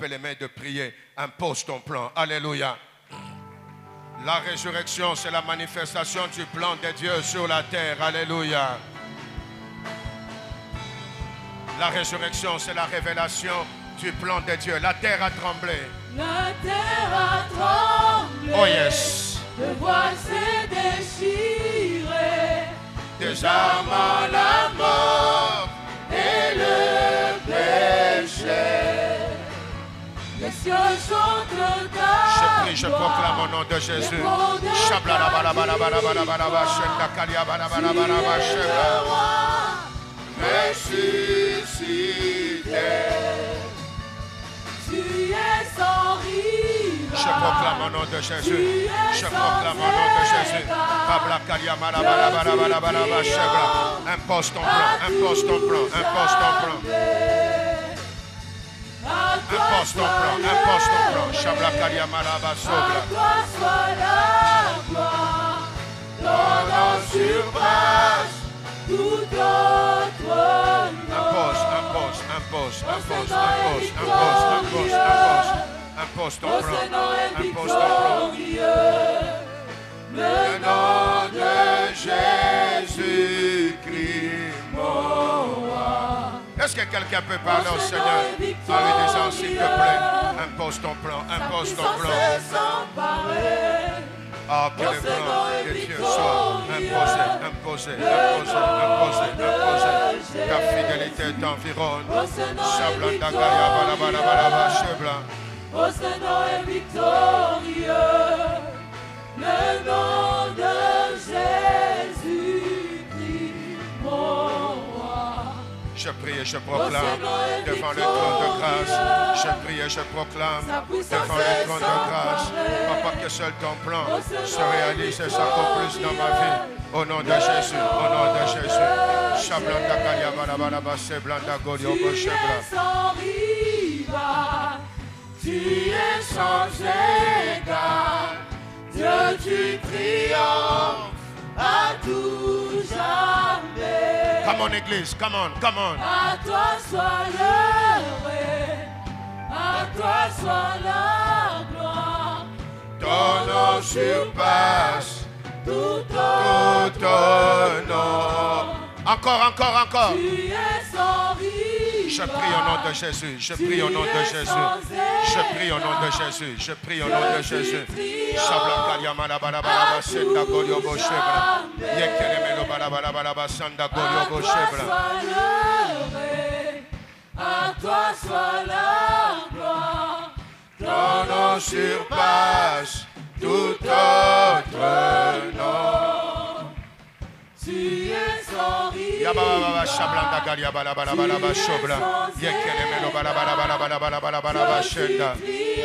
frapper les mains, de prier. Impose ton plan. Alléluia. La résurrection, c'est la manifestation du plan de Dieu sur la terre. Alléluia. La résurrection, c'est la révélation du plan de Dieu. La terre a tremblé. La terre a tremblé. Oh yes. Le voile s'est déchiré. Désarmant la mort et le péché. Les cieux chantent ta Je prie, je proclame au nom de Jésus. Ressuscité. Tu es sans rival. Je proclame au nom de Jésus. Je proclame au nom de Jésus. Impose ton plan, impose ton plan, impose ton plan. Impose ton plan, impose ton plan. Shablakalia Maraba Sobra. À toi soit la gloire. Ton nom surpasse tout autre nom. Impose, impose, impose, impose, impose, impose, impose, impose. Impose ton plan, impose ton plan. Le nom de Jésus-Christ, mon roi. Est-ce que quelqu'un peut parler au Seigneur? Avec des gens, s'il te plaît. Impose ton plan, impose ton plan. Ah, que le plan de Dieu soit imposé, imposé, imposé, imposé, imposé. Ta fidélité t'environne. Shablanda Gaya Balabalaba Shebla. Oh, ce nom est victorieux. Le nom de Jésus-Christ, mon roi. Je prie et je proclame devant le trône de grâce. Je prie et je proclame devant le trône de grâce. Papa, que seul ton plan se réalise et s'accomplisse dans ma vie. Au nom de Jésus, au nom de Jésus. Shablanda Gaya Balabalaba Sheblanda Golio Shebla. Tu es sans égard, Dieu, tu triomphes à tout jamais. Come on, Église, come on, come on. À toi soit le règne, à toi soit la gloire. Ton nom surpasse tout autre nom. Encore, encore, encore. Tu es sans rival. Je prie au nom de Jésus, je prie au nom de Jésus, je prie au nom de Jésus, je prie au nom de Jésus. Shablakalia Malabalabalaba Senda Golio Boshebra. Yekelemelo Balabalabalaba Sanda Golio Boshebra. À toi soit la gloire. Ton nom surpasse tout autre nom. Tu es sans rival. Yababa Shablanda Galia Balabalabalaba Shobra. Yekelemelo Balabalabalaba Shenda.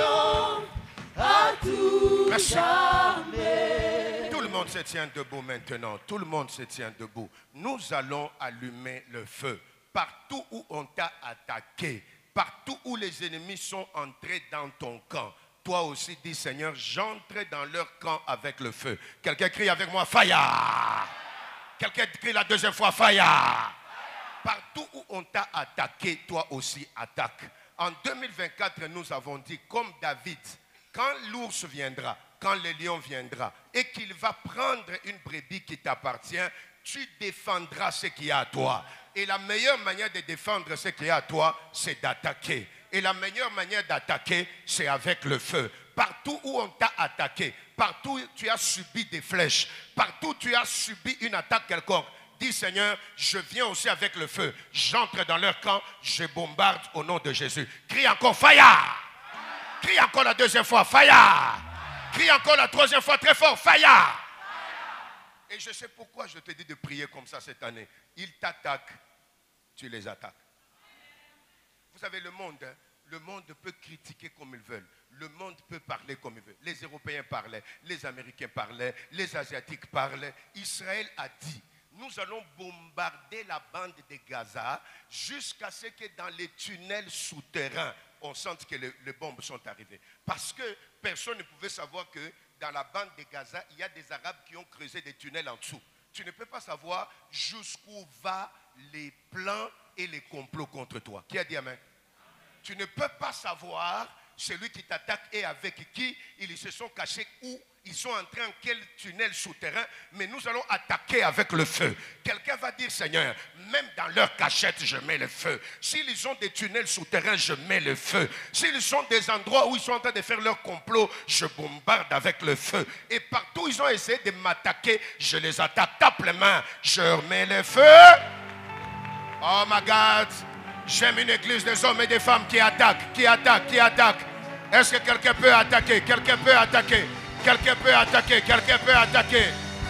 Merci. Tout le monde se tient debout maintenant. Tout le monde se tient debout. Nous allons allumer le feu. Partout où on t'a attaqué, partout où les ennemis sont entrés dans ton camp, toi aussi dis Seigneur, j'entre dans leur camp avec le feu. Quelqu'un crie avec moi, fire. Quelqu'un crie la deuxième fois, fire. Partout où on t'a attaqué, toi aussi attaque. En 2024, nous avons dit, comme David, quand l'ours viendra, quand le lion viendra, et qu'il va prendre une brebis qui t'appartient, tu défendras ce qui est à toi. Et la meilleure manière de défendre ce qui est à toi, c'est d'attaquer. Et la meilleure manière d'attaquer, c'est avec le feu. Partout où on t'a attaqué, partout où tu as subi des flèches, partout où tu as subi une attaque quelconque, dis Seigneur, je viens aussi avec le feu. J'entre dans leur camp, je bombarde au nom de Jésus. Crie encore fire. Crie encore la deuxième fois, fire. Crie encore la troisième fois très fort, fire. Et je sais pourquoi je te dis de prier comme ça cette année. Ils t'attaquent, tu les attaques. Vous savez, le monde peut critiquer comme ils veulent. Le monde peut parler comme il veut. Les Européens parlaient, les Américains parlaient, les Asiatiques parlaient. Israël a dit, nous allons bombarder la bande de Gaza jusqu'à ce que dans les tunnels souterrains, on sente que les bombes sont arrivées. Parce que personne ne pouvait savoir que dans la bande de Gaza, il y a des Arabes qui ont creusé des tunnels en dessous. Tu ne peux pas savoir jusqu'où vont les plans et les complots contre toi. Qui a dit amen? Tu ne peux pas savoir celui qui t'attaque et avec qui ils se sont cachés, où ils sont entrés en quel tunnel souterrain, mais nous allons attaquer avec le feu. Quelqu'un va dire, Seigneur, même dans leur cachette, je mets le feu. S'ils ont des tunnels souterrains, je mets le feu. S'ils sont des endroits où ils sont en train de faire leur complot, je bombarde avec le feu. Et partout où ils ont essayé de m'attaquer, je les attaque. Tape les mains, je remets le feu. Oh my God, j'aime une église des hommes et des femmes qui attaquent, qui attaquent, qui attaquent. Est-ce que quelqu'un peut attaquer? Quelqu'un peut attaquer? Quelqu'un peut attaquer? Quelqu'un peut attaquer?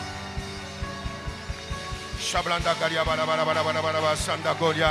Shablanda Galia Barabarabarabarabara Sanda Golia.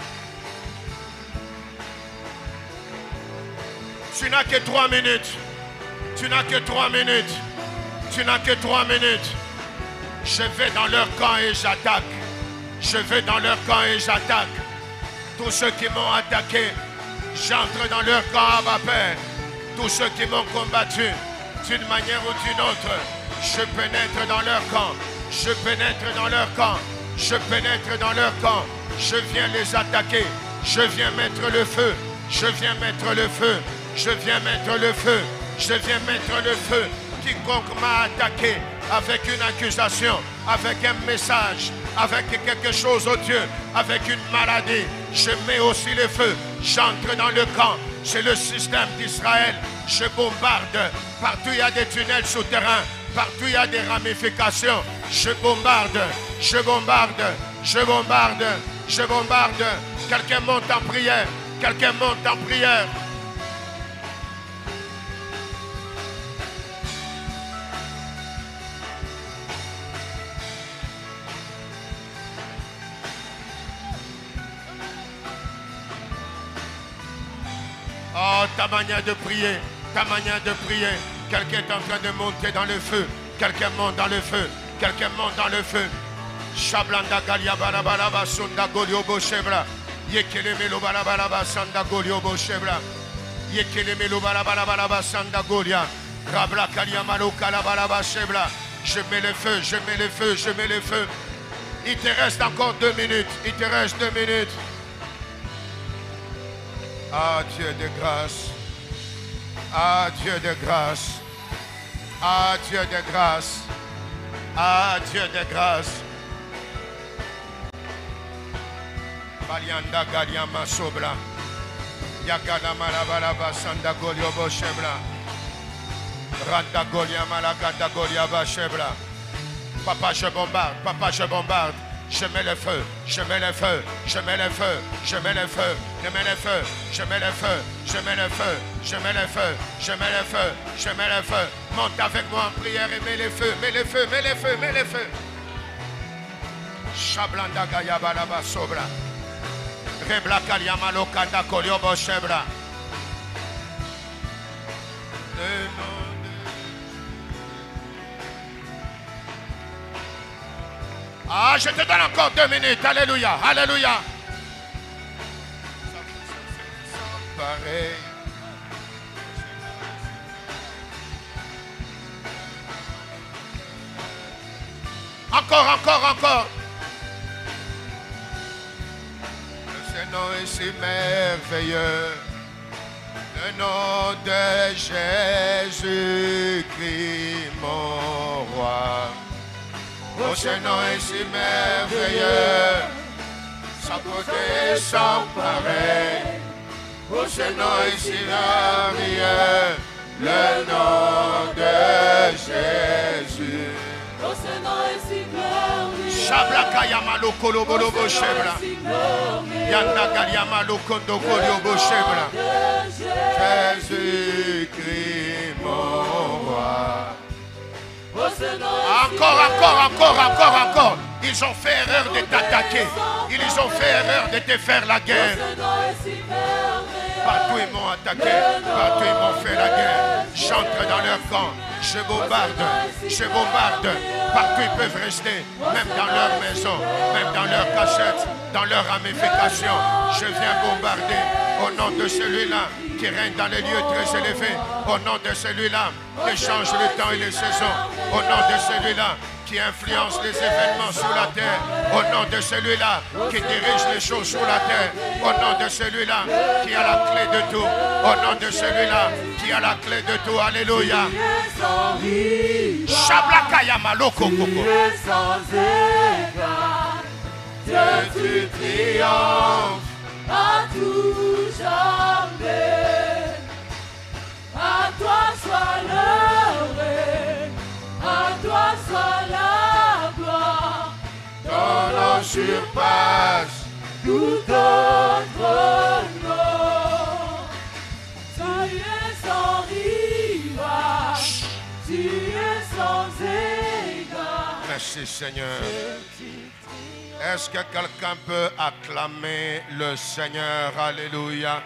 Tu n'as que 3 minutes. Tu n'as que 3 minutes. Tu n'as que 3 minutes. Je vais dans leur camp et j'attaque. Je vais dans leur camp et j'attaque. Tous ceux qui m'ont attaqué, j'entre dans leur camp à ma Père. Tous ceux qui m'ont combattu, d'une manière ou d'une autre, je pénètre dans leur camp. Je pénètre dans leur camp. Je pénètre dans leur camp. Je viens les attaquer. Je viens mettre le feu. Je viens mettre le feu. Je viens mettre le feu. Je viens mettre le feu. Quiconque m'a attaqué avec une accusation, avec un message, avec quelque chose odieux, avec une maladie, je mets aussi le feu. J'entre dans le camp. C'est le système d'Israël. Je bombarde. Partout il y a des tunnels souterrains. Partout il y a des ramifications. Je bombarde. Je bombarde. Je bombarde. Je bombarde. Quelqu'un monte en prière. Quelqu'un monte en prière. Oh, ta manière de prier, ta manière de prier. Quelqu'un est en train de monter dans le feu. Quelqu'un monte dans le feu. Quelqu'un monte dans le feu. Shablanda Galia Barabaraba Sunda Golio Boshebra. Yekele Melo Barabaraba Sanda Golio Boshebra. Yekele Melo Barabaraba Sanda Golia. Rabla Kalia Malo Kalabaraba Shebra. Je mets le feu, je mets le feu, je mets le feu. Il te reste encore 2 minutes. Il te reste 2 minutes. Ah Dieu de grâce. Ah Dieu de grâce. Ah Dieu de grâce. Ah Dieu de grâce. Balianda Galiama Sobla. Yakana Malabalaba Sanda Golio Boshebla. Randa Golia Malaganda Golia Bashebla. Papa, je bombarde. Papa, je bombarde. Je mets le feu, je mets le feu, je mets le feu, je mets le feu, je mets le feu, je mets le feu, je mets le feu, je mets le feu, je mets le feu, je mets le feu. Monte avec moi en prière et mets le feu, mets le feu, mets le feu, mets le feu. Shablanda Gaya Balaba Sobra. Rebla Kaliama Lokanda Koliobo Shebra. Ah, je te donne encore 2 minutes. Alléluia, alléluia. Pareil. Encore, encore, encore. Le nom est si merveilleux. Le nom de Jésus-Christ, mon roi. Oh, ce nom est si merveilleux, sa beauté est sans pareil. Oh, ce nom est si merveilleux, le nom de Jésus. Oh, ce nom est si glorieux. Shablaka Yamalo Kolobolobo Shebla. Yanda Galiamalo Kondo Koliobo Shebla. Jésus-Christ, mon roi. Encore, encore, encore, encore, encore. Ils ont fait erreur de t'attaquer. Ils ont fait erreur de te faire la guerre. Partout ils m'ont attaqué. Partout ils m'ont fait la guerre. J'entre dans leur camp. Je bombarde. Je bombarde. Partout ils peuvent rester. Même dans leur maison. Même dans leur cachette. Dans leur ramification. Je viens bombarder. Au nom de celui-là qui règne dans les lieux très élevés. Au nom de celui-là qui change le temps et les saisons. Au nom de celui-là qui influence les événements sur la terre. Au nom de celui-là qui dirige les choses sur la terre. Au nom de celui-là qui a la clé de tout. Au nom de celui-là qui a la clé de tout. Alléluia. Shablakaya maloko koko. Sans égard, Dieu tu triomphes à tout jamais. À toi soit le règne, à toi soit la gloire. Ton nom surpasse Tout autre nom. Tu es sans rivage, tu es sans égard. Merci Seigneur. Est-ce que quelqu'un peut acclamer le Seigneur? Alléluia.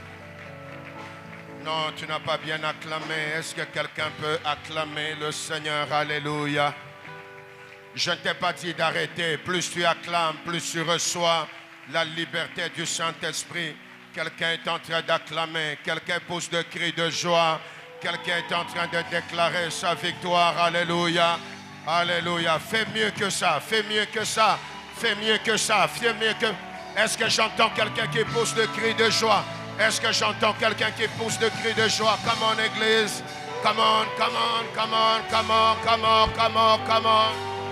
Non, tu n'as pas bien acclamé. Est-ce que quelqu'un peut acclamer le Seigneur? Alléluia. Je ne t'ai pas dit d'arrêter. Plus tu acclames, plus tu reçois la liberté du Saint-Esprit. Quelqu'un est en train d'acclamer. Quelqu'un pousse de cris de joie. Quelqu'un est en train de déclarer sa victoire. Alléluia. Alléluia. Fais mieux que ça. Fais mieux que ça. Fais mieux que ça. Fais mieux que... Est-ce que j'entends quelqu'un qui pousse de cris de joie? Est-ce que j'entends quelqu'un qui pousse de cris de joie? Come on, Église. Come on, come on, come on, come on, come on, come on, come on.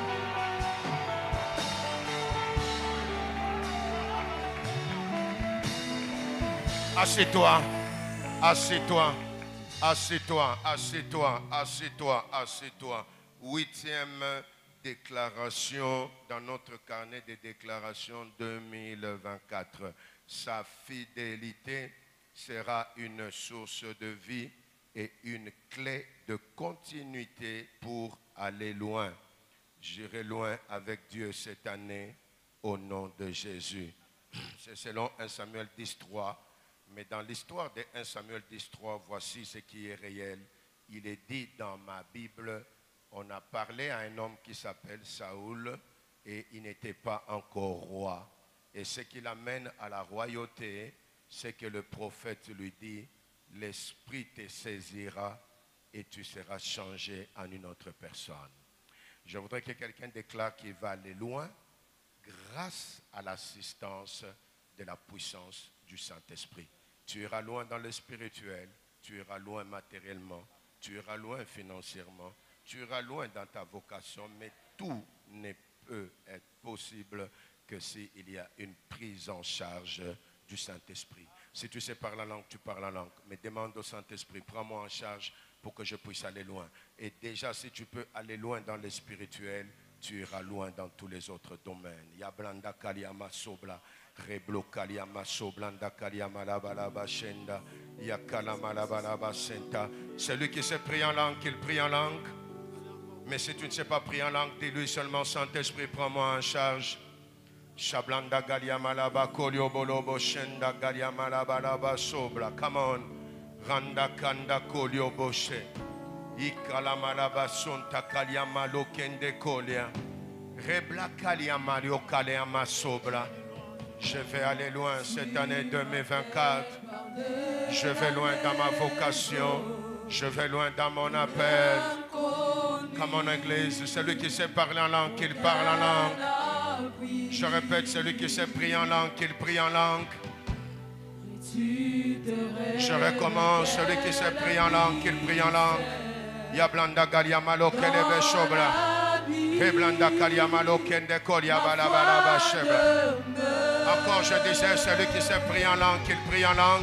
Assieds-toi, assieds-toi, assieds-toi, assieds-toi, assieds-toi, assieds-toi. 8e déclaration dans notre carnet de déclarations 2024. Sa fidélité sera une source de vie et une clé de continuité pour aller loin. J'irai loin avec Dieu cette année au nom de Jésus. C'est selon 1 Samuel 10.3. Mais dans l'histoire de 1 Samuel 10.3, voici ce qui est réel. Il est dit dans ma Bible, on a parlé à un homme qui s'appelle Saoul et il n'était pas encore roi. Et ce qui l'amène à la royauté, c'est que le prophète lui dit, l'Esprit te saisira et tu seras changé en une autre personne. Je voudrais que quelqu'un déclare qu'il va aller loin grâce à l'assistance de la puissance du Saint-Esprit. Tu iras loin dans le spirituel, tu iras loin matériellement, tu iras loin financièrement, tu iras loin dans ta vocation, mais tout ne peut être possible que s'il y a une prise en charge du Saint-Esprit. Si tu sais parler la langue, tu parles la langue, mais demande au Saint-Esprit, prends-moi en charge pour que je puisse aller loin. Et déjà, si tu peux aller loin dans le spirituel, tu iras loin dans tous les autres domaines. Yablanda Kaliama Sobla. Reblo Kaliama Soblanda Kaliama Labalaba Shenda Yakalama Labalaba Senta. Celui qui sait prier en langue, qu'il prie en langue. Mais si tu ne sais pas prier en langue, dis-lui seulement Saint-Esprit, prends-moi en charge. Shablanda Galiama Laba Kolio Bolobo Shenda Galiama Labalaba Sobla. Come on. Randa Kanda Kolio Boshe. Ikalama Laba Sonta Kaliama Lokende Kolia. Rebla Kaliama Liokaleama Sobla. Je vais aller loin cette année 2024. Je vais loin dans ma vocation. Je vais loin dans mon appel. Comme en église, celui qui sait parler en langue, qu'il parle en langue. Je répète, celui qui sait prier en langue, qu'il prie en langue. Je recommence, celui qui sait prier en langue, qu'il prie en langue. Yablanda Galiamalo Kelebe Shobla. Reblanda Kaliamalo Kende Kolia Balabalaba Shebla. Encore je disais, celui qui sait prier en langue, qu'il prie en langue.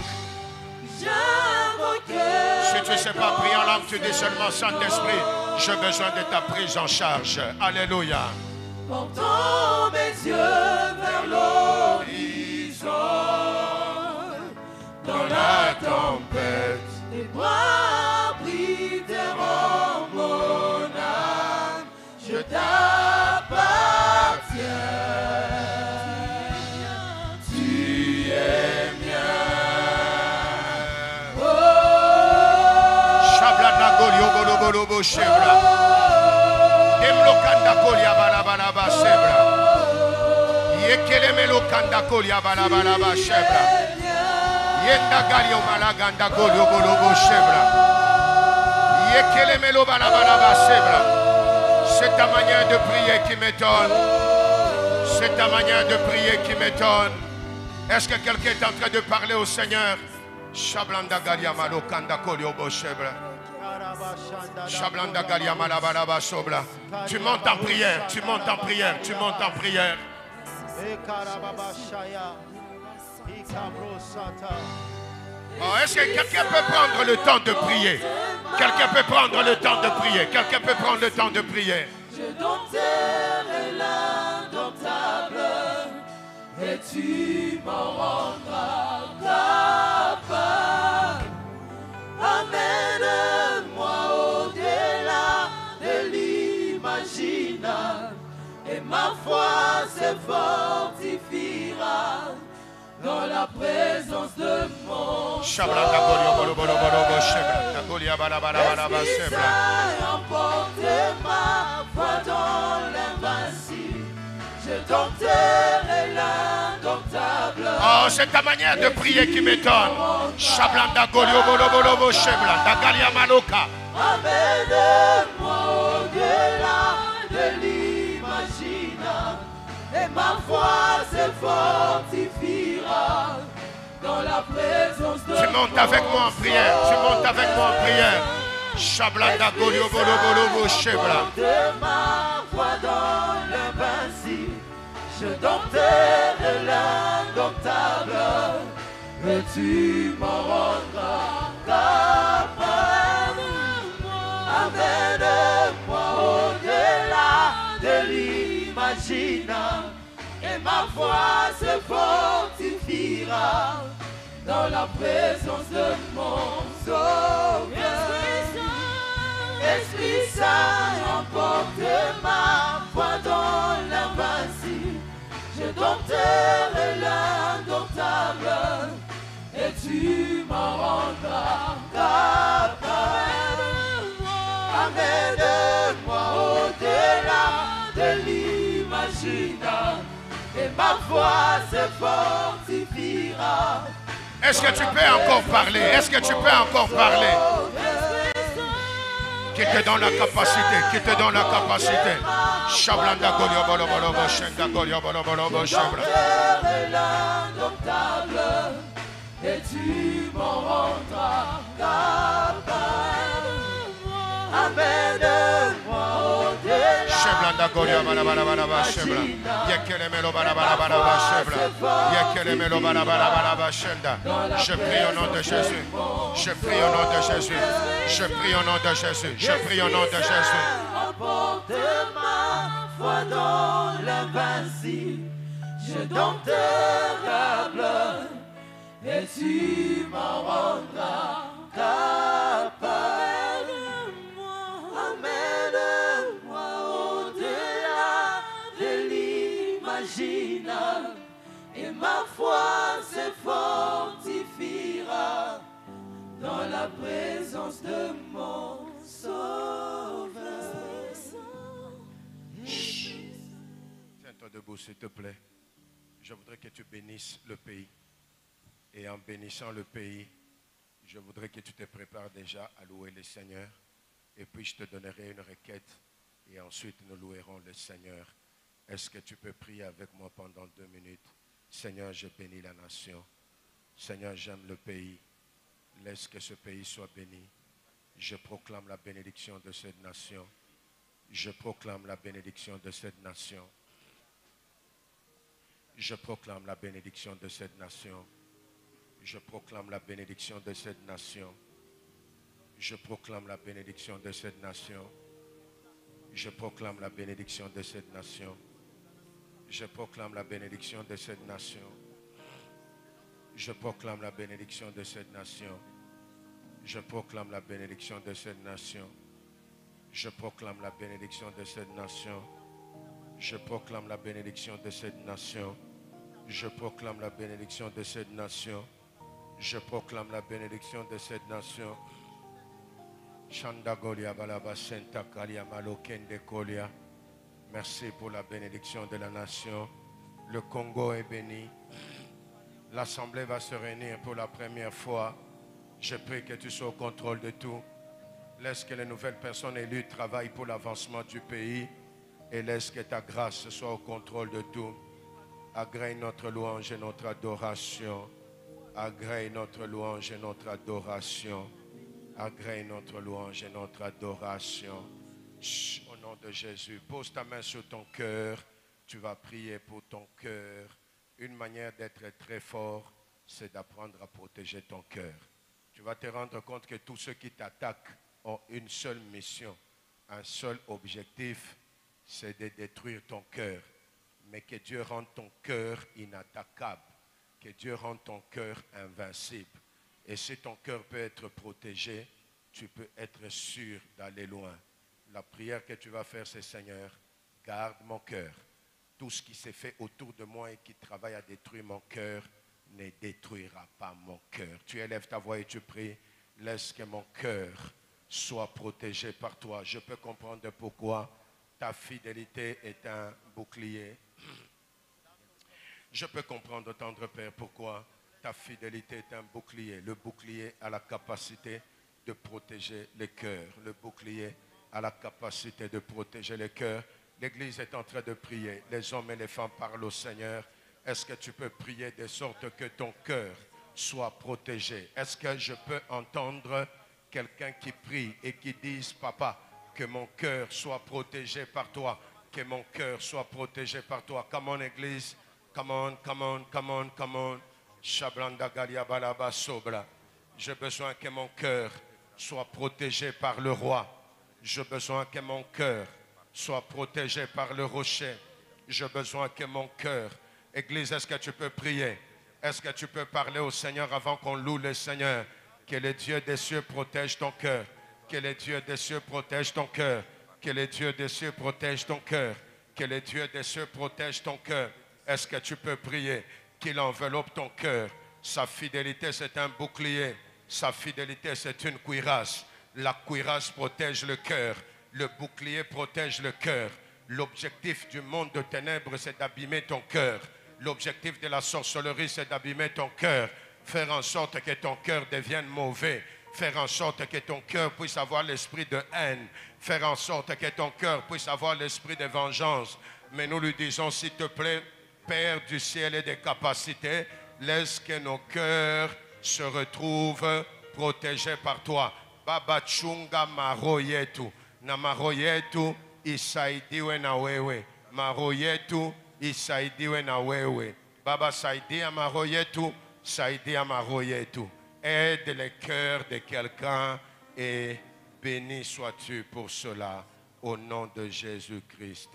Si tu ne sais pas prier en langue, tu dis seulement Saint-Esprit, j'ai besoin de ta prise en charge. Alléluia. Portant mes yeux vers l'horizon, dans la tempête, tes bras brillent mon âme, je t'appartiens. Tu es mien. Shablana Golio Bolo Bolo Bo Shebra. Demlokanda Kolia Balabalaba Shebra. Yekele Melokanda Kolia Balabalaba Shebra. Yenda Galio Malaganda Golio Bolo Bo Shebra. Yekele Melo Balabalaba Shebra. C'est ta manière de prier qui m'étonne. C'est ta manière de prier qui m'étonne. Est-ce que quelqu'un est en train de parler au Seigneur? Shablanda Galia Malo Kanda Koliobo Shebra. Shablanda Galia Malabalaba Sobla. Tu montes en prière, tu montes en prière, tu montes en prière. Oh, est-ce que quelqu'un peut prendre le temps de prier? Quelqu'un peut prendre le temps de prier. Quelqu'un peut prendre le temps de prier. Je dompterai l'indomptable et tu m'en rendras capable. Amène-moi au-delà de l'imaginable et ma foi se fortifiera dans la présence de mon Esprit Saint emporte ma foi dans l'invincible. Je dompterai l'indomptable. Oh, c'est ta manière de prier qui m'étonne. Shablanda Golio Bolobolobo Sheblanda Galia Maloka. Amène-moi au-delà de l'imaginable et ma foi se fortifiera dans la présence de Tu montes avec moi en prière. Tu montes avec moi en prière. Shablanda Golio Bolobolobo Shebla. de ma foi dans l'invincible. Je dompterai l'indomptable et tu m'en rendras capable. Amène-moi au-delà de l'imaginable et ma foi se fortifiera dans la présence de mon Sauveur. Esprit Saint, emporte ma foi dans l'invincible. Je dompterai l'indomptable et tu m'en rendras capable. Amène-moi au-delà de l'imaginable et ma foi se fortifiera. Est-ce que tu peux encore parler? Est-ce que tu peux encore parler? Qui te donne la capacité, qui te donne la capacité. Shablanda Golio Bolobolobo Shenda Golio Bolobolobo Shabla. L'indomptable et tu m'en rendras capable. Amène-moi au-delà. Shablanda Golio Balabalaba Shabla. Yekele Melo Balabalaba Shabla. Yekele Melo Balabalaba Shenda. Je prie au nom de Jésus. Je prie au nom de Jésus. Je prie au nom de Jésus. Je prie au nom de Jésus. Emporte ma foi dans l'invincible. Je dompterai et tu m'en rendras capable. Amène-moi au-delà de l'imaginable et ma foi se fortifiera dans la présence de mon Sauveur. Tiens-toi debout, s'il te plaît. Je voudrais que tu bénisses le pays. Et en bénissant le pays, je voudrais que tu te prépares déjà à louer le Seigneur. Et puis je te donnerai une requête. Et ensuite nous louerons le Seigneur. Est-ce que tu peux prier avec moi pendant 2 minutes? Seigneur, je bénis la nation. Seigneur, j'aime le pays. Laisse que ce pays soit béni. Je proclame la bénédiction de cette nation. Je proclame la bénédiction de cette nation. Je proclame la bénédiction de cette nation. Je proclame la bénédiction de cette nation. Je proclame la bénédiction de cette nation. Je proclame la bénédiction de cette nation. Je proclame la bénédiction de cette nation. Je proclame la bénédiction de cette nation. Je proclame la bénédiction de cette nation. Je proclame la bénédiction de cette nation. Je proclame la bénédiction de cette nation. Je proclame la bénédiction de cette nation. Je proclame la bénédiction de cette nation. Chandagolia balaba senta kalia malokende kolia. Merci pour la bénédiction de la nation. Le Congo est béni. L'Assemblée va se réunir pour la première fois. Je prie que tu sois au contrôle de tout. Laisse que les nouvelles personnes élues travaillent pour l'avancement du pays et laisse que ta grâce soit au contrôle de tout. Agrée notre louange et notre adoration. Agrée notre louange et notre adoration. Agrée notre louange et notre adoration. Chut, au nom de Jésus, pose ta main sur ton cœur. Tu vas prier pour ton cœur. Une manière d'être très fort, c'est d'apprendre à protéger ton cœur. Tu vas te rendre compte que tous ceux qui t'attaquent ont une seule mission, un seul objectif, c'est de détruire ton cœur. Mais que Dieu rende ton cœur inattaquable, que Dieu rende ton cœur invincible. Et si ton cœur peut être protégé, tu peux être sûr d'aller loin. La prière que tu vas faire, c'est Seigneur, garde mon cœur. Tout ce qui s'est fait autour de moi et qui travaille à détruire mon cœur ne détruira pas mon cœur. Tu élèves ta voix et tu pries, laisse que mon cœur soit protégé par toi. Je peux comprendre pourquoi ta fidélité est un bouclier. Je peux comprendre, tendre Père, pourquoi ta fidélité est un bouclier. Le bouclier a la capacité de protéger les cœurs. Le bouclier a la capacité de protéger les cœurs. L'Église est en train de prier. Les hommes et les femmes parlent au Seigneur. Est-ce que tu peux prier de sorte que ton cœur soit protégé? Est-ce que je peux entendre quelqu'un qui prie et qui dise, Papa, que mon cœur soit protégé par toi, que mon cœur soit protégé par toi. Come on, Église. Come on, come on, come on, come on. Shablanda Galia Balaba Sobla. J'ai besoin que mon cœur soit protégé par le roi. J'ai besoin que mon cœur soit protégé par le rocher. J'ai besoin que mon cœur... Église, est-ce que tu peux prier? Est-ce que tu peux parler au Seigneur avant qu'on loue le Seigneur? Que le Dieu des cieux protège ton cœur. Que le Dieu des cieux protège ton cœur. Que le Dieu des cieux protège ton cœur. Que le Dieu des cieux protège ton cœur. Est-ce que tu peux prier? Qu'il enveloppe ton cœur. Sa fidélité, c'est un bouclier. Sa fidélité, c'est une cuirasse. La cuirasse protège le cœur. Le bouclier protège le cœur. L'objectif du monde de ténèbres, c'est d'abîmer ton cœur. L'objectif de la sorcellerie, c'est d'abîmer ton cœur. Faire en sorte que ton cœur devienne mauvais. Faire en sorte que ton cœur puisse avoir l'esprit de haine. Faire en sorte que ton cœur puisse avoir l'esprit de vengeance. Mais nous lui disons, s'il te plaît, Père du ciel et des capacités, laisse que nos cœurs se retrouvent protégés par toi. Baba chunga maroyetu. Na maroyetu isaidiwe na wewe. Maroyetu isaidiwe na wewe. Baba saidia maroyetu, saidia maroyetu. Aide le cœur de quelqu'un et béni sois-tu pour cela au nom de Jésus-Christ.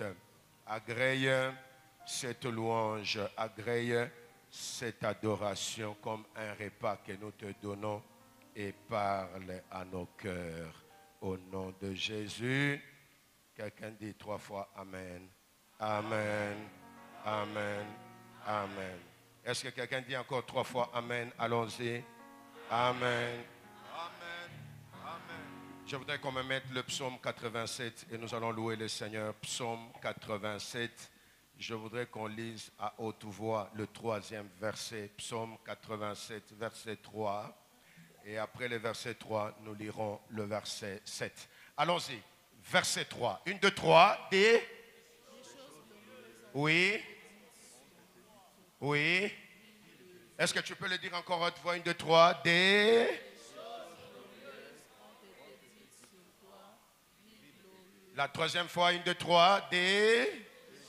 Agrée cette louange, agrée cette adoration comme un repas que nous te donnons et parle à nos cœurs. Au nom de Jésus, quelqu'un dit 3 fois Amen. Amen. Amen. Amen. Est-ce que quelqu'un dit encore 3 fois Amen? Allons-y. Amen. Amen. Amen. Je voudrais qu'on me mette le psaume 87 et nous allons louer le Seigneur. Psaume 87. Je voudrais qu'on lise à haute voix le 3e verset. Psaume 87, verset 3. Et après le verset 3, nous lirons le verset 7. Allons-y. Verset 3. 1, 2, 3. Des... Oui. Oui. Est-ce que tu peux le dire encore à haute voix? 1, 2, 3. Des... La 3e fois. 1, 2, 3. Des...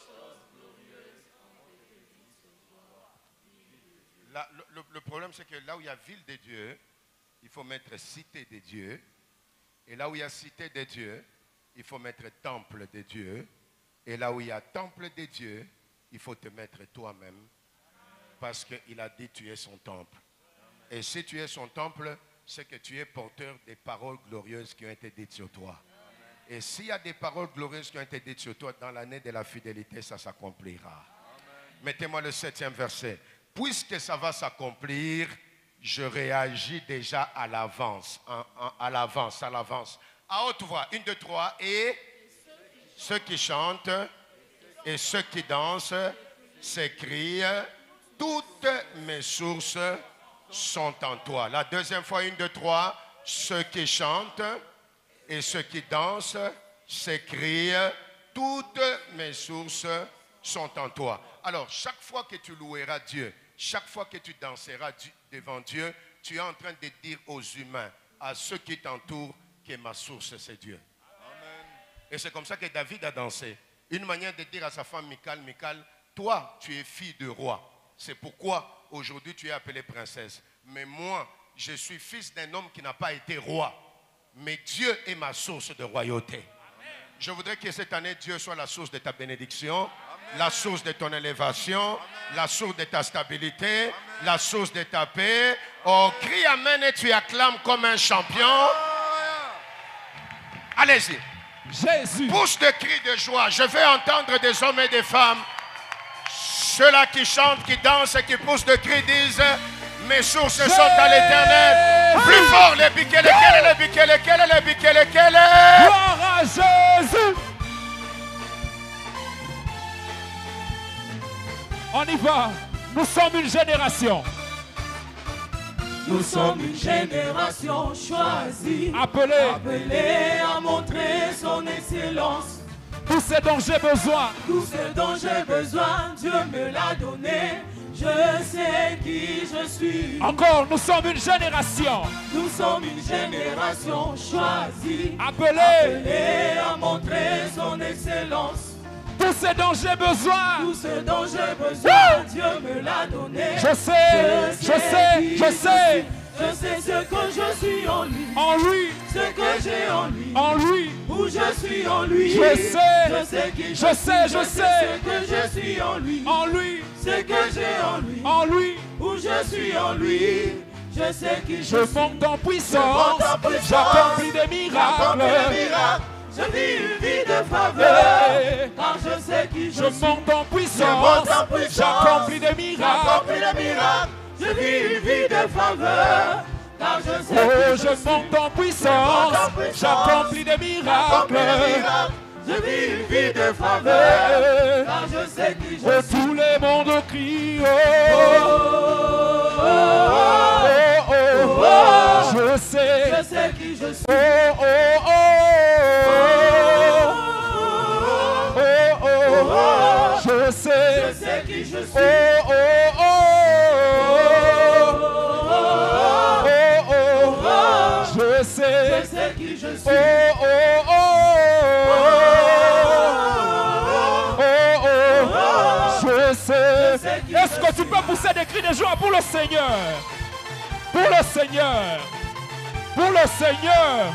Le problème, c'est que là où il y a ville de Dieu, il faut mettre cité de Dieu. Et là où il y a cité de Dieu, il faut mettre temple de Dieu. Et là où il y a temple de Dieu, il faut te mettre toi-même. Parce qu'il a dit tu es son temple. Et si tu es son temple, c'est que tu es porteur des paroles glorieuses qui ont été dites sur toi. Et s'il y a des paroles glorieuses qui ont été dites sur toi, dans l'année de la fidélité, ça s'accomplira. Mettez-moi le 7e verset. Puisque ça va s'accomplir, je réagis déjà à l'avance. À l'avance, à l'avance. À haute voix. 1, 2, 3. Et ceux qui chantent et ceux qui dansent s'écrient, toutes mes sources sont en toi. La 2e fois. 1, 2, 3. Ceux qui chantent Et ceux qui dansent s'écrient, toutes mes sources sont en toi. Alors, chaque fois que tu loueras Dieu, chaque fois que tu danseras devant Dieu, tu es en train de dire aux humains, à ceux qui t'entourent, que ma source c'est Dieu. Amen. Et c'est comme ça que David a dansé. Une manière de dire à sa femme Michal, Michal, toi tu es fille de roi. C'est pourquoi aujourd'hui tu es appelée princesse. Mais moi, je suis fils d'un homme qui n'a pas été roi. Mais Dieu est ma source de royauté. Amen. Je voudrais que cette année, Dieu soit la source de ta bénédiction. Amen. La source de ton élévation. Amen. La source de ta stabilité. Amen. La source de ta paix. Oh, crie Amen et tu acclames comme un champion. Allez-y. Jésus. Pousse de cris de joie. Je veux entendre des hommes et des femmes. Ceux-là qui chantent, qui dansent et qui poussent de cris disent: mes sources sont à l'Éternel. Plus fort, les biquets, lesquels, les biquets, lesquels, les biquets, lesquels. Gloire à Jésus. On y va. Nous sommes une génération. Nous sommes une génération choisie, appelée à montrer son excellence. Tout ce dont j'ai besoin, tout ce dont j'ai besoin, Dieu me l'a donné. Je sais qui je suis. Encore, nous sommes une génération. Nous sommes une génération choisie, appelée à montrer son excellence. Tout ce dont j'ai besoin, tout ce dont j'ai besoin, Dieu me l'a donné. Je sais, je sais, je sais. Je sais ce que je suis en lui. En lui. Ce que j'ai en lui. En lui. Où je suis en lui. Je sais. Je sais qui je sais, je sais. Ce que je suis en lui. En lui. Ce que j'ai en lui. En lui. Où je suis en lui. Je sais qui je suis. Je monte en puissance. J'accomplis des miracles. Je vis une vie de faveur, car je sais qui je suis. Je monte en puissance, j'accomplis des miracles. Je vis une vie de faveur, car je sais qui je monte en puissance, j'accomplis des miracles. Je vis une vie de faveur, car je sais qui je suis. Tout le monde crie, je sais qui je suis. Je sais qui je suis. Je sais qui je suis. Je sais. Est-ce que tu peux pousser des cris de joie pour le Seigneur? Pour le Seigneur. Pour le Seigneur.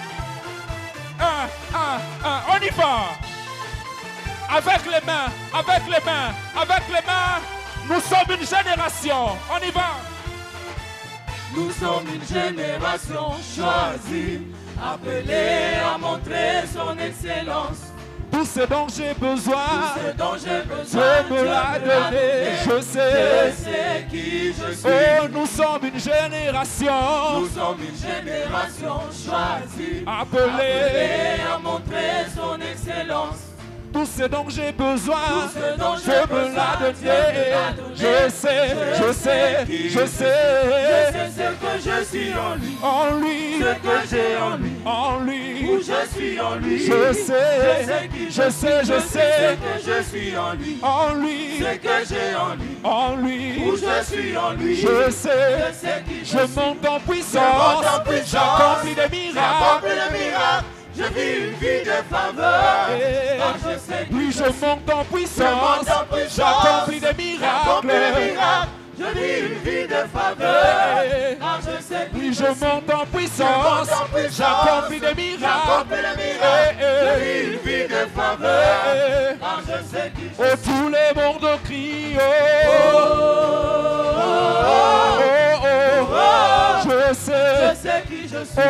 On y va. Avec les mains, avec les mains, avec les mains. Nous sommes une génération. On y va. Nous sommes une génération choisie, appelée à montrer son excellence. Tout ce dont j'ai besoin, Dieu me l'a donné. Je sais qui je suis. Oh, nous sommes une génération. Nous sommes une génération choisie, appelée à montrer son excellence. Tout ce dont j'ai besoin, je me l'a donné. Je sais, je sais, je sais. Je sais ce que je suis en lui. En lui. Ce que j'ai en lui. En lui. Où je suis en lui. Je sais, je sais, je sais. Ce que je suis en lui. En lui. Ce que j'ai en lui. En lui. Où je suis en lui. Je sais. Je monte en puissance. J'accomplis des miracles. Je vis une vie de faveur. Car je sais oui, je monte en puissance. J'accomplis des miracles. Je vis une vie de faveur. Car je sais oui, je monte en puissance. J'accomplis des miracles. Je vis une vie de faveur. Car je sais qui je suis. Tout le monde crie. Je sais qui je suis.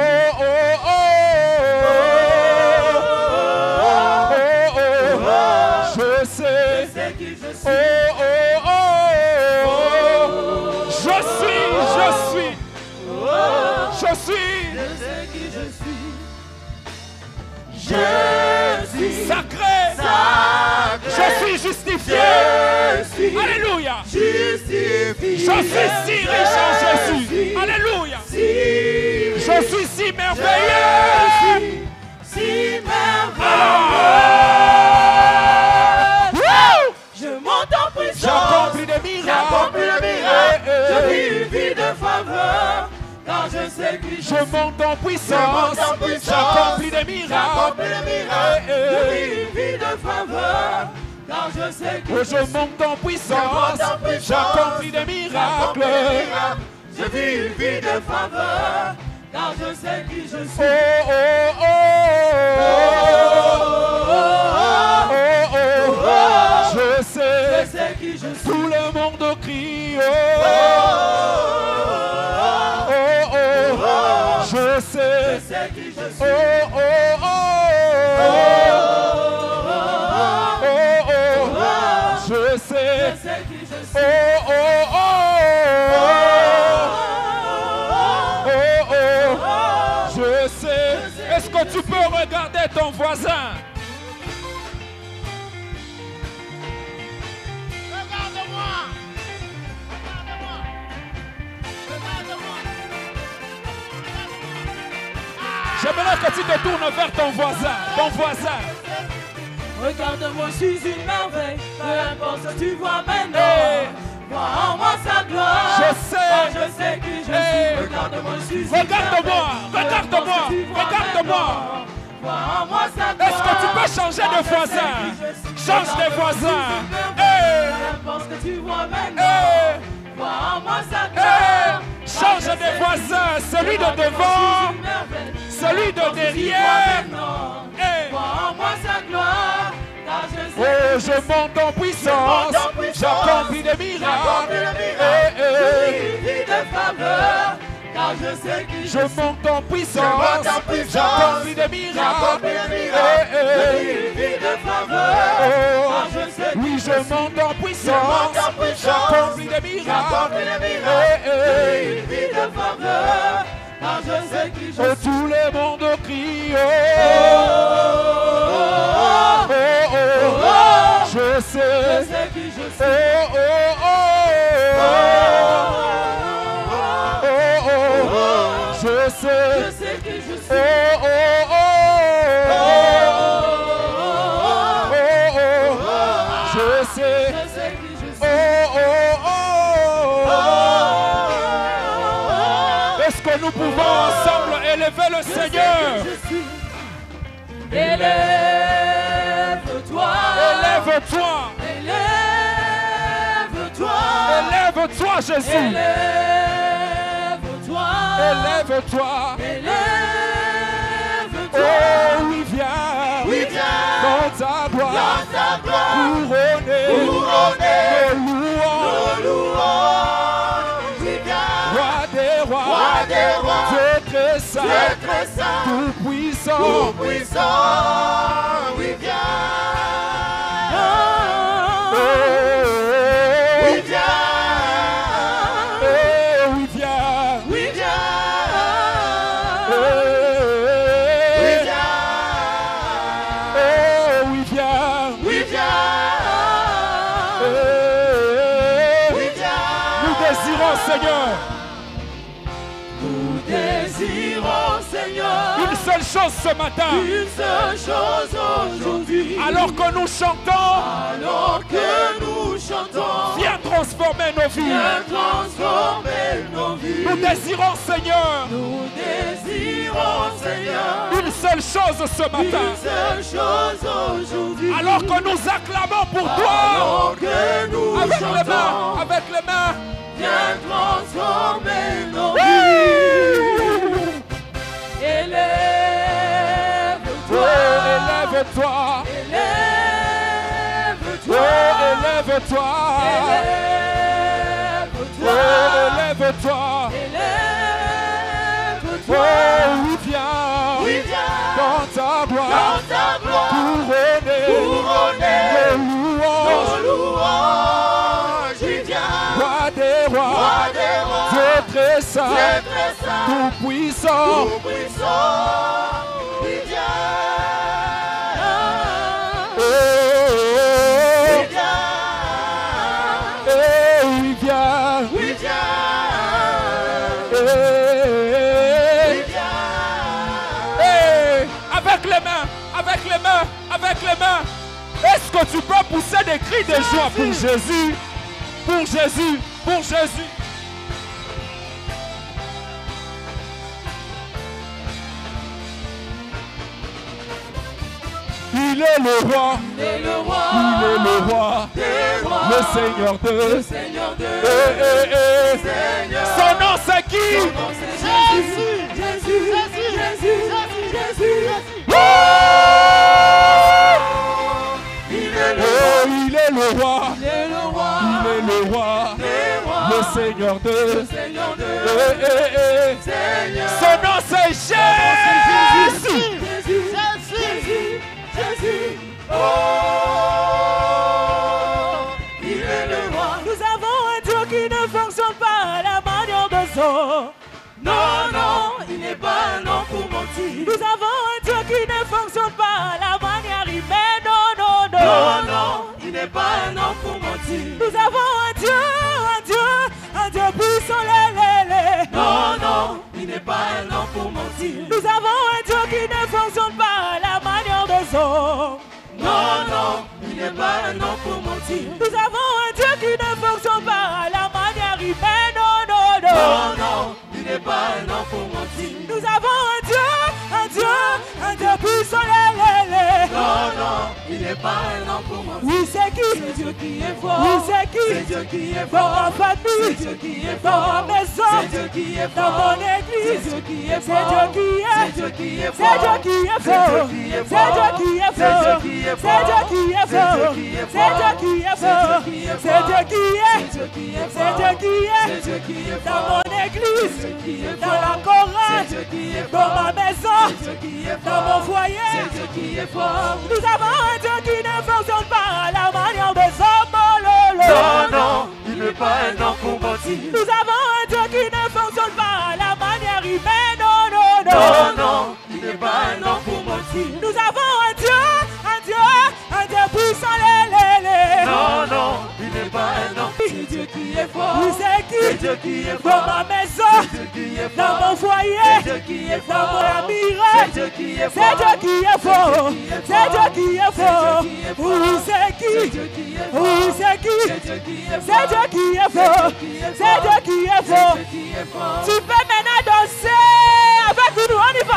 Je sais qui je suis. Je suis. Je sais qui je suis. Je suis sacré. Je suis justifié. Alléluia. Justifié. Je suis si riche en Jésus. Alléluia. Je suis si merveilleux. monte en puissance. J'accomplis des miracles. Je vis une vie de faveur. Car je sais que Je monte en puissance. J'accomplis des miracles. Je vis une vie de faveur. Car je sais qui je suis. Je sais Qui je suis. tout le monde crie. Je sais Qui je suis. Je sais Qui je suis. Je sais. Est-ce que tu peux regarder ton voisin? J'aimerais que tu te tournes vers ton voisin. Ton voisin. Regarde-moi, je suis une merveille. Peu importe ce que tu vois maintenant. Hey. Vois en moi sa gloire. Je sais. Car je sais qui je Hey. suis. Regarde-moi, je suis une Regarde-moi. merveille. Peu Regarde-moi. importe ce que tu vois Regarde-moi. maintenant. Vois en moi sa gloire. Est-ce que tu peux changer de voisin? Change de voisin. Hey. Peu importe ce que tu vois maintenant. Hey. Vois en moi sa Hey. gloire. Change de voisin. Celui de devant. Celui de derrière. Hey. Vois en moi sa gloire. Car je sais Oh, je monte en puissance. J'accomplis des miracles. Hey, hey. une vie de faveur. Car je sais qui Je monte en puissance. J'accomplis des miracles. Hey, hey. une vie de faveur. Oh. Car je sais Oui, je monte en puissance. J'accomplis des miracles. Hey, hey. une vie de faveur. Car je sais qui je Oh, suis. tout le monde crie. Je Je sais. sais qui je suis. Je Je sais. sais qui je suis. Je sais. Je sais qui je suis. Est-ce que nous pouvons ensemble élever le Seigneur? Élève-toi. Élève-toi. Élève-toi. Élève-toi, Jésus. Élève-toi. Élève-toi. Élève-toi. Oh, oui, viens. Oui, viens. Dans ta gloire. Dans ta gloire. Couronné. Couronné. De louanges. Louange. Oui, viens. Roi des rois. Roi des rois. Dieu très saint. Dieu très saint. Tout puissant. Tout puissant. Oui, viens. Oui, viens. Oui, viens. Oui, viens. Oui, Oui, viens. oui, viens. Oui, viens. Oui, viens. Nous désirons, Seigneur, Nous désirons, Seigneur, une seule chose ce matin. une seule chose aujourd'hui. Alors que nous chantons, Alors que nous chantons, viens transformer nos vies. viens transformer nos vies. Nous désirons, Seigneur, Nous désirons, Seigneur, une seule chose ce une matin. seule chose aujourd'hui. Alors que nous acclamons pour toi, Alors que nous avec les chantons, mains, avec les mains. viens transformer nos Oui. vies. Élève-toi. Oh, élève-toi. Élève-toi. Oh, élève-toi. Élève-toi. Oh, élève-toi. Élève-toi. Oh, oui, viens. Oui, viens. Dans ta gloire. Dans ta gloire. Couronné. Couronné. De louanges. Nos louanges. Oui, viens. Roi des rois. Roi des rois. Dieu très saint. Dieu très saint. Tout puissant. Tout puissant. Oui, viens. Oui, viens. Oui, viens. Oui, viens. Hey, Oui, viens. avec les mains, avec les mains, avec les mains. Est-ce que tu peux pousser des cris de joie pour Jésus? Pour Jésus, pour Jésus. Il est le roi. Il est le roi. Il est le roi. Des rois. Le Seigneur de. Le Seigneur de. Seigneur. Son nom c'est qui? Son nom c'est Jésus. Jésus. Jésus. Jésus. Oh! Il est le Oh, il est le roi. Il est le roi. Il est le roi. Des rois. Le Seigneur de. Le Seigneur de. Seigneur. Son nom c'est Jésus. Jésus. Jésus. Jésus. Oh, il est le roi. Nous avons un Dieu qui ne fonctionne pas à la manière de son. Non, non, il n'est pas un homme pour mentir. Nous avons un Dieu qui ne fonctionne pas à la manière humaine. Non, non, non. Non, non, il n'est pas un homme pour mentir. Nous avons un Dieu puissant, lélé. Non, non, il n'est pas un homme pour mentir. Nous avons un Dieu qui ne fonctionne pas à la manière de son. Non, non, il n'est pas un homme pour mentir. Nous avons un Dieu qui ne fonctionne pas à la manière humaine. Non, non, non. Non, non, il n'est pas un homme pour mentir. Nous avons un Dieu puissant, lélé. Non, non, il n'est pas un homme pour mentir. Oui, c'est qui? C'est Dieu qui est fort. Oui, c'est qui? C'est Dieu qui est Dans fort. ma famille, C'est Dieu qui est dans fort. ma maison, C'est Dieu qui est dans fort. mon église, C'est Dieu qui est c'est fort. Dieu qui est. C'est Dieu qui est C'est fort. Dieu qui est C'est fort. Dieu qui est C'est Dieu fort. qui est C'est Dieu fort. qui est C'est Dieu fort. qui est C'est Dieu fort. qui est C'est Dieu fort. qui est C'est fort. Dieu qui est C'est Dieu fort. qui est. C'est Dieu qui est C'est fort. Dieu qui est. C'est Dieu qui est Dans fort. mon église, C'est Dieu qui est dans la fort. chorale, C'est Dieu qui est dans fort. ma maison, C'est Dieu qui est dans fort. mon foyer. C'est Dieu qui est fort. Nous avons un Dieu qui ne fonctionne pas à la manière des hommes. Oh, lolo. Non, non, il n'est pas un homme pour mentir. Nous avons un Dieu qui ne fonctionne pas à la manière humaine. Non, non, non. Non, non, il n'est pas un homme pour mentir. Nous avons un Dieu puissant, lélé. Non, non, il n'est pas un homme. C'est Dieu qui est fort. Vous c'est C'est qui? Dieu qui est Dans fort. ma maison, C'est Dieu qui est dans fort. mon foyer, C'est Dieu qui est dans fort. mon ami, C'est Dieu qui est c'est fort. Dieu qui est fort. C'est Dieu qui est fort. C'est Dieu qui est fort. Vous c'est C'est qui? Dieu qui est fort. Vous c'est qui? C'est Dieu qui est C'est fort. Dieu qui est fort. C'est Dieu qui est fort. C'est Dieu qui est fort. Tu peux maintenant danser avec nous, on y va.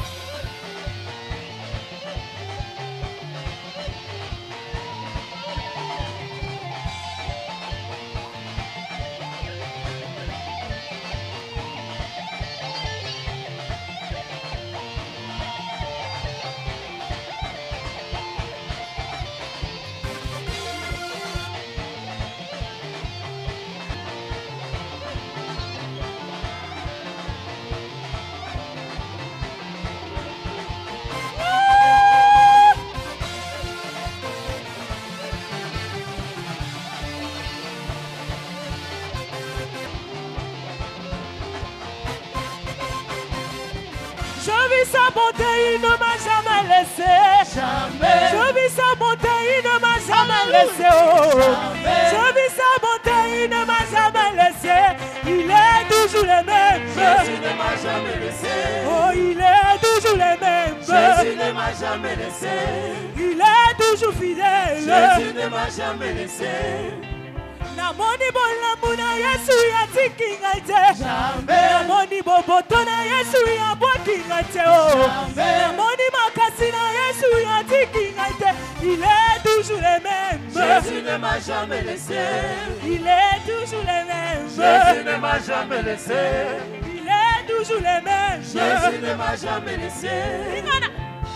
Je vis sa bonté, il ne m'a jamais laissé. Jamais. Je vis sa bonté, il ne m'a jamais laissé. Oh. Je vis sa bonté, il ne m'a jamais laissé. Il est toujours le même. Jésus ne m'a jamais laissé. Oh, il est toujours le même. Jésus ne m'a jamais laissé. Il est toujours fidèle. Jésus ne m'a jamais laissé. Namoni bolamu na Yesu ya tikinga te. Jamais. Namoni boboto na Yesu ya bokinga te. Oh. Jamais. Namoni makasi na Yesu ya tikinga te. Il est toujours le même. Jésus ne m'a jamais laissé. Il est toujours le même. Jésus ne m'a jamais laissé. Il est toujours le même. Jésus ne m'a jamais laissé. Ingana.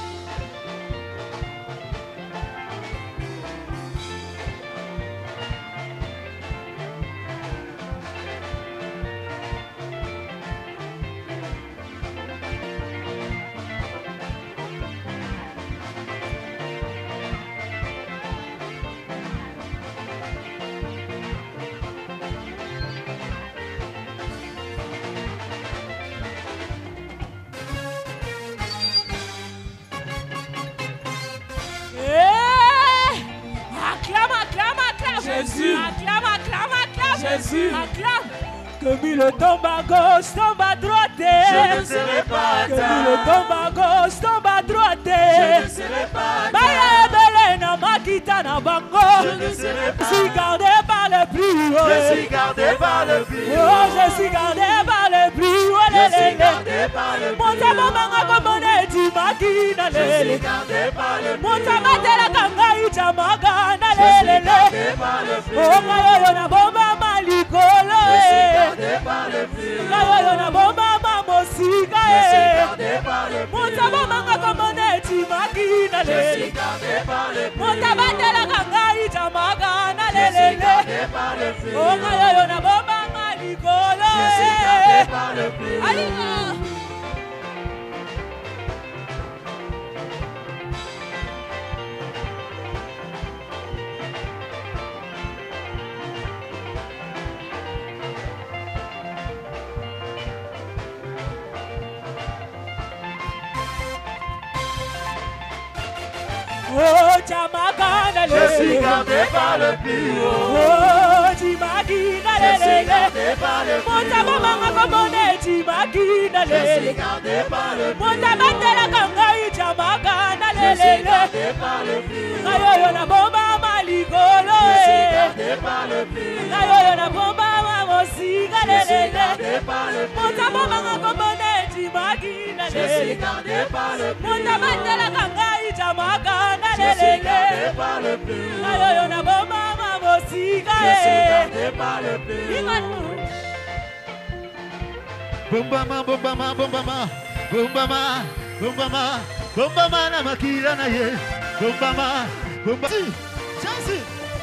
Acclame, acclame, acclame. Jésus. Acclame, acclame, acclame. Jésus. Acclame. Que mille tombe à gauche, tombe à droite. Je ne serai pas Que mille tombe à gauche, tombe à droite. Je ne serai pas Baya ebele na makita na bango. Je ne serai Je suis gardé par le plus haut. Je suis gardé par le plus Oh, je suis gardé par le plus haut. Je suis gardé par le plus Mon tabou manga comme on est du matin. magina lele. Mutabatela kangai chamagana Je suis lele. gardé par le flux. Onga yoyo na bomba malikolo. Je suis gardé par le flux. Onga yoyo na bomba mamosika. Je suis gardé par le flux. Mutabamanga komoneti magina Je lele. suis gardé par le flux. Mutabatela kangai chamagana Je suis lele. gardé par le flux. Onga yoyo na bomba malikolo. Je suis gardé par le flux. Alina. Oh, Chamagana, Je suis gardé par le plus haut. oh, Chimagina, Je suis gardé par le plus Montabamanga haut. komone Chimagina, Je suis gardé par le plus haut. Montabatela kangai Chamagana, Je suis gardé par le plus haut. Ngayoyo na bomba maligolo, Je suis gardé par le plus haut. Ngayoyo na bomba mamosika, Je suis gardé par le plus haut. Montabamanga komone Chimagina, Je suis gardé par le plus haut. Montabatela kangai Chamagana, Je suis gardé par le plus haut. Ngayoyo na bomba mamosika, Je suis gardé par le plus haut. Bombama, bombama, bombama, bombama, bombama, bombama na makila na ye. Bombama, bombama. Chansi.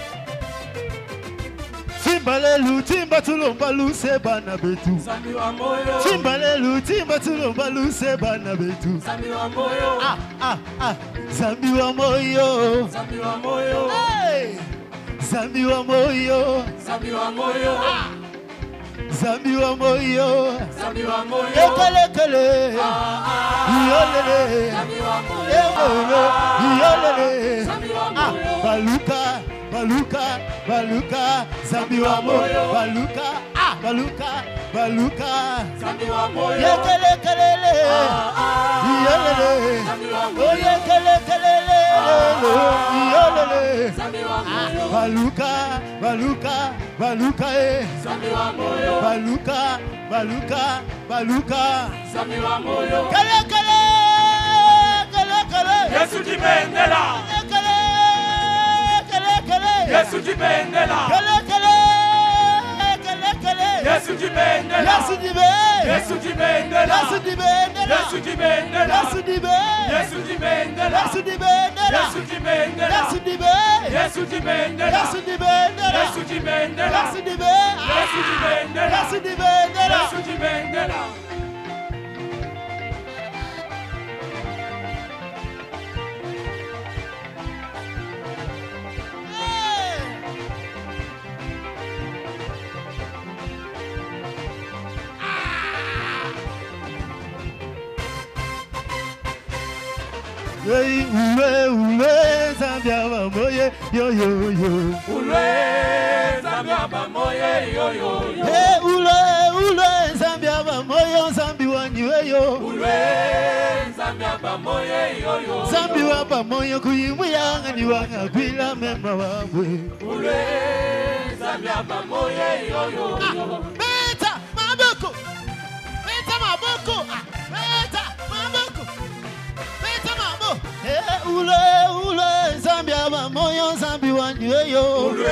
Timbalelu, timba tulomba luse bana betu. Zambi wa moyo. Timbalelu, timba tulomba luse bana betu. Zambi wa moyo. Zambi wa moyo. Zambi wa moyo. Hey! Zambi wa moyo. Zambi wa moyo. Zambi wa moyo. Zambi wa moyo. Ekelekele. Yolele. Zambi wa moyo. Yolele. Zambi wa moyo. Baluka, baluka, baluka. Zambi wa moyo. Baluka, baluka, baluka. Zambi wa moyo. Yekelekele. Yolele. Zambi wa Oh, moyo. yekelekele. Yolele. Zambi wa moyo. Baluka, baluka, baluka, Zambi wa moyo. baluka, baluka, baluka. Zambi wa moyo. Kale, kale, kale, kale. Yesu jibendela. Kale, kale, kale. Yesu jibendela. Kale, kale, kale, kale. Yesu jibendela. Yesu dibe. Yesu jibendela. Yesu dibendela. Yesu jibendela. Yesu dibe. Yesu jibendela. Yesu dibendela. Yesu jibendela. Yesu dibe. Yesu jibendela. Yesu dibendela. Yesu jibendela. Yesu dibe. Yesu jibendela. Yesu dibendela. Yesu jibendela. Hey, ule, Zambia mamoye, yo, yo, yo. Ulwe Zambia bamoye yo yo yo. Hey, ule, Zambia mamoye, Zambi wanywe yo. Ulwe Zambia bamoye yo yo. Zambi wa mamoye kuyimuyanga ni wanga kwila mema wabwe. Ulwe Zambia bamoye yo yo yo. Beta maboko, beta maboko, beta maboko, beta maboko. Hey, ule, Zambia mamoye, Zambi wanywe yo. Ulwe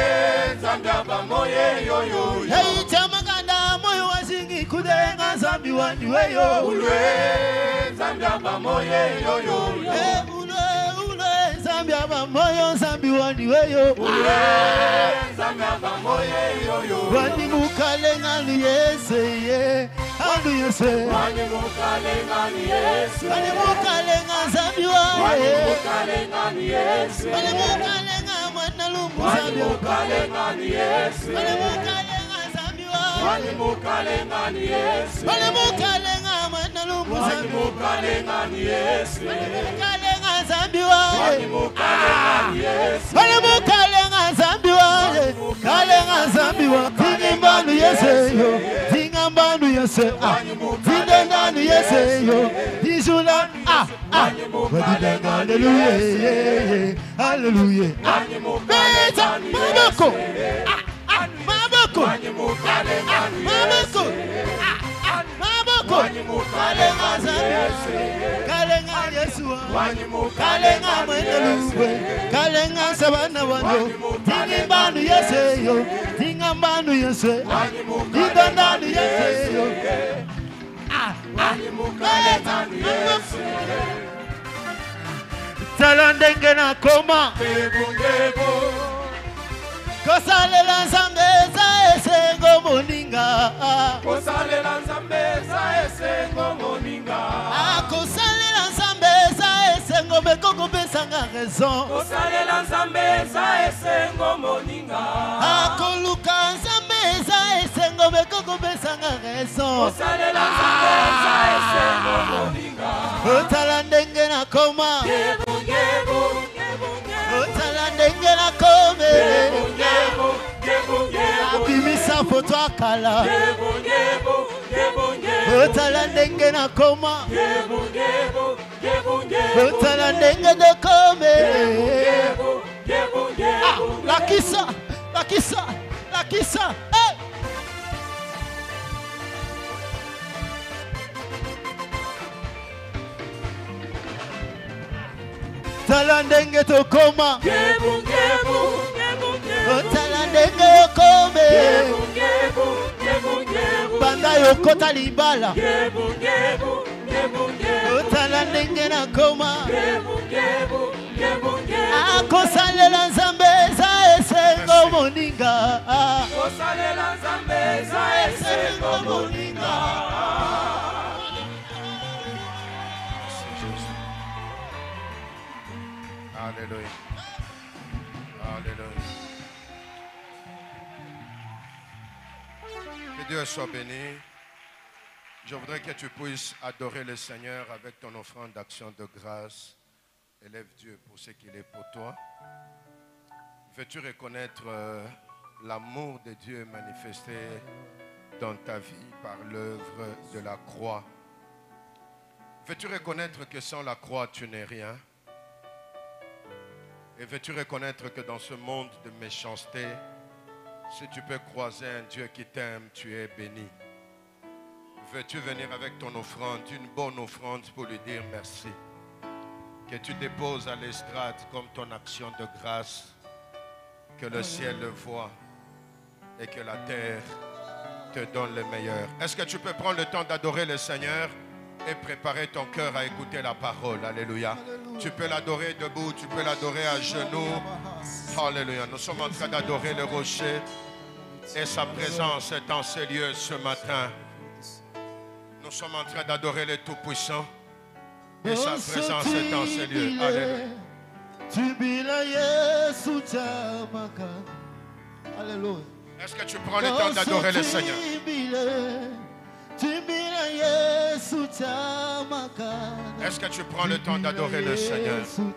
Zambia bamoye yo yo yo. Hey, chamaganda moyo wazingi kudenga Zambi wanywe yo. Ulwe Zambia bamoye yo yo yo. Hey, ule, Zambia mamoye, Zambi wanywe yo. Ulwe Zambia bamoye yo yo. Wani mukale ngani yese ye, anu yese. Wani mukale ngani Yesu. Wani mukale ngani Zambi Wani wae. mukale ngani Yesu. Wani mukale ngani mwana lumbu Wani Zambi wae. mukale ngani Yesu. Wani mukale ngani Zambi wae. Wani mukale ngani Yesu. Wani mukale ngani mwana lumbu Wani Zambi wae. mukale ngani Yesu. Wani mukale ngani Zambi wae. Wani mukale ngani Yesu. Wani mukale ngani Zambi wae. Kale ngani Zambi wae. Tingi mbanu yese yo. Tinga mbanu yese. Tinga ndanu yese yo. Tishula. Wadidanga hallelujah. Hallelujah. Beta maboko. Maboko. Maboko. Maboko. moko kalenga zambi kalenga yesu kalenga mwene lubwe kalenga sabana wano tingi mbanu yeseyo tinga mbanu yese idandanu yeseyo talandenge na koma kosalela nzambe za esengo moninga kosalela nzambe za esengo moninga kosalela nzambe za esengo mekoko pesanga raison kosalela nzambe za esengo moninga koluka nzambe za esengo mekoko pesanga raison kosalela nzambe za esengo moninga otala ndenge na koma otala ndenge na kome abimisa foto akala otala ndenge na koma otala ndenge de kome lakisa lakisa lakisa hey! Tala ndenge tokoma otala ndenge yokome banda yokota libala otala ndenge na koma akosalela nzambe za esengo moninga kosalela nzambe za esengo moninga Alléluia. Alléluia. Que Dieu soit béni. Je voudrais que tu puisses adorer le Seigneur avec ton offrande d'action de grâce. Élève Dieu pour ce qu'il est pour toi. Veux-tu reconnaître l'amour de Dieu manifesté dans ta vie par l'œuvre de la croix? Veux-tu reconnaître que sans la croix, tu n'es rien? Et veux-tu reconnaître que dans ce monde de méchanceté, si tu peux croiser un Dieu qui t'aime, tu es béni? Veux-tu venir avec ton offrande, une bonne offrande pour lui dire merci? Que tu déposes à l'estrade comme ton action de grâce, que le ciel le voit et que la terre te donne le meilleur. Est-ce que tu peux prendre le temps d'adorer le Seigneur et préparer ton cœur à écouter la parole? Alléluia. Tu peux l'adorer debout, tu peux l'adorer à genoux. Alléluia. Nous sommes en train d'adorer le rocher et sa présence est en ces lieux ce matin. Nous sommes en train d'adorer le Tout-Puissant et sa présence est en ces lieux. Alléluia. Est-ce que tu prends le temps d'adorer le Seigneur? Est-ce que tu prends le temps d'adorer le Seigneur?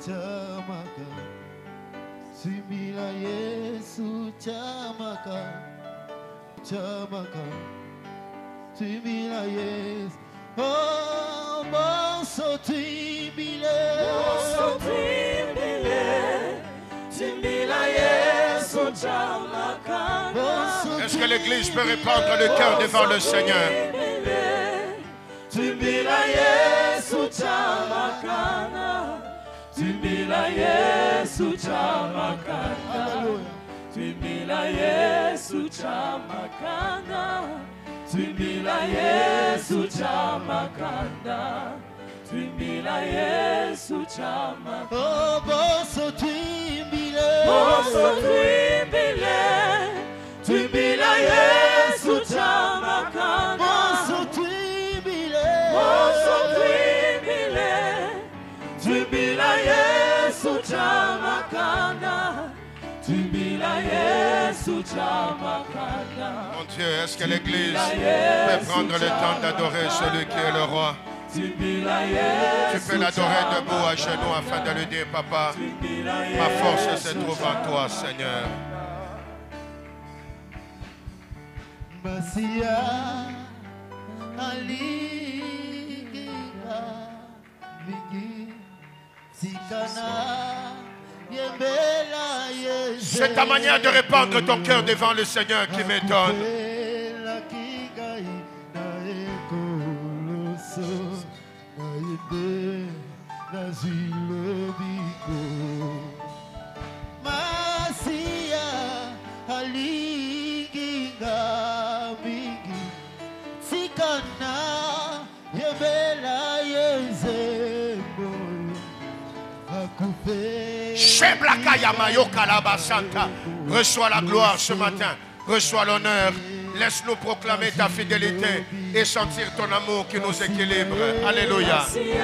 Est-ce que l'Église peut répandre le cœur devant le Seigneur? Tumbila Yesu chamakana, Tumbila Yesu chamakana, Tumbila Yesu chamakana, Tumbila Yesu chamakana, Tumbila Yesu chamakana. Oh, boso tumbile, Boso tumbile, Tumbila Yesu chamakana. boso tumbile. Tumbila Yesu chamakana, Tumbila Yesu chamakana. Mon Dieu, est-ce que l'Église peut prendre le temps d'adorer celui qui est le roi? Tu peux l'adorer debout à genoux afin de lui dire, Papa, ma force se trouve en toi, Seigneur. Masia Ali Vigi Sikana Yembela Yesu. C'est ta manière de répandre ton cœur devant le Seigneur qui m'étonne. nazile biko Masia aliginga mingi Sikana yebela yezembo Akupe Reçois la gloire ce matin. Reçois l'honneur. Laisse-nous proclamer ta fidélité et sentir ton amour qui nous équilibre. Alléluia.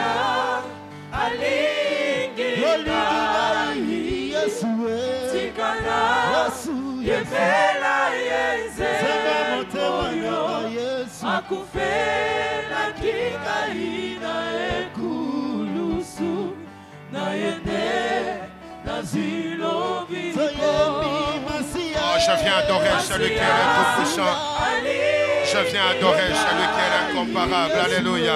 Oh, je viens adorer celui qui est tout-puissant. Je viens adorer celui qui est incomparable. Alléluia.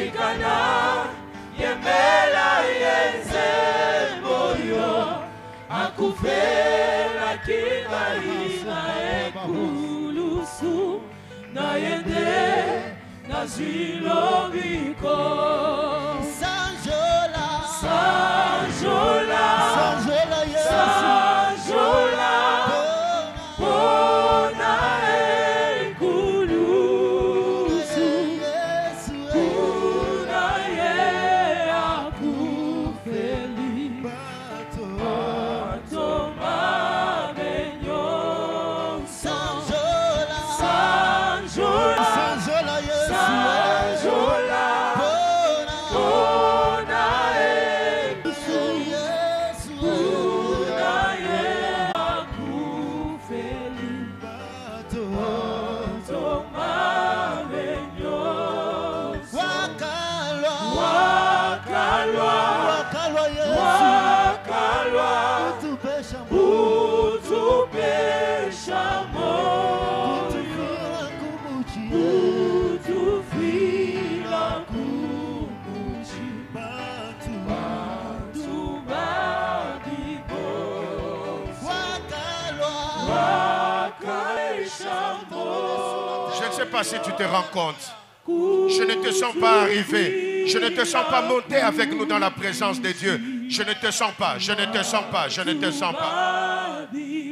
Je ne sais pas si tu te rends compte. Je ne te sens pas arriver. Je ne te sens pas monter avec nous dans la présence de Dieu. Je ne te sens pas. Je ne te sens pas. Je ne te sens pas.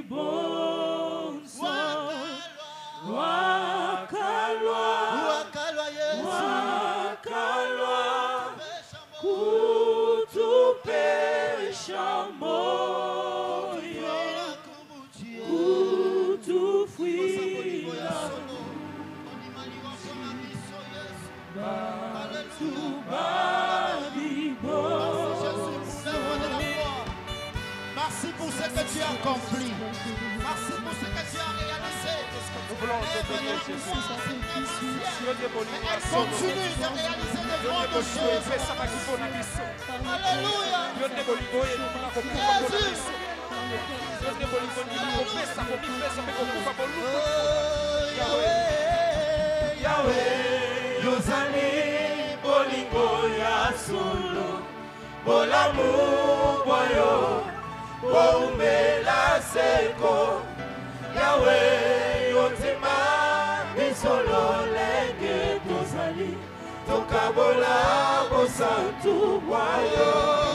Merci pour ce que tu as accompli. Merci pour ce que tu as réalisé. Nous voulons te bénir, Jésus. Continue de réaliser de grandes choses. Alléluia. Yahweh, Yozani, Bolingo, Yasulu, Bolamu, Boyo, Boumela, Seko, Yahweh, Yotima, Bisolo, Lenge, Tozali, Tokabola, Bosantu, Boyo,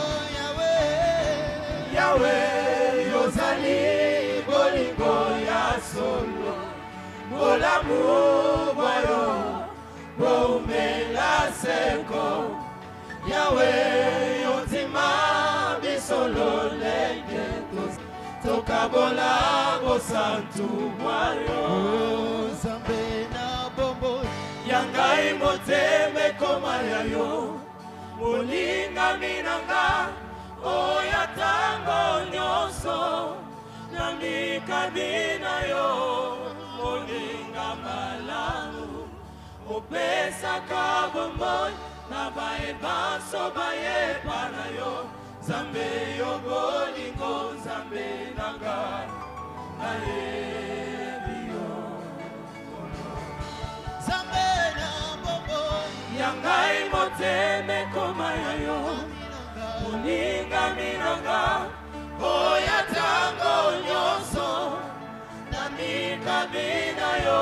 Yahweh, Yozani, Bolingo, Yasulu, Bolamu, Boyo, Boumela, Seko, Yahweh, Yotima, Bisolo, Lenge, Tokabola, Bosantu, Boyo, Zambe na bombo. Yangai moteme koma yayo, Molinga minanga, Oya tango nyoso, Nami kabina yo, Molinga malamu, Opesa kabomboy, Nabae baso baye panayo, Zambe yo bolingo, Zambe nanga, Naebio. Zambe na bombo. Yangai moteme koma yayo, Molinga minanga, Oya tango nyoso, Nami kabina yo,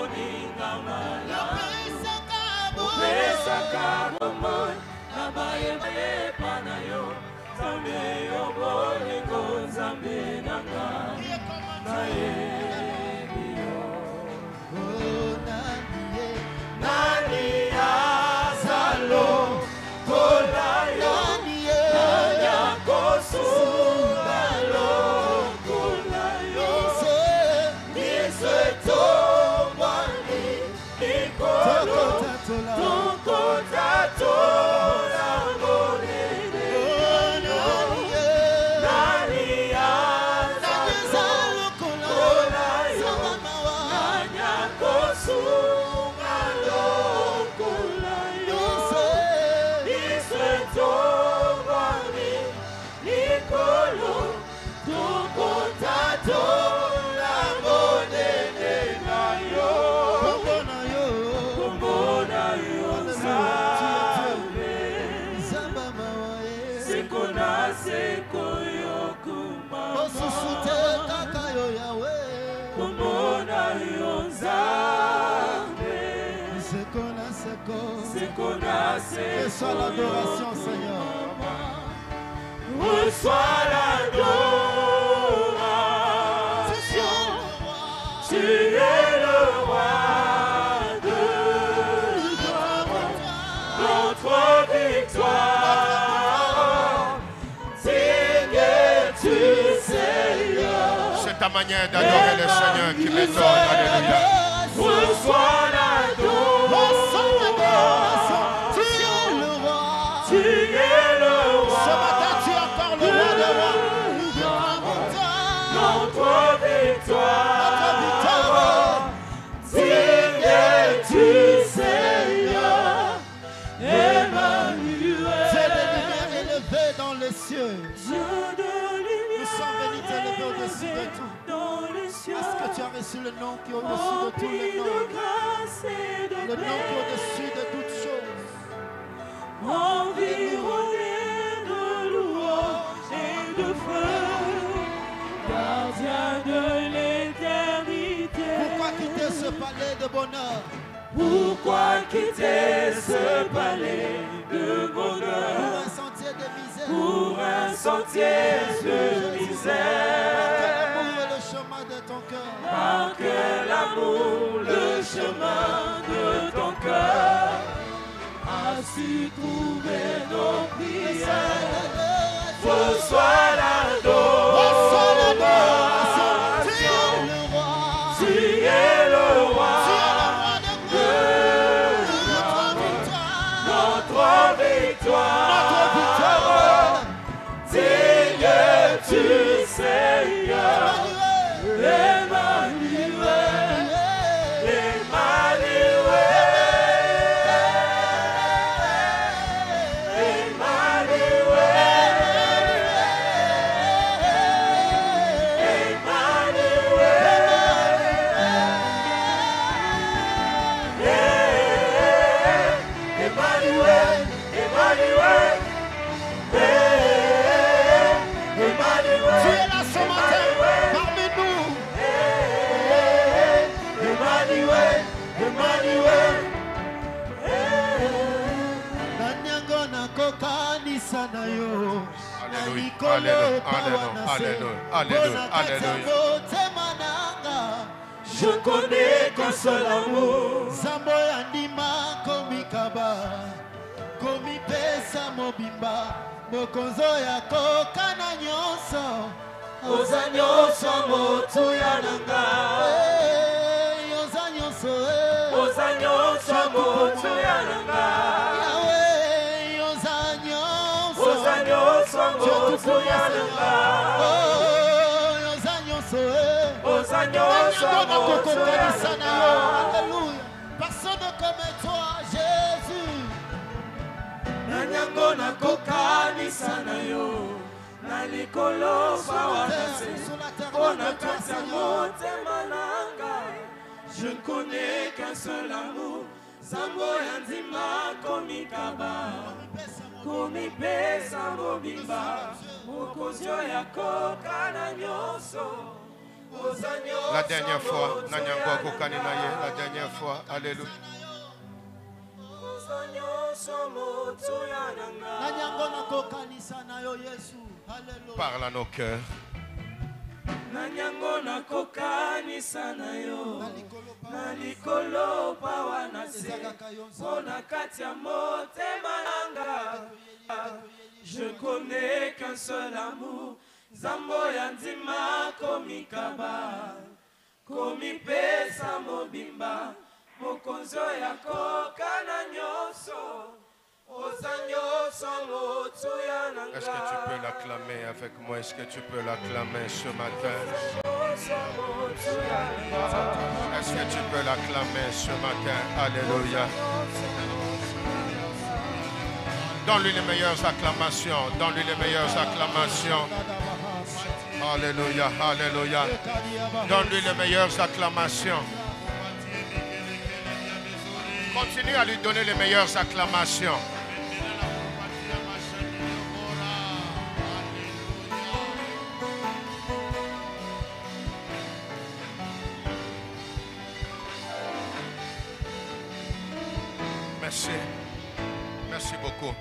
Molinga malamu, Opesa kabomboy, Nabaye Reçois l'adoration, Seigneur. Reçois l'adoration. Tu es le roi de gloire. Notre victoire. Digne-tu, Seigneur. C'est ta manière d'adorer le Seigneur qui m'étonne. Alléluia. Reçois l'adoration. Tu es le roi. Ce matin, tu es encore le roi de roi. Notre victoire. Digne-tu, Seigneur. Emmanuel. Dieu de lumière élevé dans les cieux. Dieu de lumière. Nous sommes venus t'élever au-dessus de tout. Dans les cieux. Est-ce que tu as reçu le nom qui est au-dessus de tous les noms? Le nom qui est au-dessus de toutes choses. Environné de louanges et de feu, gardien de l'éternité. Pourquoi quitter ce palais de bonheur? Pourquoi quitter ce palais de bonheur Pour un sentier de misère. pour un sentier de misère? Le chemin de ton cœur. Par que l'amour, le chemin de ton cœur a su trouver nos prières. Reçois l'adoration. Tu es le roi. Tu es le roi de notre victoire. Digne-tu, Seigneur. Emmanuel. Tu es là ce matin parmi nous. Nanyango na kokanisa na yo. Na likolo epawa na se. Mpona kati ya motema nanga. Je connais qu'un seul amour. Zambo ya ndima komikaba. Komipesa mobimba. Mokonzo ya kokana nyonso. Oza nyonso motuya nanga. Oza nyonso. Oza nyonso motuya nanga. Yahweh, oza nyonso. Oza nyonso motuya nanga. Oza nyonso. Oza nyonso motuya nanga. Alléluia. Personne comme toi, Jésus. Nanyango nakokanisa na yo. Na likolo bawa na se. Mpona kati ya motema nanga. Je ne connais qu'un seul amour. Zambo ya ndima komikaba. Komipesa mobimba. Mokonzi ya kokana nyonso. La dernière fois, Nanyango Kokani Naye, la dernière fois, alléluia. Parle à nos cœurs. Nanyango na kokanisa na yo na likolo pawa na se pona kati ya motema nanga. Je connais qu'un seul amour, Zambo ya ndima komikaba komipesa mobimba mokonzo ya kokana nyoso. Est-ce que tu peux l'acclamer avec moi? Est-ce que tu peux l'acclamer ce matin? Est-ce que tu peux l'acclamer ce matin? Alléluia. Donne-lui les meilleures acclamations. Donne-lui les meilleures acclamations. Alléluia, alléluia. Donne-lui les meilleures acclamations. Continue à lui donner les meilleures acclamations. Merci. Merci beaucoup.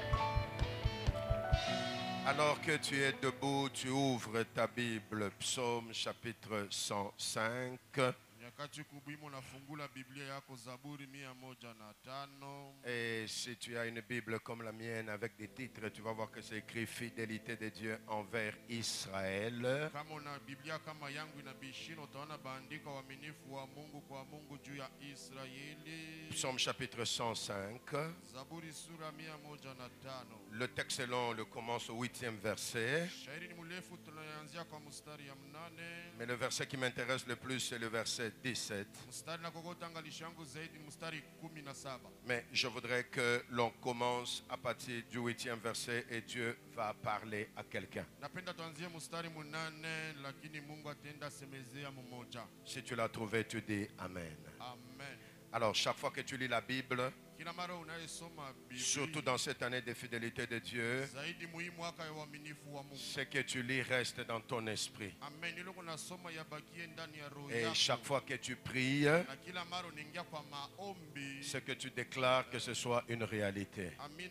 Alors que tu es debout, tu ouvres ta Bible, Psaume chapitre 105. Et si tu as une Bible comme la mienne avec des titres, tu vas voir que c'est écrit fidélité de Dieu envers Israël. Psaume chapitre 105. Le texte est long, le commence au 8e verset. Mais le verset qui m'intéresse le plus, c'est le verset 17. Mais je voudrais que l'on commence à partir du 8e verset et Dieu va parler à quelqu'un. Si tu l'as trouvé, tu dis Amen. Amen. Alors, chaque fois que tu lis la Bible, surtout dans cette année de fidélité de Dieu, ce que tu lis reste dans ton esprit. Et chaque fois que tu pries, ce que tu déclares, que ce soit une réalité.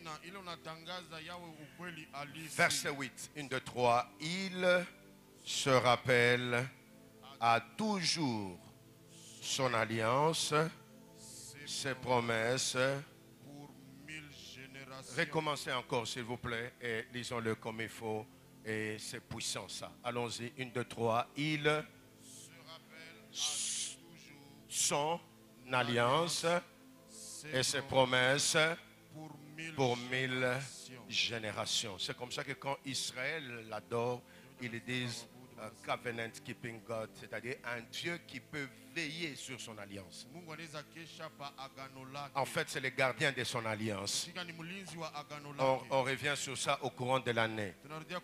Verset 8, 1, 2, 3. Il se rappelle à toujours son alliance, ses promesses. Recommencez encore s'il vous plaît et lisons-le comme il faut. Et c'est puissant ça. Allons-y, 1, 2, 3. Il son alliance et ses promesses pour 1000 générations. C'est comme ça que quand Israël l'adore, ils disent covenant keeping God, c'est-à-dire un Dieu qui peut veiller sur son alliance. En fait, c'est le gardien de son alliance. On revient sur ça au courant de l'année.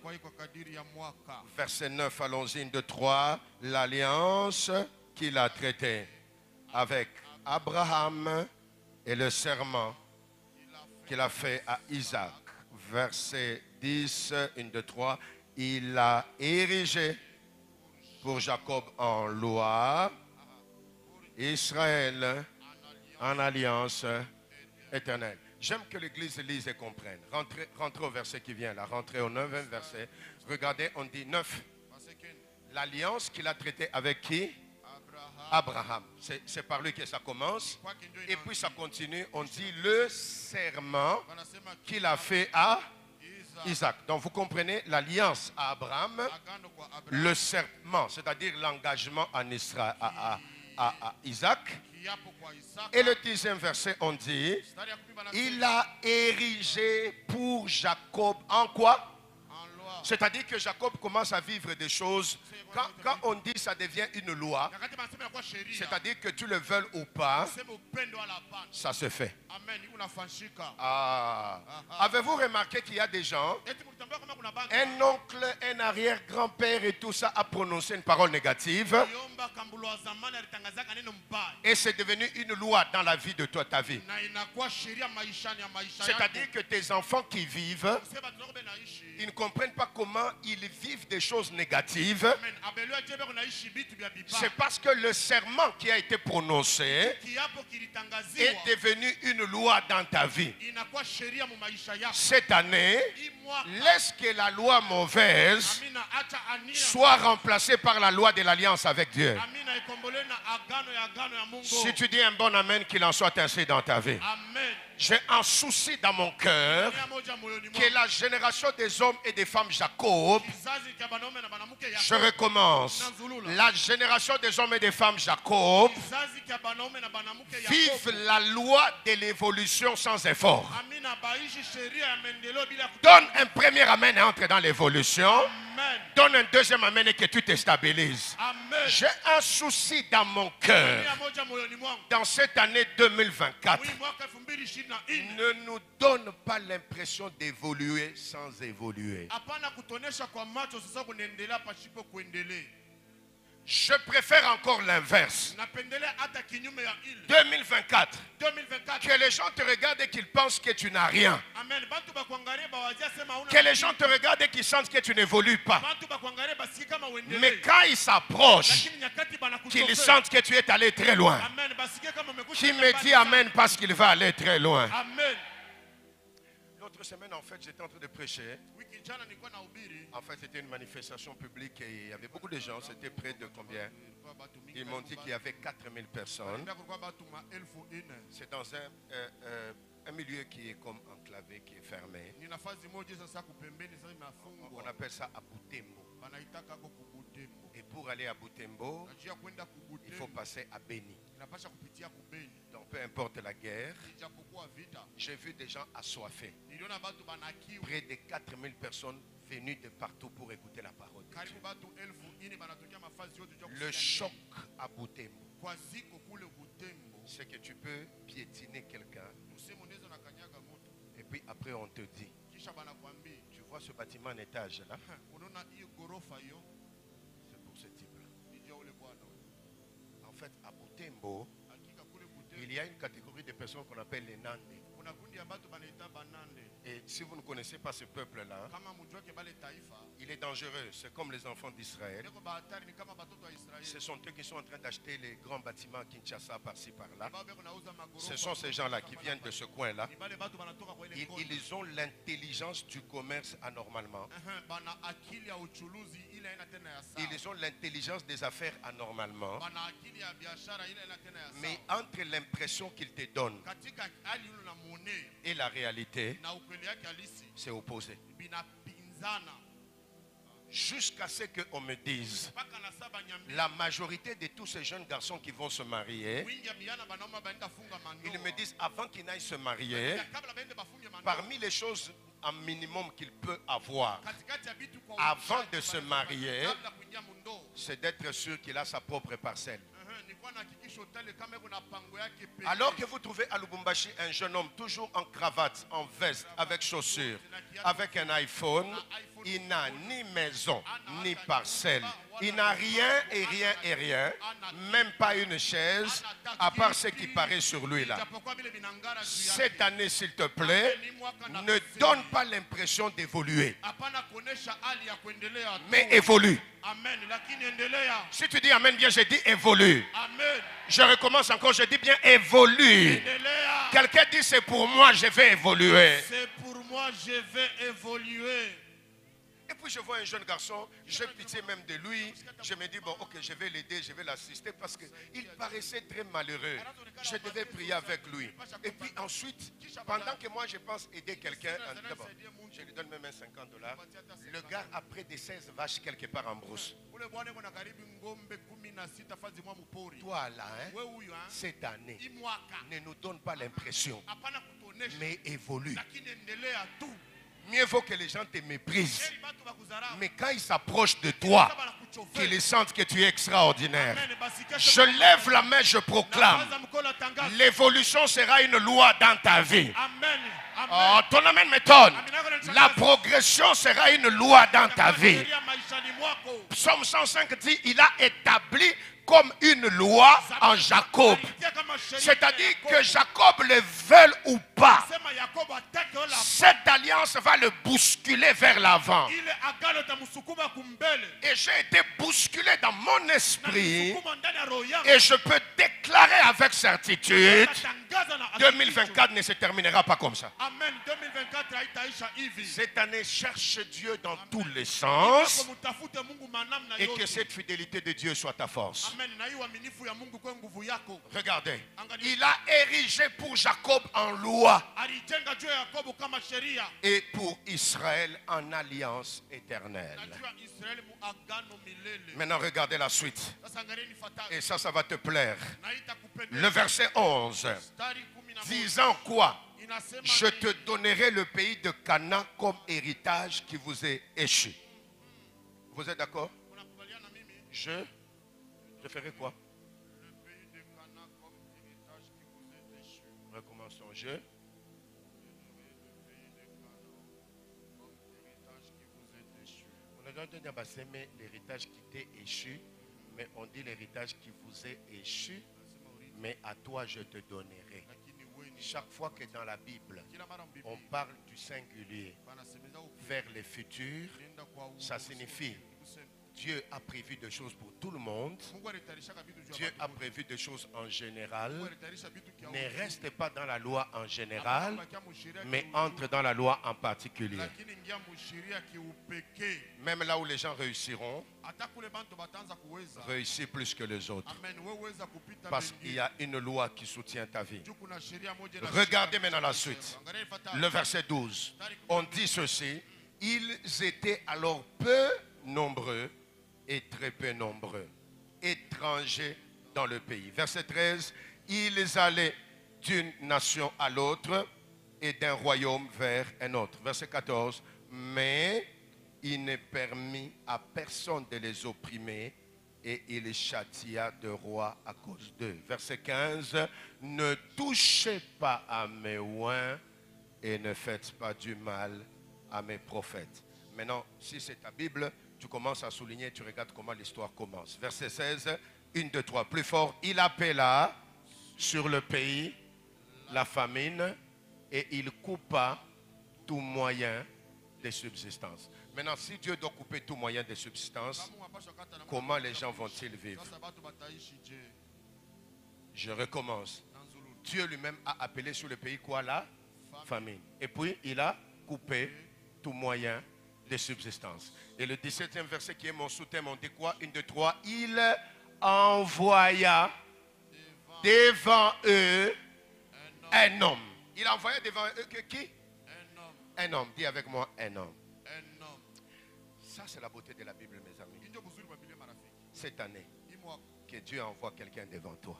Verset 9, allons-y, 1, 2, 3. L'alliance qu'il a traitée avec Abraham et le serment qu'il a fait à Isaac. Verset 10, 1, 2, 3. Il a érigé pour Jacob en loi, Israël en alliance éternelle. J'aime que l'Église lise et comprenne. Rentrez au verset qui vient là. Rentrez au 9e verset. Regardez, on dit 9. L'alliance qu'il a traitée avec qui? Abraham. C'est par lui que ça commence. Et puis ça continue. On dit le serment qu'il a fait à Isaac. Donc vous comprenez l'alliance à Abraham, le serment, c'est-à-dire l'engagement en Israël, à Isaac. Et le 10e verset, on dit, il a érigé pour Jacob en quoi? C'est-à-dire que Jacob commence à vivre des choses. Quand on dit ça devient une loi, c'est-à-dire que tu le veuilles ou pas, ça se fait. Avez-vous remarqué qu'il y a des gens, un oncle, un arrière-grand-père et tout ça a prononcé une parole négative et c'est devenu une loi dans la vie de ta vie. C'est-à-dire que tes enfants qui vivent, Ils ne comprennent pas comment ils vivent des choses négatives. C'est parce que le serment qui a été prononcé est devenu une loi dans ta vie. Cette année, laisse que la loi mauvaise soit remplacée par la loi de l'alliance avec Dieu. Si tu dis un bon amen, qu'il en soit ainsi dans ta vie. J'ai un souci dans mon cœur que la génération des hommes et des femmes Jacob, je recommence, la génération des hommes et des femmes Jacob vive la loi de l'évolution sans effort. Donne un premier amen et entre dans l'évolution. Donne un deuxième amen et que tu te stabilises. J'ai un souci dans mon cœur dans cette année 2024. Ne nous donne pas l'impression d'évoluer sans évoluer. Je préfère encore l'inverse. 2024. Que les gens te regardent et qu'ils pensent que tu n'as rien. Que les gens te regardent et qu'ils sentent que tu n'évolues pas. Mais quand ils s'approchent, qu'ils sentent que tu es allé très loin. Qui me dit amen parce qu'il va aller très loin. L'autre semaine, en fait, j'étais en train de prêcher. En fait, c'était une manifestation publique et il y avait beaucoup de gens. C'était près de combien? Ils m'ont dit qu'il y avait 4000 personnes. C'est dans un milieu qui est comme enclavé, qui est fermé. On appelle ça à Butembo. Et pour aller à Butembo, il faut passer à Beni. Donc peu importe la guerre, j'ai vu des gens assoiffés. Près de 4000 personnes venues de partout pour écouter la parole de Dieu. Le choc à Butembo, c'est que tu peux piétiner quelqu'un et puis après on te dit, tu vois ce bâtiment en étage là, c'est pour ce type là. En fait à Butembo, il y a une catégorie de personnes qu'on appelle les Nande. Et si vous ne connaissez pas ce peuple-là, il est dangereux. C'est comme les enfants d'Israël. Ce sont eux qui sont en train d'acheter les grands bâtiments à Kinshasa par-ci par-là. Ce sont ces gens-là qui viennent de ce coin-là. Ils ont l'intelligence du commerce anormalement. Ils ont l'intelligence des affaires anormalement. Mais entre l'impression qu'ils te donnent et la réalité, c'est opposé. Jusqu'à ce qu'on me dise, la majorité de tous ces jeunes garçons qui vont se marier, ils me disent avant qu'ils n'aillent se marier, parmi les choses un minimum qu'il peut avoir avant de se marier, c'est d'être sûr qu'il a sa propre parcelle. Alors que vous trouvez à Lubumbashi un jeune homme toujours en cravate, en veste, avec chaussures, avec un iPhone, il n'a ni maison, ni parcelle. Il n'a rien et rien et rien, même pas une chaise, à part ce qui paraît sur lui là. Cette année, s'il te plaît, ne donne pas l'impression d'évoluer, mais évolue. Si tu dis amen bien, je dis évolue. Je recommence encore, je dis bien évolue. Quelqu'un dit c'est pour moi, je vais évoluer. C'est pour moi, je vais évoluer. Et puis je vois un jeune garçon, j'ai pitié même de lui. Je me dis, bon, ok, je vais l'aider, je vais l'assister parce qu'il paraissait très malheureux. Je devais prier avec lui. Et puis ensuite, pendant que moi je pense aider quelqu'un, je lui donne même un $50. Le gars a près de 16 vaches quelque part en brousse. Toi là, cette année, ne nous donne pas l'impression, mais évolue. Mieux vaut que les gens te méprisent. Mais quand ils s'approchent de toi, qu'ils sentent que tu es extraordinaire. Je lève la main, je proclame. L'évolution sera une loi dans ta vie. Oh, ton amen m'étonne. La progression sera une loi dans ta vie. Psaume 105 dit, il a établi comme une loi en Jacob. C'est-à-dire que Jacob le veuille ou pas, cette alliance va le bousculer vers l'avant. Et j'ai été bousculé dans mon esprit. Et je peux déclarer avec certitude, 2024 ne se terminera pas comme ça. Amen. 2024 haitaisha hivi. Cette année, cherche Dieu dans tous les sens. Et que cette fidélité de Dieu soit ta force. Amen. Na hii uaminifu ya Mungu kwa nguvu yako. Regardez, il a érigé pour Jacob en loi Alijenga juu ya Yakobo kama sheria. et pour Israël en alliance éternelle. Na juu ya Israeli mu agano milele. Maintenant, regardez la suite. Sasa angalieni fataki. Et ça va te plaire. Na itakupendeza. Le verset 11. Mstari 11. Disant quoi? Inasema Je te donnerai le pays de Canaan comme héritage qui vous est échu. Vous êtes d'accord? unakubaliana mimi? Je ferai quoi? Le pays de Canaan comme héritage qui vous est échu. Recommençons. Je Le pays de Canaan comme héritage qui vous est échu. on a dit mais l'héritage qui t'est échu, mais on dit l'héritage qui vous est échu, mais à toi je te donnerai. Chaque fois que dans la Bible, on parle du singulier vers le futur, ça signifie Dieu a prévu des choses pour tout le monde. Dieu a prévu des choses en général. Ne reste pas dans la loi en général, mais entre dans la loi en particulier. Même là où les gens réussiront, réussir plus que les autres. Parce qu'il y a une loi qui soutient ta vie. Regardez maintenant la suite. Le verset 12. On dit ceci. Ils étaient alors peu nombreux et très peu nombreux, étrangers dans le pays. Verset 13. Ils allaient d'une nation à l'autre et d'un royaume vers un autre. Verset 14. Mais il ne permit à personne de les opprimer et il châtia de roi à cause d'eux. Verset 15. Ne touchez pas à mes oins et ne faites pas du mal à mes prophètes. Maintenant, si c'est ta Bible, tu commences à souligner, tu regardes comment l'histoire commence. Verset 16, 1, 2, 3, plus fort. Il appela sur le pays la famine et il coupa tout moyen de subsistance. Maintenant, si Dieu doit couper tout moyen de subsistance, comment les gens vont-ils vivre? Je recommence. Dieu lui-même a appelé sur le pays quoi? La famine. Et puis, il a coupé tout moyen de subsistance. Et le 17e verset qui est mon sous-thème, on dit quoi? 1, 2, 3. Il envoya devant eux un homme. Il a envoyé devant eux qui? Un homme. Dis avec moi, un homme. Ça, c'est la beauté de la Bible, mes amis. Cette année, que Dieu envoie quelqu'un devant toi.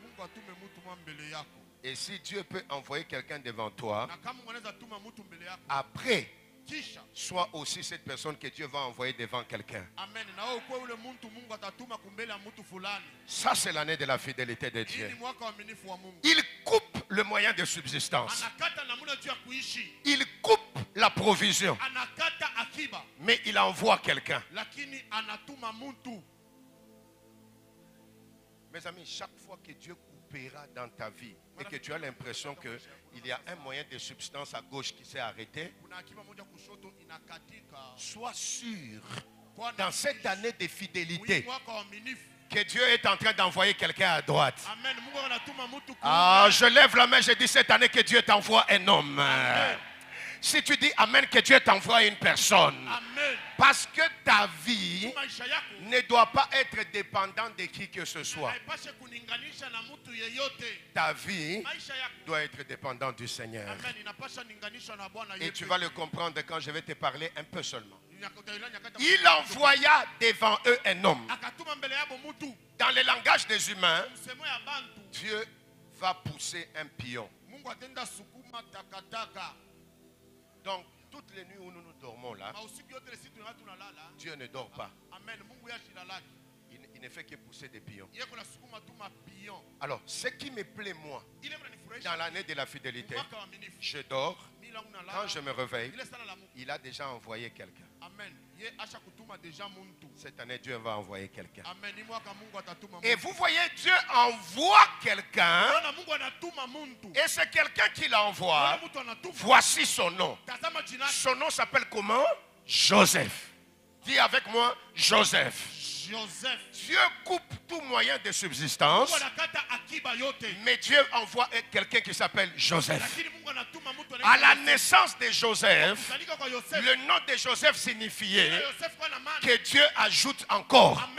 Et si Dieu peut envoyer quelqu'un devant toi, après, soit aussi cette personne que Dieu va envoyer devant quelqu'un. Ça, c'est l'année de la fidélité de Dieu. Il coupe le moyen de subsistance. Il coupe la provision. Mais il envoie quelqu'un. Mes amis, chaque fois que Dieu coupera dans ta vie et que tu as l'impression qu'il y a un moyen de substance à gauche qui s'est arrêté, sois sûr dans cette année de fidélité que Dieu est en train d'envoyer quelqu'un à droite. Ah, je lève la main, je dis cette année que Dieu t'envoie un homme. Amen. Si tu dis Amen, que Dieu t'envoie une personne. Amen. Parce que ta vie ne doit pas être dépendante de qui que ce soit. Ta vie doit être dépendante du Seigneur. Et tu vas le comprendre quand je vais te parler un peu seulement. Il envoya devant eux un homme. Dans le langage des humains, Dieu va pousser un pion. Donc, toutes les nuits où nous dormons là, Dieu ne dort pas. Il ne fait que pousser des pions. Alors, ce qui me plaît moi, dans l'année de la fidélité, je dors, Quand je me réveille, il a déjà envoyé quelqu'un. Cette année, Dieu va envoyer quelqu'un. Et vous voyez, Dieu envoie quelqu'un. Et c'est quelqu'un qui l'envoie. Voici son nom. Son nom s'appelle comment? Joseph. Dis avec moi, Joseph. Dieu coupe tout moyen de subsistance, mais Dieu envoie quelqu'un qui s'appelle Joseph. À la naissance de Joseph, le nom de Joseph signifiait que Dieu ajoute encore.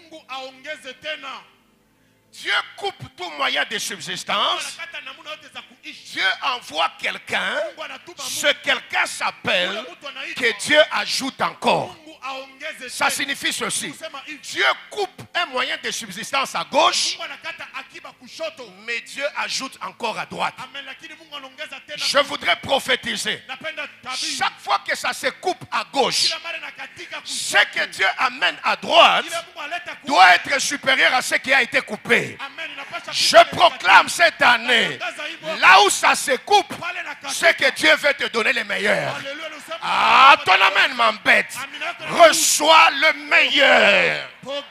Dieu coupe tout moyen de subsistance. Dieu envoie quelqu'un. Ce quelqu'un s'appelle que Dieu ajoute encore. Ça signifie ceci. Dieu coupe un moyen de subsistance à gauche, mais Dieu ajoute encore à droite. Je voudrais prophétiser. Chaque fois que ça se coupe à gauche, ce que Dieu amène à droite doit être supérieur à ce qui a été coupé. Je proclame cette année, là où ça se coupe, c'est que Dieu veut te donner le meilleur. Ah, ton amen m'embête. Reçois le meilleur.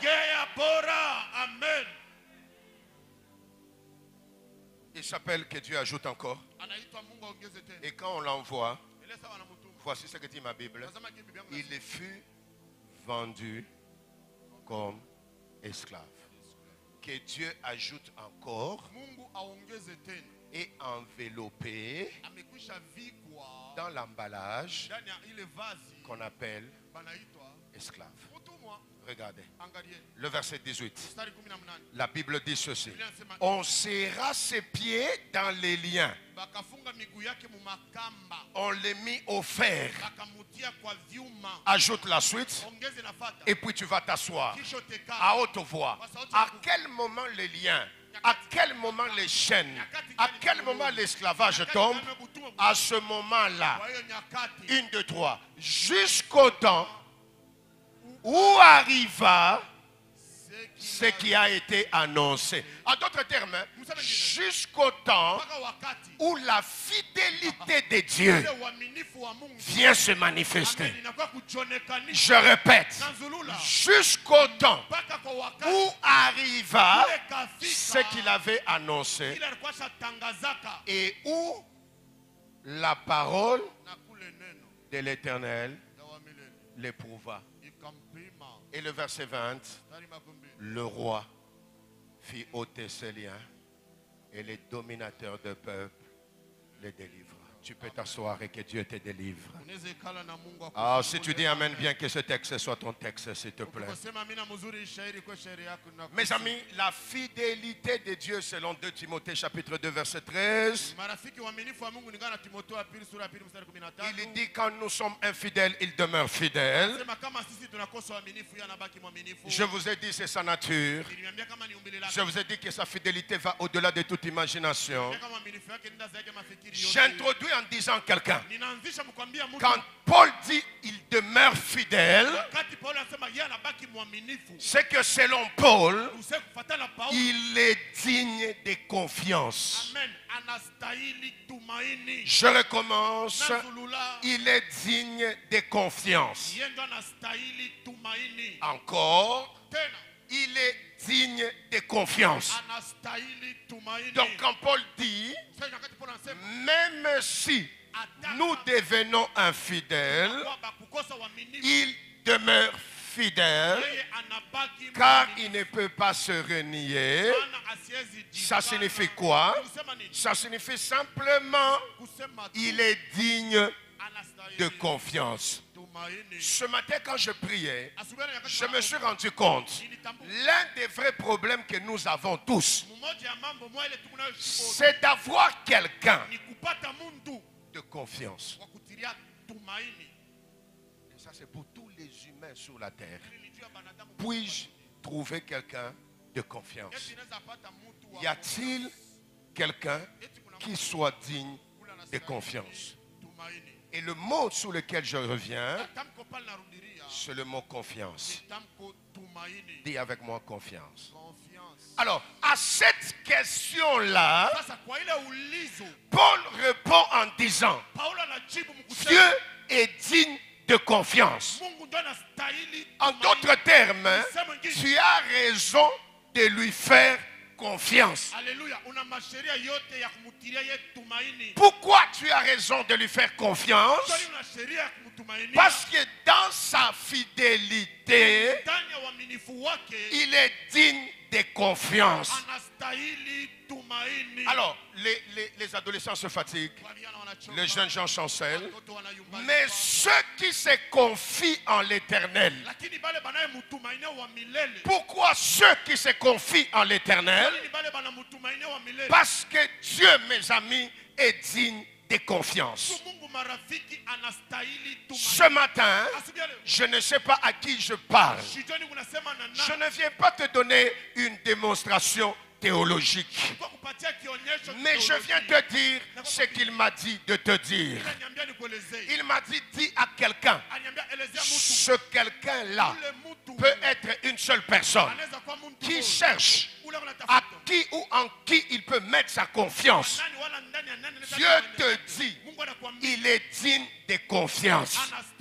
Il s'appelle que Dieu ajoute encore. Et quand on l'envoie, voici ce que dit ma Bible. Il fut vendu comme esclave. Que Dieu ajoute encore et enveloppé dans l'emballage qu'on appelle esclave. Regardez le verset 18. La Bible dit ceci. On serra ses pieds dans les liens. On les mit au fer. Ajoute la suite. Et puis tu vas t'asseoir à haute voix. À quel moment les liens, à quel moment les chaînes, à quel moment l'esclavage tombe? À ce moment-là. 1, 2, 3. Jusqu'au temps où arriva ce qui a été annoncé. En d'autres termes, jusqu'au temps où la fidélité de Dieu vient se manifester. Je répète, jusqu'au temps où arriva ce qu'il avait annoncé et où la parole de l'Éternel l'éprouva. Et le verset 20, le roi fit ôter ses liens et les dominateurs de peuple les délivra. Tu peux t'asseoir et que Dieu te délivre. Ah, si tu dis amen, bien que ce texte soit ton texte, s'il te plaît. Mes amis, la fidélité de Dieu selon 2 Timothée chapitre 2 verset 13. Il dit quand nous sommes infidèles, il demeure fidèle. Je vous ai dit c'est sa nature. Je vous ai dit que sa fidélité va au-delà de toute imagination. J'introduis en disant quelqu'un. Quand Paul dit il demeure fidèle, c'est que selon Paul, il est digne de confiance. Je recommence. Il est digne de confiance. Encore. Il est digne de confiance. Donc quand Paul dit, même si nous devenons infidèles, il demeure fidèle, car il ne peut pas se renier. Ça signifie quoi? Ça signifie simplement, il est digne de confiance. Ce matin, quand je priais, je me suis rendu compte, l'un des vrais problèmes que nous avons tous, c'est d'avoir quelqu'un de confiance. Et ça, c'est pour tous les humains sur la terre. Puis-je trouver quelqu'un de confiance? Y a-t-il quelqu'un qui soit digne de confiance? Et le mot sur lequel je reviens, C'est le mot confiance. Dis avec moi confiance. Alors, à cette question-là, Paul répond en disant, Dieu est digne de confiance. En d'autres termes, tu as raison de lui faire confiance. Pourquoi tu as raison de lui faire confiance? Parce que dans sa fidélité, il est digne de confiance. Alors, les adolescents se fatiguent, les jeunes gens chancellent, mais ceux qui se confient en l'Éternel. Pourquoi ceux qui se confient en l'Éternel? Parce que Dieu, mes amis, est digne de confiance. Ce matin, je ne sais pas à qui je parle. Je ne viens pas te donner une démonstration théologique, mais je viens te dire ce qu'il m'a dit de te dire. Il m'a dit, dis à quelqu'un. Ce quelqu'un-là peut être une seule personne qui cherche à qui ou en qui il peut mettre sa confiance. Dieu te dit, il est digne de confiance.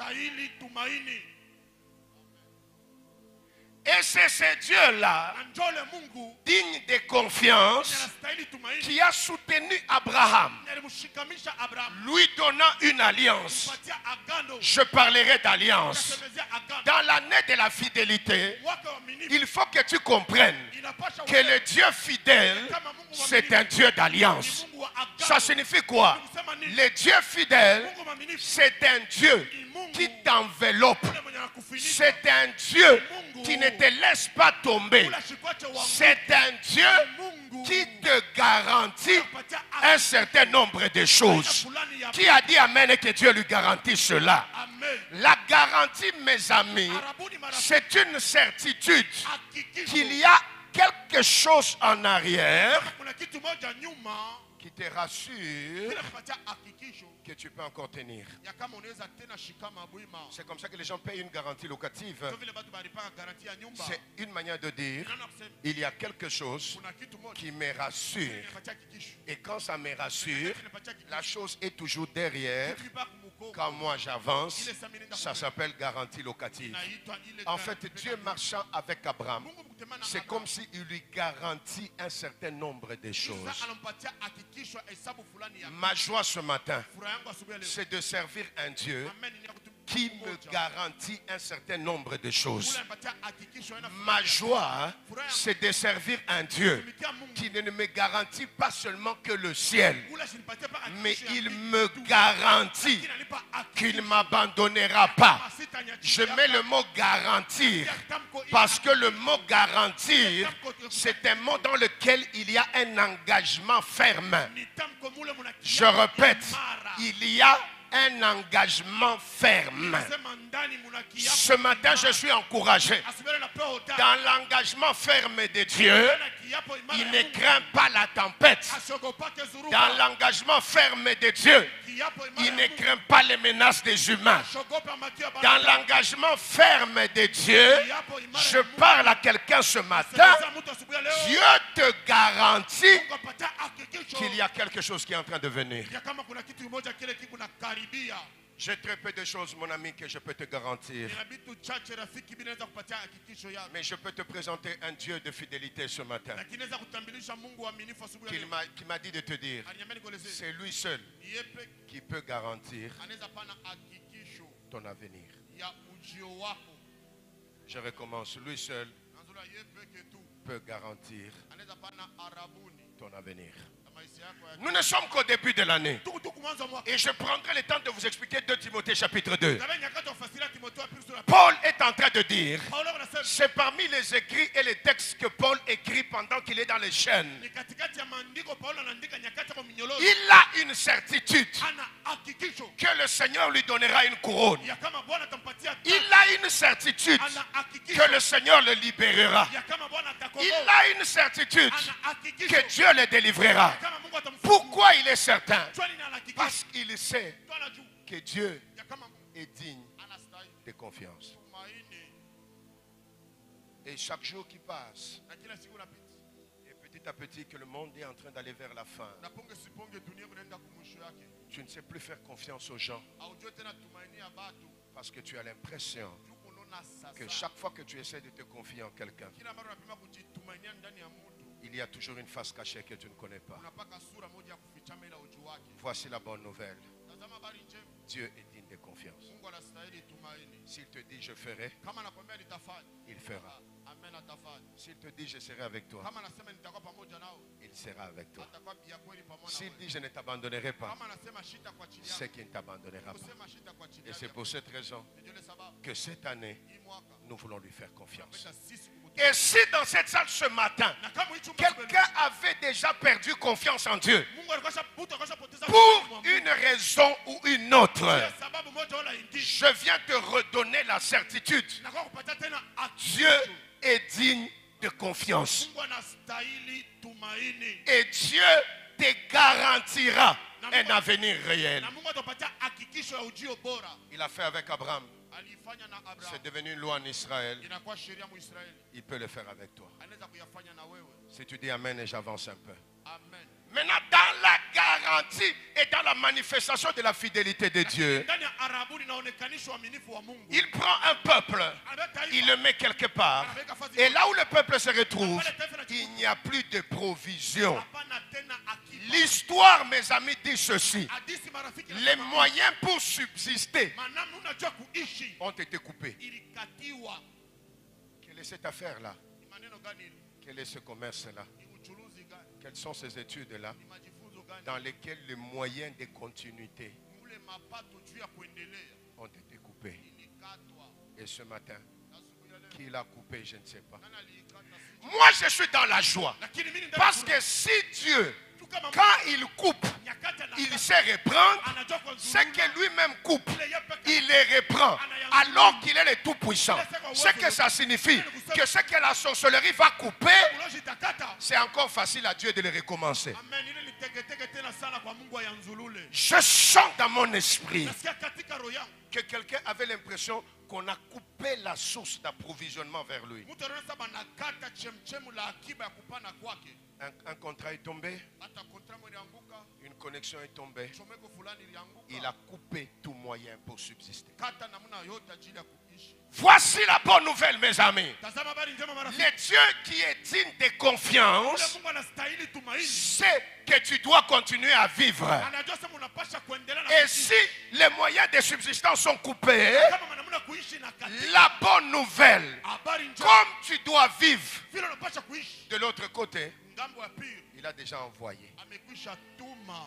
Et c'est ce Dieu-là, digne de confiance, qui a soutenu Abraham, lui donnant une alliance. Je parlerai d'alliance. Dans l'année de la fidélité, il faut que tu comprennes que le Dieu fidèle, c'est un Dieu d'alliance. Ça signifie quoi? Le Dieu fidèle, c'est un Dieu qui t'enveloppe. C'est un Dieu qui ne te laisse pas tomber. C'est un Dieu qui te garantit un certain nombre de choses. Qui a dit amen et que Dieu lui garantit cela? La garantie, mes amis, c'est une certitude qu'il y a quelque chose en arrière qui te rassure que tu peux encore tenir. C'est comme ça que les gens payent une garantie locative. C'est une manière de dire, il y a quelque chose qui me rassure. Et quand ça me rassure, la chose est toujours derrière. Quand moi j'avance, ça s'appelle garantie locative. En fait, Dieu marchant avec Abraham, c'est comme s'il lui garantit un certain nombre de choses. Ma joie ce matin, c'est de servir un Dieu qui me garantit un certain nombre de choses. Ma joie, c'est de servir un Dieu qui ne me garantit pas seulement que le ciel, mais il me garantit qu'il ne m'abandonnera pas. Je mets le mot garantir parce que le mot garantir, c'est un mot dans lequel il y a un engagement ferme. Je répète, il y a un engagement ferme. Ce matin, je suis encouragé. Dans l'engagement ferme de Dieu, il ne craint pas la tempête. Dans l'engagement ferme de Dieu, il ne craint pas les menaces des humains. Dans l'engagement ferme de Dieu, je parle à quelqu'un ce matin. Dieu te garantit qu'il y a quelque chose qui est en train de venir. J'ai très peu de choses, mon ami, que je peux te garantir. Mais je peux te présenter un Dieu de fidélité ce matin. Qui m'a dit de te dire, c'est lui seul qui peut garantir ton avenir. Je recommence, lui seul peut garantir ton avenir. Nous ne sommes qu'au début de l'année. Et je prendrai le temps de vous expliquer 2 Timothée chapitre 2. Paul est en train de dire, c'est parmi les écrits et les textes que Paul écrit pendant qu'il est dans les chaînes. Il a une certitude que le Seigneur lui donnera une couronne. Il a une certitude que le Seigneur le libérera. Il a une certitude que Dieu le délivrera. Pourquoi il est certain? Parce qu'il sait que Dieu est digne de confiance. tumaini. Et chaque jour qui passe, Na kila siku napita. et petit à petit que le monde est en train d'aller vers la fin, Naponge siponge dunia kunaenda kumwisho yake. tu ne sais plus faire confiance aux gens Haujui tena tumaini ya batu. parce que tu as l'impression Juko unaona sasa. que chaque fois que tu essaies de te confier en quelqu'un, Kila mara unapima kujitumainia ndani ya mtu. il y a toujours une face cachée que tu ne connais pas. Unapaka sura moja ya kufichama ila ujuu wake. Voici la bonne nouvelle. Tazama habari njema. Dieu est digne de confiance. Mungu anastahili tumaini. S'il te dit je ferai, Kama anakuambia nitafanya, il fera. amen atafanya. S'il te dit je serai avec toi, Kama anasema nitakuwa pamoja nao, il sera avec toi. atakuwa pia kweli pamoja S'il nawe. dit je ne t'abandonnerai pas, Kama anasema shita kwa chini c'est yako, qu'il ne t'abandonnera pas. kusema shita kwa chini Et c'est yako. pour cette raison Ndio ile sababu que cette année, hii mwaka nous voulons lui faire confiance. tunapenda sisi kumtumaini. Et si dans cette salle ce matin, Na kama hicho quelqu'un avait déjà perdu confiance en Dieu Mungu alikuwa mtu akashapoteza pour une raison ou une autre, kwa sababu moja wala ingine. je viens te redonner la certitude. Na kwa kupata tena Dieu est digne de confiance. Mungu anastahili tumaini. Et Dieu te garantira un avenir réel. Na Mungu atapatia hakikisho ya ujio bora. Il a fait avec Abraham. Alifanya na Abraham. C'est devenu une loi en Israël. Inakuwa sheria mu Israeli. Il peut le faire avec toi. Anaweza kuyafanya na wewe. Si tu dis Amen et j'avance un peu. Amen. Maintenant, dans la garantie et dans la manifestation de la fidélité de Dieu, Ndani ya Arabuni inaonekanisha uaminifu wa Mungu. il prend un peuple, il le met quelque part. Et là où le peuple se retrouve, il n'y a plus de provision. Hapana tena akiba. L'histoire, mes amis, dit ceci. Hadisi marafiki. Les moyens pour subsister Manamu unajua kuishi. ont été coupés. Ilikatiwa. Quelle est cette affaire-là? Ni maneno gani hili? Quel est ce commerce-là? Ni uchuluzi gani? Quelles sont ces études-là Ni majifunzo gani? dans lesquelles les moyens de continuité Ule mapato juu ya kuendelea. ont été coupés? Ilikatwa. Et ce matin, Na siku ya leo. qui l'a coupé, je ne sais pas. Nani aliikata si? Moi, je suis dans la joie. Lakini mimi ndani Parce que si Dieu, tu kama quand il coupe, nyakati na il sait reprendre, anajua kwa ce que lui-même coupe, ile yepeka. il les reprend. Alors qu'il est le tout-puissant. Ce que ça signifie, que ce que la sorcellerie va couper, Uloji takata. c'est encore facile à Dieu de le recommencer. Amen. Ile ni tegetege tena sana kwa Mungu ayanzulule. Je sens dans mon esprit Nasikia katika roho yangu. que quelqu'un avait l'impression qu'on a coupé la source d'approvisionnement vers lui. Mtu anaona saba nakata chemchemu la akiba ya kupana kwake. Un contrat est tombé, Hata kontra mwili anguka, une connexion est tombée. chomeko fulani ilianguka. Il a coupé tout moyen pour subsister. Kata namna yote ajili ya kuishi. Voici la bonne nouvelle, mes amis. Tazama habari njema marafiki. Le Dieu qui est digne de confiance Mungu anastahili tumaini. sait que tu dois continuer à vivre. Anajua sema unapasha kuendelea na Et si les moyens de subsistance sont coupés, kama namna kuishi na katika. la bonne nouvelle, Habari njema. comme tu dois vivre Vile unapasha kuishi. de l'autre côté, Ngambo ya pili il a déjà envoyé. amekwisha tuma.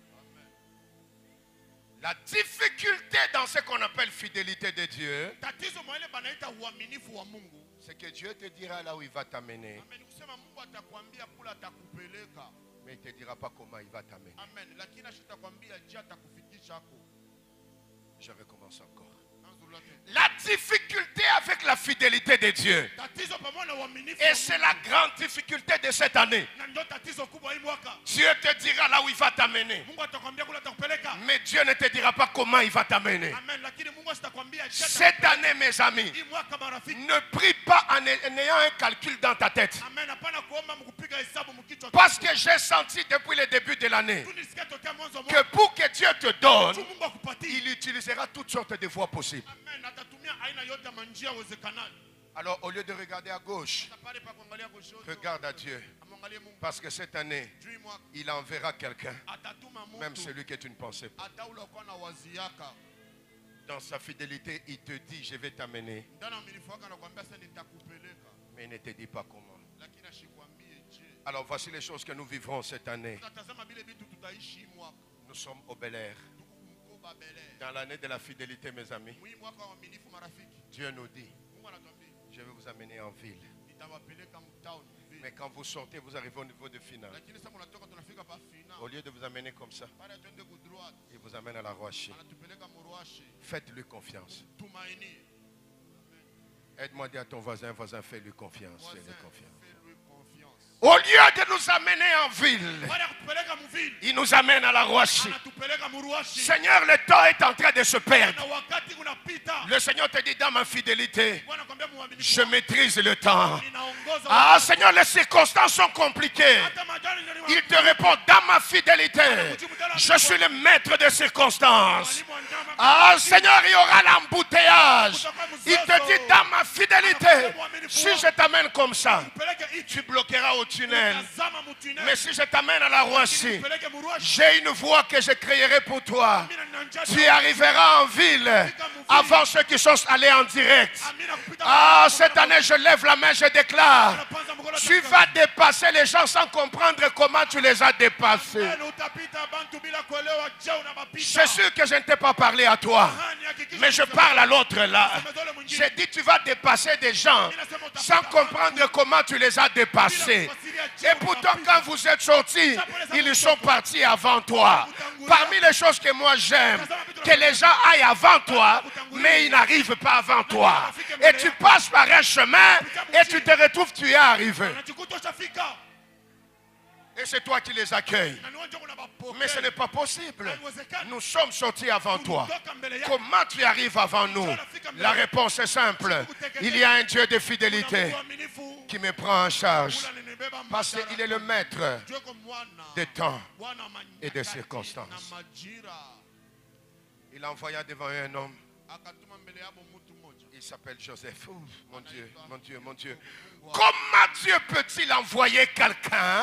La difficulté dans ce qu'on appelle fidélité de Dieu, Tatizo mwele banaita uaminifu wa Mungu. c'est que Dieu te dira là où il va t'amener, Amen. Kusema Mungu atakwambia kula atakupeleka. mais il ne te dira pas comment il va t'amener. Amen. Lakini ashitakwambia je atakufikisha hapo. Je recommence encore. Anzurula tena. La difficulté avec la fidélité de Dieu, Tatizo pamoja na uaminifu. et c'est la grande difficulté de cette année. na ndio tatizo kubwa hii mwaka. Dieu te dira là où il va t'amener, Mungu atakwambia kula atakupeleka. mais Dieu ne te dira pas comment il va t'amener. Amen. Lakini Mungu asitakwambia je Cette année, mes amis, hii mwaka marafiki. ne prie pas en ayant un calcul dans ta tête. Amen. Hapana kuomba mkupiga hesabu mkichwa. Parce que j'ai senti depuis le début de l'année Tunisikia tokea mwanzo que pour que Dieu te donne, tu Mungu akupatie. il utilisera toutes sortes de voies possibles. Amen. Atatumia aina yote ya manjia uwezekanayo. Alors, au lieu de regarder à gauche, Pale pa kuangalia kushoto. regarde à Dieu. Amwangalie Mungu. Parce que cette année, Juu hii mwaka il enverra quelqu'un, atatuma même mtu. celui que tu ne pensais pas. Hata ule uko na waziaka. Dans sa fidélité, il te dit, je vais t'amener, Ndani ya uaminifu wake anakuambia sasa nitakupeleka. mais il ne te dit pas comment. Lakini ashikwambie je. Alors, voici les choses que nous vivrons cette année. Tutatazama vile vitu tutaishi hii mwaka. Nous sommes au Bel Air. Tuko kumkoba Bel-Air. Dans l'année de la fidélité, mes amis, Hii mwaka wa uaminifu marafiki. Dieu nous dit, Mungu anatuambia je vais vous amener en ville. nitawapeleka mtown vile. Mais quand vous sortez, vous arrivez au niveau de finale. Lakini sasa tunatoka tunafika pa final. Au lieu de vous amener comme ça, Baada tuende ku droite. il vous amène à la Roche. Anatupeleka Muruashi. Faites-lui confiance. Tumaini. Aide-moi à dire à ton voisin, fais-lui confiance. Fais-lui Voisin, confiance. fais-lui confiance. Au lieu de nous amener en ville, il nous amène à la Rouachi. Seigneur, le temps est en train de se perdre. Le Seigneur te dit, dans ma fidélité, je maîtrise le temps. Ah Seigneur, les circonstances sont compliquées. Il te répond, dans ma fidélité, je suis le maître des circonstances. Ah Seigneur, il y aura l'embouteillage. Il te dit, dans ma fidélité, si je t'amène comme ça, tu bloqueras au tunnel. Mais si je t'amène à la Rouachi, j'ai une voie que je créerai pour toi. Tu arriveras en ville avant ceux qui sont allés en direct. Ah, cette année, je lève la main, je déclare, tu vas dépasser les gens sans comprendre comment tu les as dépassés. C'est sûr que je ne t'ai pas parlé à toi, mais je parle à l'autre là. J'ai dit, tu vas dépasser des gens sans comprendre comment tu les as dépassés. Et pourtant, quand vous êtes sortis, ils sont partis avant toi. Parmi les choses que moi j'aime, que les gens aillent avant toi, mais ils n'arrivent pas avant toi. Et tu passes par un chemin et tu te retrouves, tu es arrivé. Et c'est toi qui les accueilles. Mais ce n'est pas possible. Nous sommes sortis avant toi. Comment tu arrives avant nous? La réponse est simple. Il y a un Dieu de fidélité qui me prend en charge. Parce qu'il est le maître des temps et des circonstances. Il envoya devant eux un homme. Il s'appelle Joseph. Ouf, mon Dieu, mon Dieu, mon Dieu. Comment Dieu peut-il envoyer quelqu'un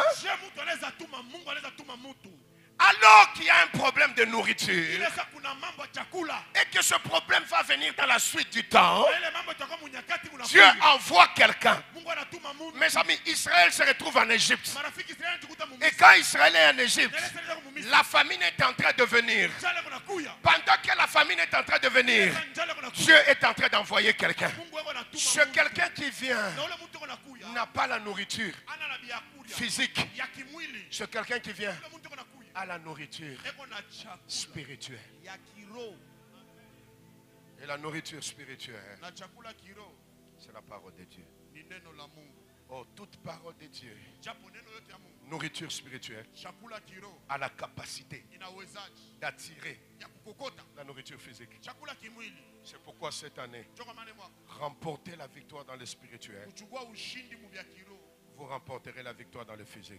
alors qu'il y a un problème de nourriture et que ce problème va venir dans la suite du temps? Dieu envoie quelqu'un. Mes amis, Israël se retrouve en Égypte. Et quand Israël est en Égypte, la famine est en train de venir. Pendant que la famine est en train de venir, Dieu est en train d'envoyer quelqu'un. Ce quelqu'un qui vient n'a pas la nourriture physique. Ce quelqu'un qui vient a la nourriture spirituelle. Et la nourriture spirituelle, c'est la parole de Dieu. Oh, toute parole de Dieu, nourriture spirituelle, a la capacité d'attirer la nourriture physique. C'est pourquoi cette année, remportez la victoire dans le spirituel. Vous remporterez la victoire dans le physique.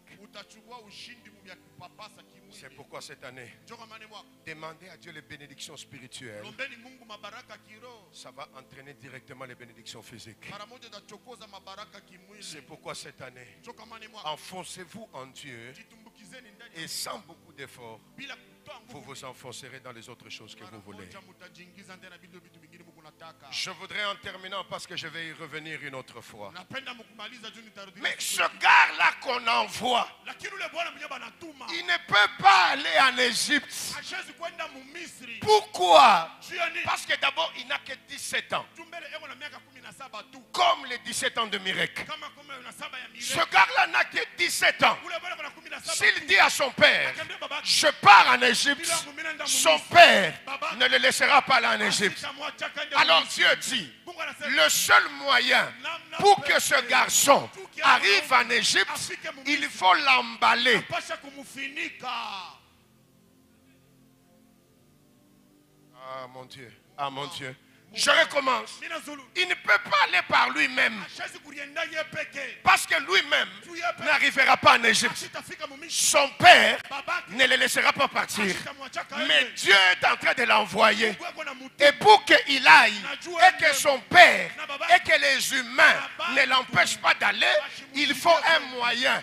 C'est pourquoi cette année, demandez à Dieu les bénédictions spirituelles. Ça va entraîner directement les bénédictions physiques. C'est pourquoi cette année, enfoncez-vous en Dieu et sans beaucoup d'efforts, vous vous enfoncerez dans les autres choses que vous voulez. Je voudrais en terminant, parce que je vais y revenir une autre fois. Mais ce gars-là qu'on envoie, il ne peut pas aller en Égypte. Pourquoi? Parce que d'abord, il n'a que 17 ans. Comme les 17 ans de Mirek. Ce gars-là n'a que 17 ans. S'il dit à son père, je pars en Égypte, son père ne le laissera pas aller en Égypte. Alors Dieu dit, le seul moyen pour que ce garçon arrive en Égypte, il faut l'emballer. Ah mon Dieu, ah mon Dieu. Je recommence. Il ne peut pas aller par lui-même. Parce que lui-même n'arrivera pas en Égypte. Son père ne le laissera pas partir. Mais Dieu est en train de l'envoyer. Et pour qu'il aille, et que son père, et que les humains ne l'empêchent pas d'aller, il faut un moyen.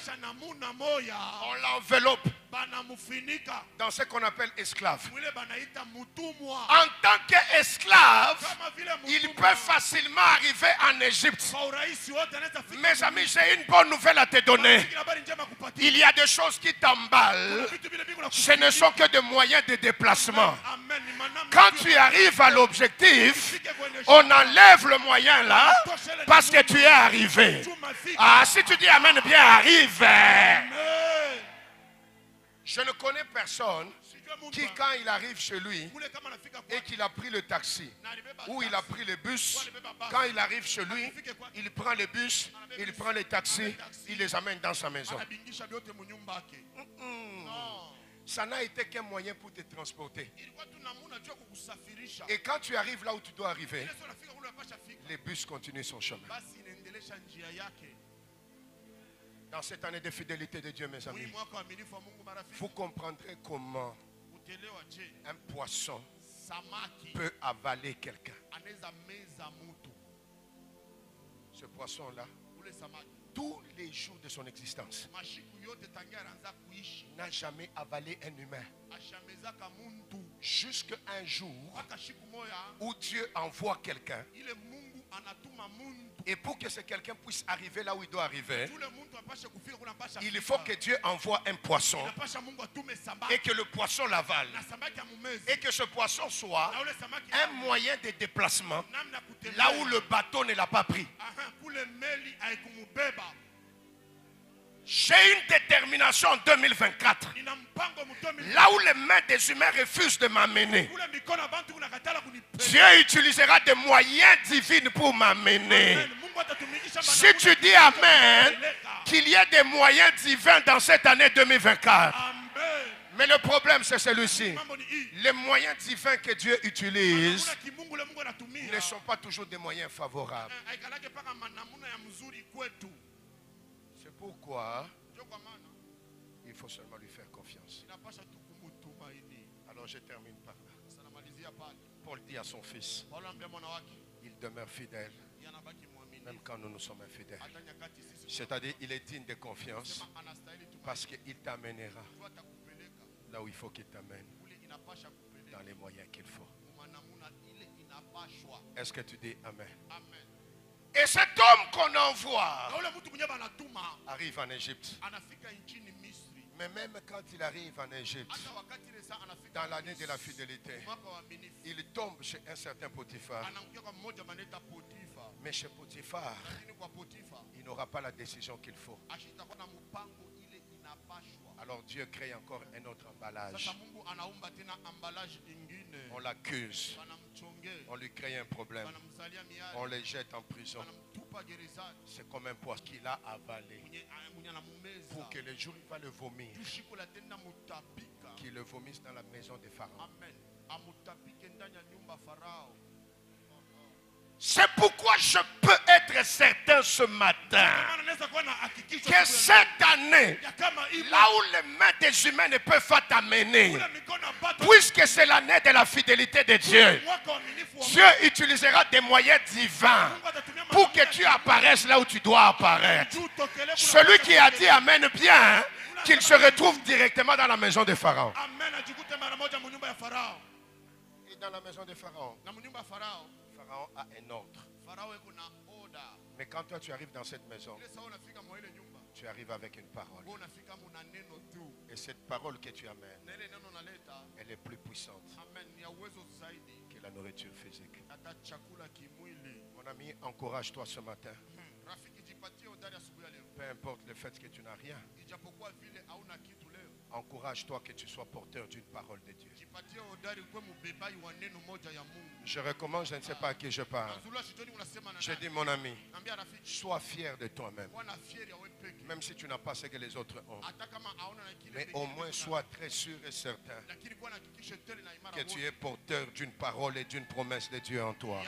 On l'enveloppe dans ce qu'on appelle esclave. En tant qu'esclave, il peut facilement arriver en Égypte. Mes amis, j'ai une bonne nouvelle à te donner. Il y a des choses qui t'emballent. Ce ne sont que des moyens de déplacement. Quand tu arrives à l'objectif, on enlève le moyen là parce que tu es arrivé. Ah, si tu dis amen, bien arrive. Je ne connais personne qui, quand il arrive chez lui et qu'il a pris le taxi ou il a pris le bus, quand il arrive chez lui, il prend le bus, il prend les taxis, il les amène dans sa maison. Ça n'a été qu'un moyen pour te transporter. Et quand tu arrives là où tu dois arriver, les bus continuent son chemin. Dans cette année de fidélité de Dieu, mes amis, vous comprendrez comment un poisson peut avaler quelqu'un. Ce poisson-là, tous les jours de son existence, n'a jamais avalé un humain. Jusqu'à un jour où Dieu envoie quelqu'un. Et pour que ce quelqu'un puisse arriver là où il doit arriver, il faut que Dieu envoie un poisson et que le poisson l'avale. Et que ce poisson soit un moyen de déplacement là où le bateau ne l'a pas pris. J'ai une détermination en 2024. Là où les mains des humains refusent de m'amener, Dieu utilisera des moyens divins pour m'amener. Si tu dis Amen, qu'il y ait des moyens divins dans cette année 2024. Mais le problème c'est celui-ci. Les moyens divins que Dieu utilise ne sont pas toujours des moyens favorables. C'est pourquoi il faut seulement lui faire confiance. Alors je termine par là. Paul dit à son fils, il demeure fidèle même quand nous sommes infidèles. C'est-à-dire il est digne de confiance parce qu'il t'amènera là où il faut qu'il t'amène, dans les moyens qu'il faut. Est-ce que tu dis Amen? Et cet homme qu'on envoie arrive en Égypte. Mais même quand il arrive en Égypte, dans l'année de la fidélité, il tombe chez un certain Potiphar. Mais chez Potiphar, il n'aura pas la décision qu'il faut. Alors Dieu crée encore un autre emballage. On l'accuse. On lui crée un problème. On le jette en prison. C'est comme un poisson qu'il a avalé. Pour que le jour il va le vomir, qu'il le vomisse dans la maison de Pharaon. C'est pourquoi je peux être certain ce matin que cette année, là où les mains des humains ne peuvent pas t'amener, puisque c'est l'année de la fidélité de Dieu, Dieu utilisera des moyens divins pour que tu apparaisses là où tu dois apparaître. Celui qui a dit Amen bien, qu'il se retrouve directement dans la maison de Pharaon. Et dans la maison de Pharaon, Pharaon a un ordre. Mais quand toi tu arrives dans cette maison, tu arrives avec une parole. Et cette parole que tu amènes, elle est plus puissante que la nourriture physique. Mon ami, encourage-toi ce matin. Peu importe le fait que tu n'as rien, encourage-toi que tu sois porteur d'une parole de Dieu. Je recommence, je ne sais pas à qui je parle. Je dis mon ami, sois fier de toi-même. Même si tu n'as pas ce que les autres ont. Mais au moins sois très sûr et certain que tu es porteur d'une parole et d'une promesse de Dieu en toi.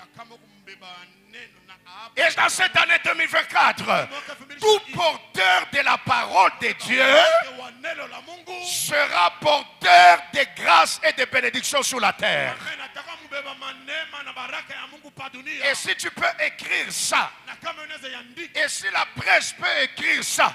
Et dans cette année 2024, tout porteur de la parole de Dieu sera porteur de grâce et de bénédiction sur la terre. Et si tu peux écrire ça, et si la presse peut écrire ça,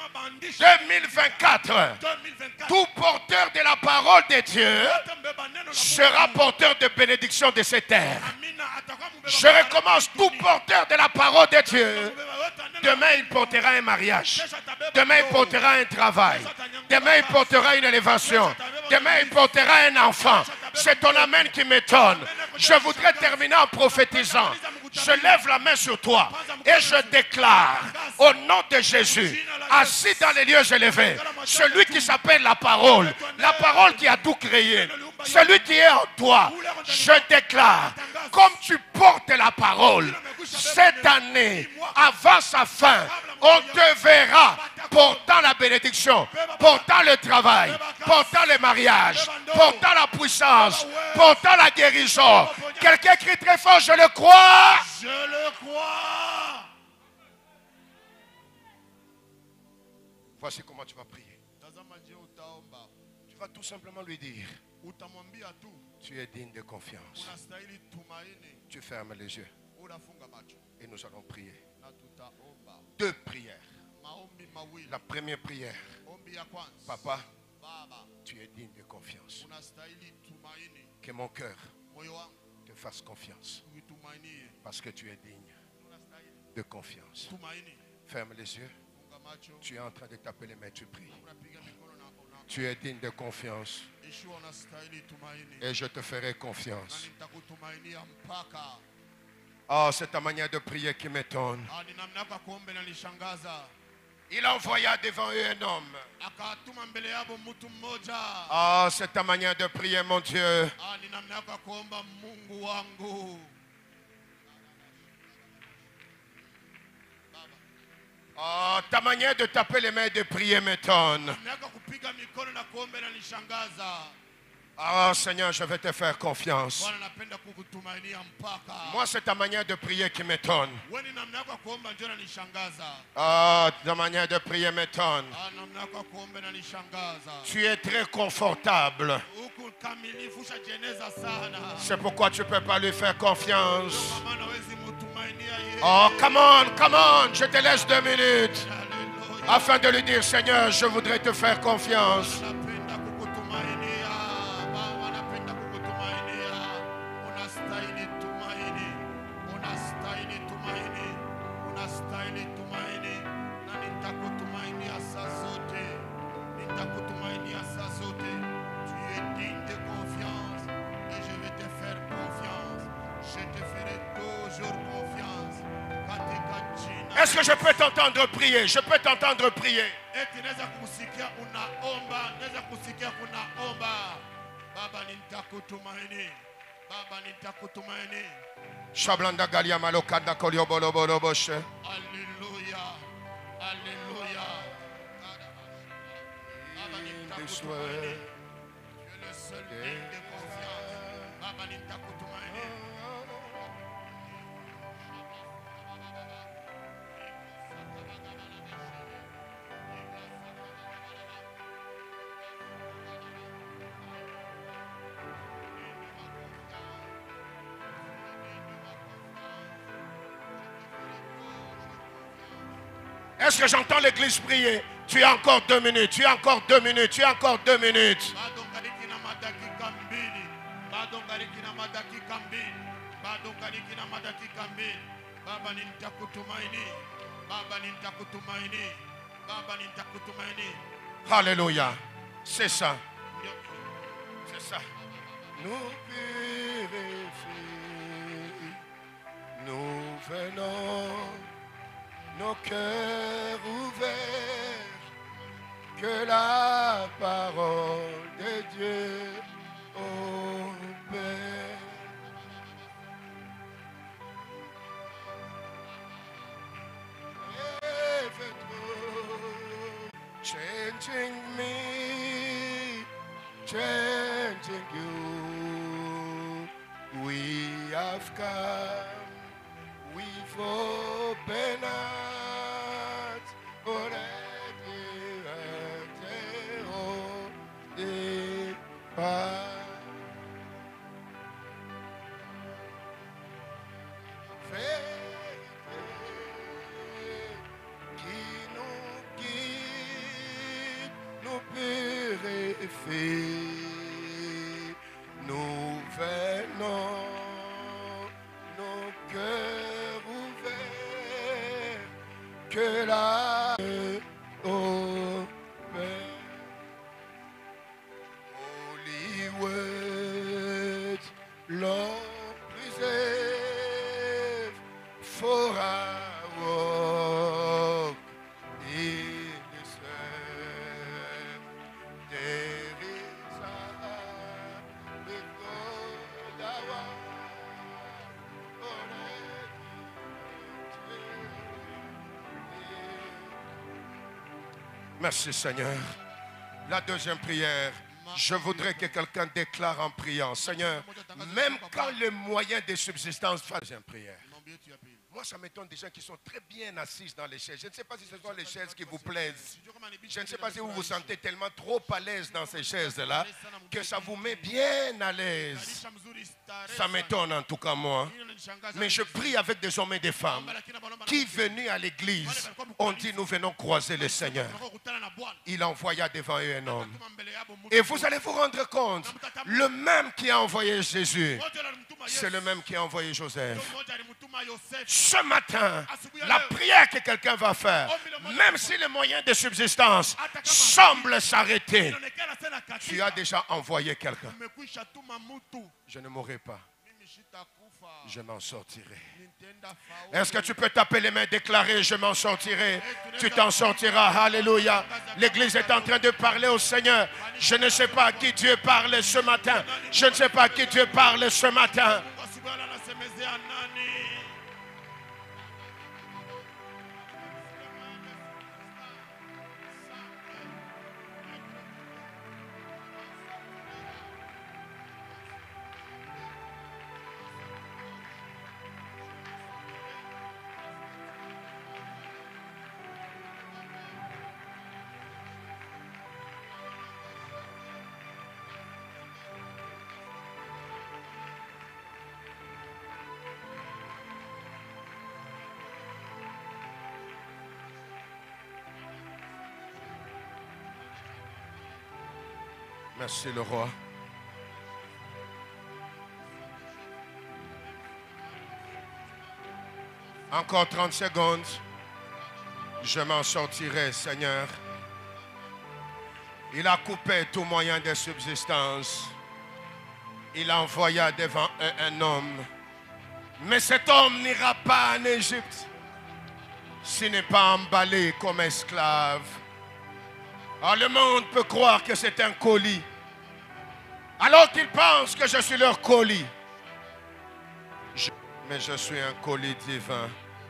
2024, tout porteur de la parole de Dieu sera porteur de bénédiction de cette terre. Je recommence, tout porteur de la parole de Dieu, demain il portera un mariage, demain il portera un travail, demain il portera une élévation, demain il portera un enfant. C'est ton amen qui m'étonne. Je voudrais terminer en prophétisant. Je lève la main sur toi et je déclare au nom de Jésus, assis dans les lieux élevés, celui qui s'appelle la parole qui a tout créé, celui qui est en toi, je déclare, comme tu portes la parole, cette année, avant sa fin, on te verra portant la bénédiction, portant le travail, portant le mariage, portant la puissance, portant la guérison. Quelqu'un crie très fort, je le crois. Je le crois. Voici comment tu vas prier. Tu vas tout simplement lui dire, tu es digne de confiance. Tu fermes les yeux et nous allons prier. Deux prières. La première prière, Papa, tu es digne de confiance. Que mon cœur te fasse confiance parce que tu es digne de confiance. Ferme les yeux. Tu es en train de taper les mains, tu pries. Tu es digne de confiance et je te ferai confiance. Oh, c'est ta manière de prier qui m'étonne. Il envoya devant eux un homme. Oh, c'est ta manière de prier, mon Dieu. Oh, ta manière de taper les mains et de prier m'étonne. Oh Seigneur, je vais te faire confiance. Moi, c'est ta manière de prier qui m'étonne. Oh, ta manière de prier m'étonne. Tu es très confortable. C'est pourquoi tu ne peux pas lui faire confiance. Oh, come on, je te laisse 2 minutes. Afin de lui dire, Seigneur, je voudrais te faire confiance. Est-ce que je peux t'entendre prier? Je peux t'entendre prier. Shablanda Galia Malokada Kolio Bolo Bolo Boshe. Alléluia. Alléluia. Tu es le seul digne de confiance. Baba Nintakutumaini. Est-ce que j'entends l'église prier? Tu as encore 2 minutes, tu as encore 2 minutes, tu as encore 2 minutes. Alléluia. C'est ça. C'est ça. Nous purifions. Nous venons. Nos cœurs ouverts, que la parole de Dieu opère. Changing me, changing you. We have come, we've opened hearts, already the path. Qui nous guide, nous purifie, nous venons, nos cœurs ouverts, que la Holy words, Lord, preserve for our walk in this earth. Merci Seigneur. La deuxième prière, je voudrais que quelqu'un déclare en priant, Seigneur, même quand les moyens de subsistance fassent deuxième prière. Moi, ça m'étonne des gens qui sont très bien assis dans les chaises. Je ne sais pas si ce sont les chaises qui vous plaisent. Je ne sais pas si vous vous sentez tellement trop à l'aise dans ces chaises-là que ça vous met bien à l'aise. Ça m'étonne en tout cas moi. Mais je prie avec des hommes et des femmes qui venus à l'église ont dit nous venons croiser le Seigneur. Il envoya devant eux un homme. Et vous allez vous rendre compte, le même qui a envoyé Jésus, c'est le même qui a envoyé Joseph. Ce matin, la prière que quelqu'un va faire, même si les moyens de subsistance semblent s'arrêter, tu as déjà envoyé quelqu'un. Je ne mourrai pas. Je m'en sortirai. Est-ce que tu peux taper les mains, déclarer je m'en sortirai? Tu t'en sortiras. Alléluia. L'église est en train de parler au Seigneur. Je ne sais pas à qui Dieu parle ce matin. Je ne sais pas à qui Dieu parle ce matin. Merci le roi. Encore 30 secondes. Je m'en sortirai, Seigneur. Il a coupé tout moyen de subsistance. Il envoya devant eux un homme. Mais cet homme n'ira pas en Égypte s'il n'est pas emballé comme esclave. Alors le monde peut croire que c'est un colis, alors qu'ils pensent que je suis leur colis. Mais je suis un colis divin.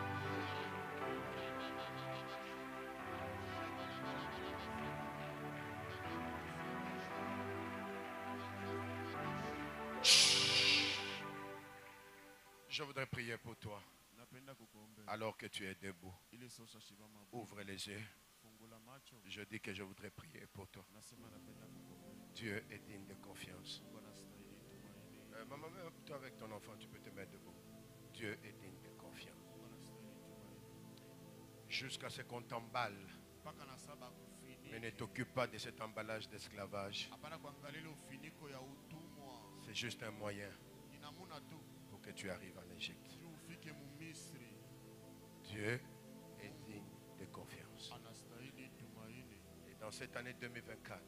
Je voudrais prier pour toi. Alors que tu es debout, ouvre les yeux. Je dis que je voudrais prier pour toi. Dieu est digne de confiance. Maman, toi avec ton enfant, tu peux te mettre debout. Dieu est digne de confiance. Jusqu'à ce qu'on t'emballe. Mais ne t'occupe pas de cet emballage d'esclavage. C'est juste un moyen pour que tu arrives en Égypte. Dieu est digne de confiance. Et dans cette année 2024,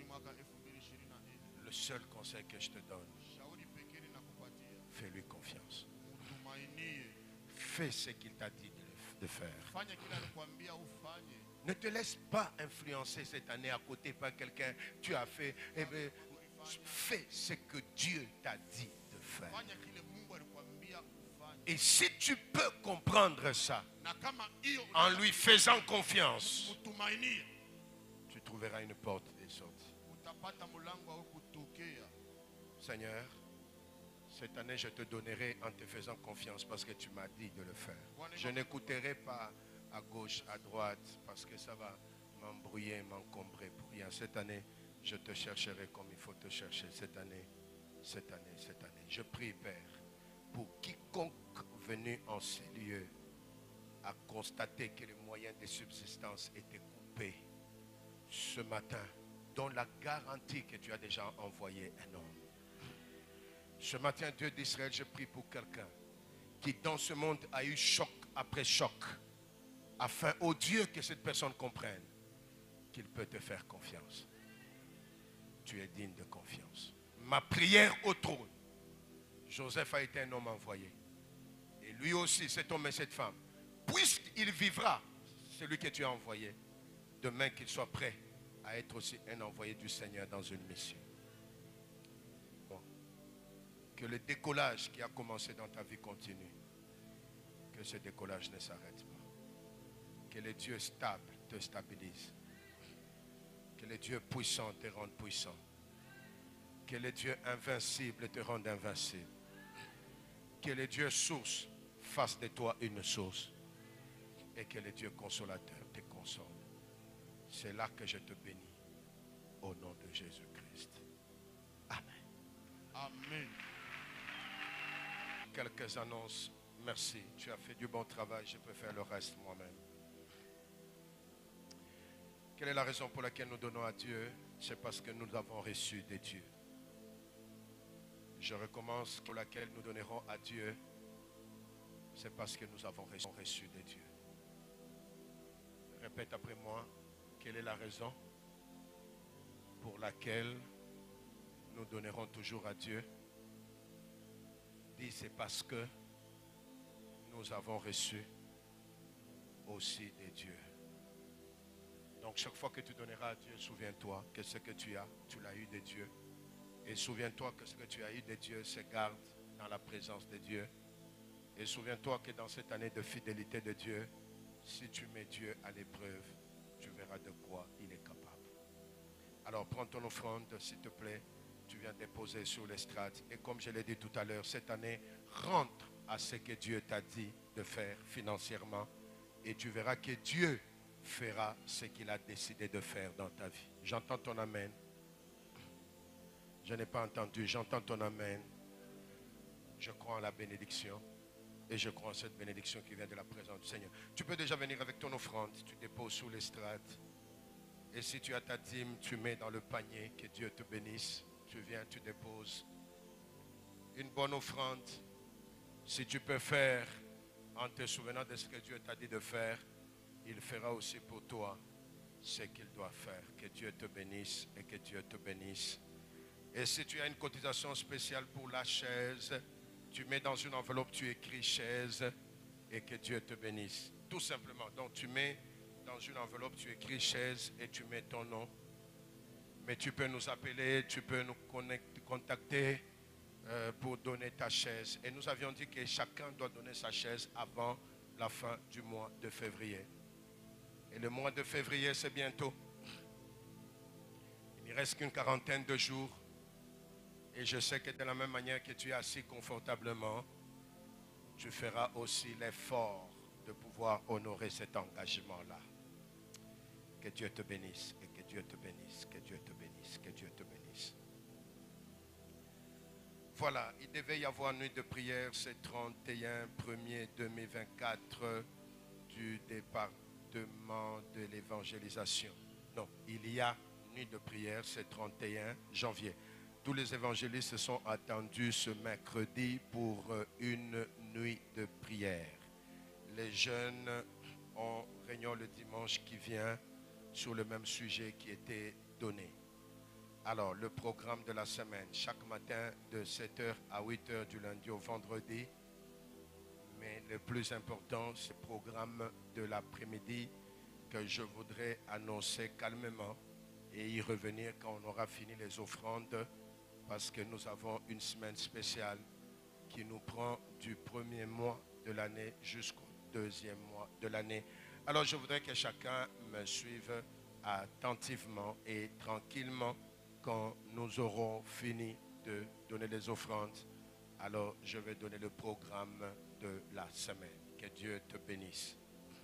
le seul conseil que je te donne, fais-lui confiance. Fais ce qu'il t'a dit de faire. Ne te laisse pas influencer cette année à côté par quelqu'un. Tu as fait. Eh bien, fais ce que Dieu t'a dit de faire. Et si tu peux comprendre ça, en lui faisant confiance, tu trouveras une porte de sortie. Seigneur, cette année je te donnerai en te faisant confiance parce que tu m'as dit de le faire. Je n'écouterai pas à gauche, à droite, parce que ça va m'embrouiller, m'encombrer pour rien. Cette année, je te chercherai comme il faut te chercher. Cette année. Je prie, Père, pour quiconque venu en ces lieux a constaté que les moyens de subsistance étaient coupés ce matin, dont la garantie que tu as déjà envoyé un homme. Ce matin, Dieu d'Israël, je prie pour quelqu'un qui dans ce monde a eu choc après choc, afin, ô Dieu, que cette personne comprenne qu'il peut te faire confiance. Tu es digne de confiance. Ma prière au trône. Joseph a été un homme envoyé. Et lui aussi, cet homme et cette femme, puisqu'il vivra, celui que tu as envoyé, demain qu'il soit prêt à être aussi un envoyé du Seigneur dans une mission. Bon. Que le décollage qui a commencé dans ta vie continue. Que ce décollage ne s'arrête pas. Que le Dieu stable te stabilise. Que les dieux puissants te rendent puissant. Que les dieux invincibles te rendent invincible. Que les dieux sources fassent de toi une source. Et que les dieux consolateurs te consolent. C'est là que je te bénis. Au nom de Jésus-Christ. Amen. Amen. Quelques annonces. Merci. Tu as fait du bon travail. Je peux faire le reste moi-même. Quelle est la raison pour laquelle nous donnons à Dieu? C'est parce que nous avons reçu de Dieu. Je recommence. Pour laquelle nous donnerons à Dieu, c'est parce que nous avons reçu de Dieu. Répète après moi. Quelle est la raison pour laquelle nous donnerons toujours à Dieu? Dis, c'est parce que nous avons reçu aussi de Dieu. Donc chaque fois que tu donneras à Dieu, souviens-toi que ce que tu as, tu l'as eu de Dieu. Et souviens-toi que ce que tu as eu de Dieu se garde dans la présence de Dieu. Et souviens-toi que dans cette année de fidélité de Dieu, si tu mets Dieu à l'épreuve, tu verras de quoi il est capable. Alors prends ton offrande, s'il te plaît. Tu viens déposer sur l'estrade. Et comme je l'ai dit tout à l'heure, cette année, rentre à ce que Dieu t'a dit de faire financièrement. Et tu verras que Dieu fera ce qu'il a décidé de faire dans ta vie. J'entends ton amen. Je n'ai pas entendu. J'entends ton amen. Je crois en la bénédiction. Et je crois en cette bénédiction qui vient de la présence du Seigneur. Tu peux déjà venir avec ton offrande. Tu déposes sous l'estrade. Et si tu as ta dîme, tu mets dans le panier. Que Dieu te bénisse. Tu viens, tu déposes une bonne offrande. Si tu peux faire en te souvenant de ce que Dieu t'a dit de faire, il fera aussi pour toi ce qu'il doit faire. Que Dieu te bénisse et que Dieu te bénisse. Et si tu as une cotisation spéciale pour la chaise, tu mets dans une enveloppe, tu écris chaise et que Dieu te bénisse. Tout simplement. Donc tu mets dans une enveloppe, tu écris chaise et tu mets ton nom. Mais tu peux nous appeler, tu peux nous contacter pour donner ta chaise. Et nous avions dit que chacun doit donner sa chaise avant la fin du mois de février. Et le mois de février, c'est bientôt. Il ne reste qu'une quarantaine de jours. Et je sais que de la même manière que tu es assis confortablement, tu feras aussi l'effort de pouvoir honorer cet engagement-là. Que Dieu te bénisse et que Dieu te bénisse, que Dieu te bénisse, que Dieu te bénisse. Voilà, il devait y avoir nuit de prière, c'est 31 1er 2024 du département de l'évangélisation. Non, il y a nuit de prière, c'est 31 janvier. Tous les évangélistes se sont attendus ce mercredi pour une nuit de prière. Les jeunes ont réunion le dimanche qui vient sur le même sujet qui était donné. Alors, le programme de la semaine, chaque matin de 7h à 8h du lundi au vendredi. Mais le plus important, c'est le programme de l'après-midi que je voudrais annoncer calmement et y revenir quand on aura fini les offrandes parce que nous avons une semaine spéciale qui nous prend du premier mois de l'année jusqu'au deuxième mois de l'année. Alors je voudrais que chacun me suive attentivement et tranquillement quand nous aurons fini de donner les offrandes. Alors je vais donner le programme de la semaine. Que Dieu te bénisse.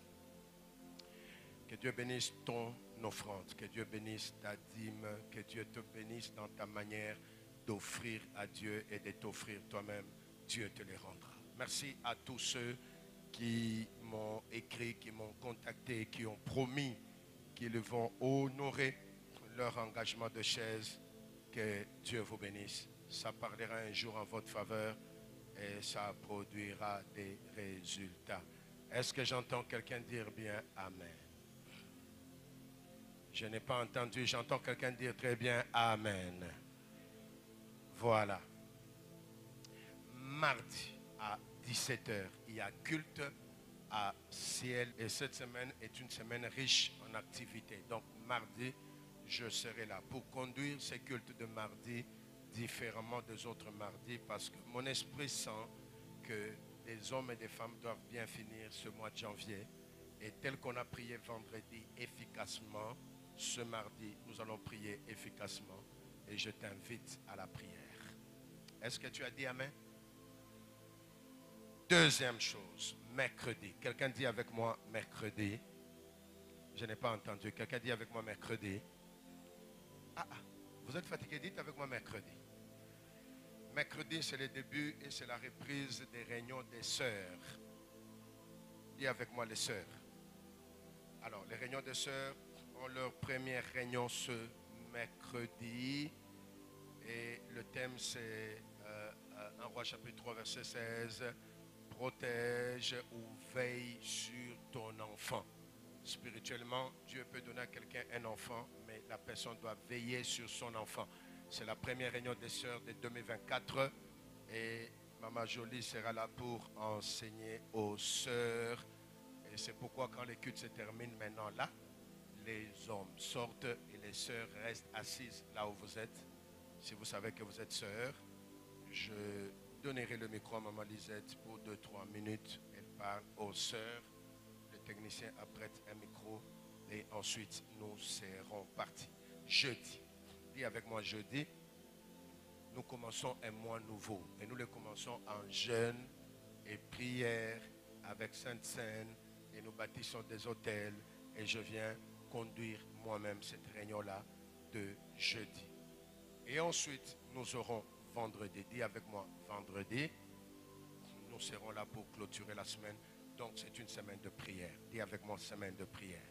Que Dieu bénisse ton offrande. Que Dieu bénisse ta dîme. Que Dieu te bénisse dans ta manière d'offrir à Dieu et de t'offrir toi-même. Dieu te les rendra. Merci à tous ceux qui m'ont écrit, qui m'ont contacté, qui ont promis qu'ils vont honorer leur engagement de chaise. Que Dieu vous bénisse. Ça parlera un jour en votre faveur et ça produira des résultats. Est-ce que j'entends quelqu'un dire bien Amen? Je n'ai pas entendu, j'entends quelqu'un dire très bien Amen. Voilà. Mardi à 17h, il y a culte à Ciel. Et cette semaine est une semaine riche en activités. Donc mardi, je serai là pour conduire ces cultes de mardi différemment des autres mardis parce que mon esprit sent que des hommes et des femmes doivent bien finir ce mois de janvier. Et tel qu'on a prié vendredi efficacement, ce mardi, nous allons prier efficacement et je t'invite à la prière. Est-ce que tu as dit amen? Deuxième chose, mercredi. Quelqu'un dit avec moi mercredi. Je n'ai pas entendu. Quelqu'un dit avec moi mercredi. Vous êtes fatigué, dites avec moi mercredi. Mercredi, c'est le début et c'est la reprise des réunions des sœurs. Dis avec moi les sœurs. Alors, les réunions des sœurs ont leur première réunion ce mercredi. Et le thème, c'est 1 Roi chapitre 3, verset 16. Protège ou veille sur ton enfant. Spirituellement, Dieu peut donner à quelqu'un un enfant, mais la personne doit veiller sur son enfant. C'est la première réunion des sœurs de 2024 et Maman Jolie sera là pour enseigner aux sœurs. Et c'est pourquoi quand les cultes se terminent maintenant là, les hommes sortent et les sœurs restent assises là où vous êtes. Si vous savez que vous êtes sœurs, je donnerai le micro à Maman Lisette pour 2-3 minutes. Elle parle aux sœurs. Le technicien apprête un micro et ensuite nous serons partis. Jeudi. Dis avec moi jeudi. Nous commençons un mois nouveau et nous le commençons en jeûne et prière avec Sainte Seine et nous bâtissons des hôtels et je viens conduire moi-même cette réunion-là de jeudi. Et ensuite, nous aurons vendredi. Dis avec moi vendredi. Nous serons là pour clôturer la semaine. Donc, c'est une semaine de prière. Dis avec moi semaine de prière.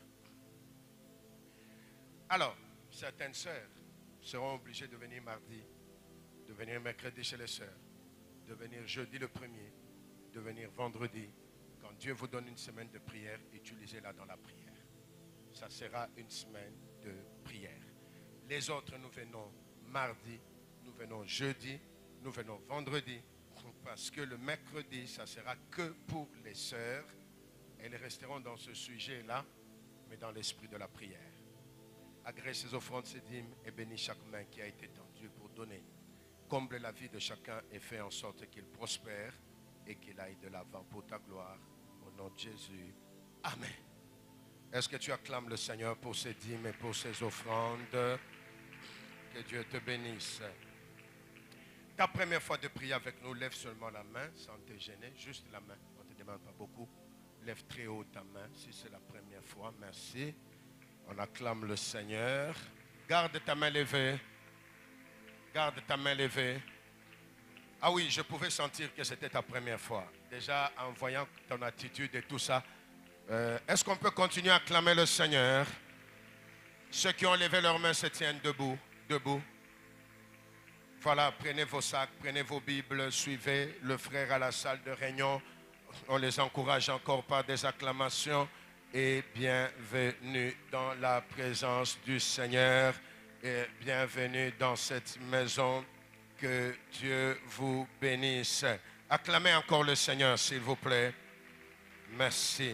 Alors, certaines sœurs seront obligées de venir mardi, de venir mercredi chez les sœurs, de venir jeudi le 1er, de venir vendredi. Quand Dieu vous donne une semaine de prière, utilisez-la dans la prière. Ça sera une semaine de prière. Les autres, nous venons mardi, nous venons jeudi, nous venons vendredi, parce que le mercredi, ça sera que pour les sœurs. Elles resteront dans ce sujet-là, mais dans l'esprit de la prière. Agrée ces offrandes, ces dîmes et bénis chaque main qui a été tendue pour donner. Comble la vie de chacun et fais en sorte qu'il prospère et qu'il aille de l'avant pour ta gloire. Au nom de Jésus. Amen. Est-ce que tu acclames le Seigneur pour ces dîmes et pour ces offrandes? Que Dieu te bénisse. Ta première fois de prier avec nous, lève seulement la main sans te gêner. Juste la main, on ne te demande pas beaucoup. Lève très haut ta main si c'est la première fois. Merci. On acclame le Seigneur. Garde ta main levée. Garde ta main levée. Ah oui, je pouvais sentir que c'était ta première fois. Déjà, en voyant ton attitude et tout ça, est-ce qu'on peut continuer à acclamer le Seigneur? Ceux qui ont levé leurs mains se tiennent debout. Debout. Voilà, prenez vos sacs, prenez vos Bibles, suivez le frère à la salle de réunion. On les encourage encore par des acclamations. Et bienvenue dans la présence du Seigneur. Et bienvenue dans cette maison. Que Dieu vous bénisse. Acclamez encore le Seigneur, s'il vous plaît. Merci.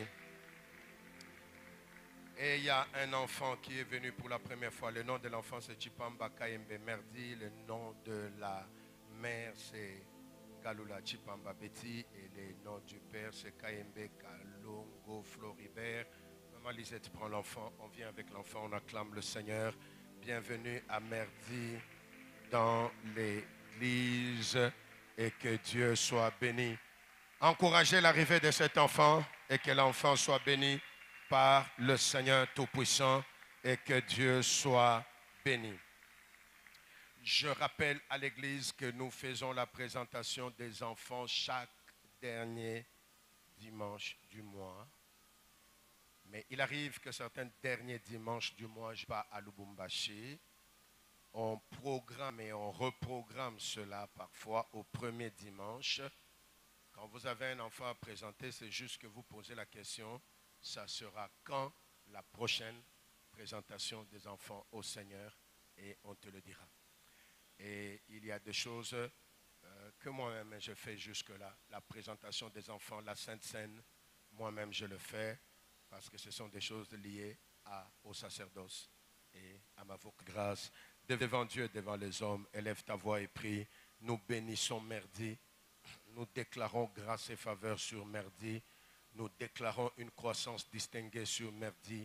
Et il y a un enfant qui est venu pour la première fois. Le nom de l'enfant, c'est Chipamba Kayembe Merdi. Le nom de la mère, c'est Galula Chipamba Betty. Et le nom du père, c'est Kayembe Kalongo Floribert. Maman Lisette prend l'enfant. On vient avec l'enfant, on acclame le Seigneur. Bienvenue à Merdi dans l'église. Et que Dieu soit béni. Encouragez l'arrivée de cet enfant et que l'enfant soit béni par le Seigneur Tout-Puissant et que Dieu soit béni. Je rappelle à l'église que nous faisons la présentation des enfants chaque dernier dimanche du mois. Mais il arrive que certains derniers dimanches du mois, je vais à Lubumbashi. On programme et on reprogramme cela parfois au premier dimanche. Quand vous avez un enfant à présenter, c'est juste que vous posez la question. Ça sera quand la prochaine présentation des enfants au Seigneur et on te le dira. Et il y a des choses que moi-même je fais jusque-là. La présentation des enfants, la Sainte Seine, moi-même je le fais parce que ce sont des choses liées au sacerdoce et à ma vocation. Grâce devant Dieu, devant les hommes, élève ta voix et prie. Nous bénissons Merdi. Nous déclarons grâce et faveur sur Merdi. Nous déclarons une croissance distinguée sur Merdi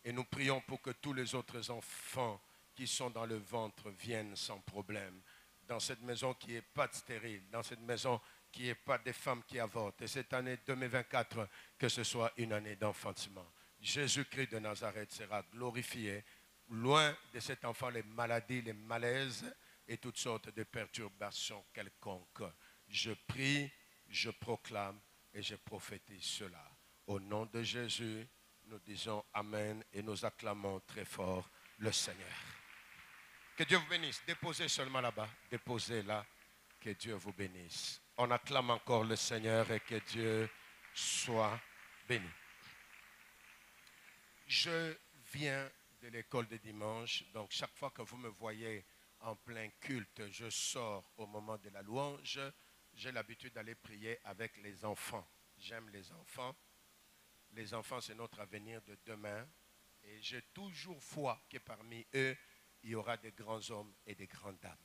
Et nous prions pour que tous les autres enfants qui sont dans le ventre viennent sans problème. Dans cette maison qui n'est pas stérile, dans cette maison qui n'est pas des femmes qui avortent. Et cette année 2024, que ce soit une année d'enfantement. Jésus-Christ de Nazareth sera glorifié. Loin de cet enfant, les maladies, les malaises et toutes sortes de perturbations quelconques. Je prie, je proclame et je prophétise cela. Au nom de Jésus, nous disons Amen et nous acclamons très fort le Seigneur. Que Dieu vous bénisse. Déposez seulement là-bas. Déposez là. Que Dieu vous bénisse. On acclame encore le Seigneur et que Dieu soit béni. Je viens de l'école de dimanche. Donc chaque fois que vous me voyez en plein culte, je sors au moment de la louange. J'ai l'habitude d'aller prier avec les enfants. J'aime les enfants. Les enfants, c'est notre avenir de demain. Et j'ai toujours foi que parmi eux, il y aura des grands hommes et des grandes dames.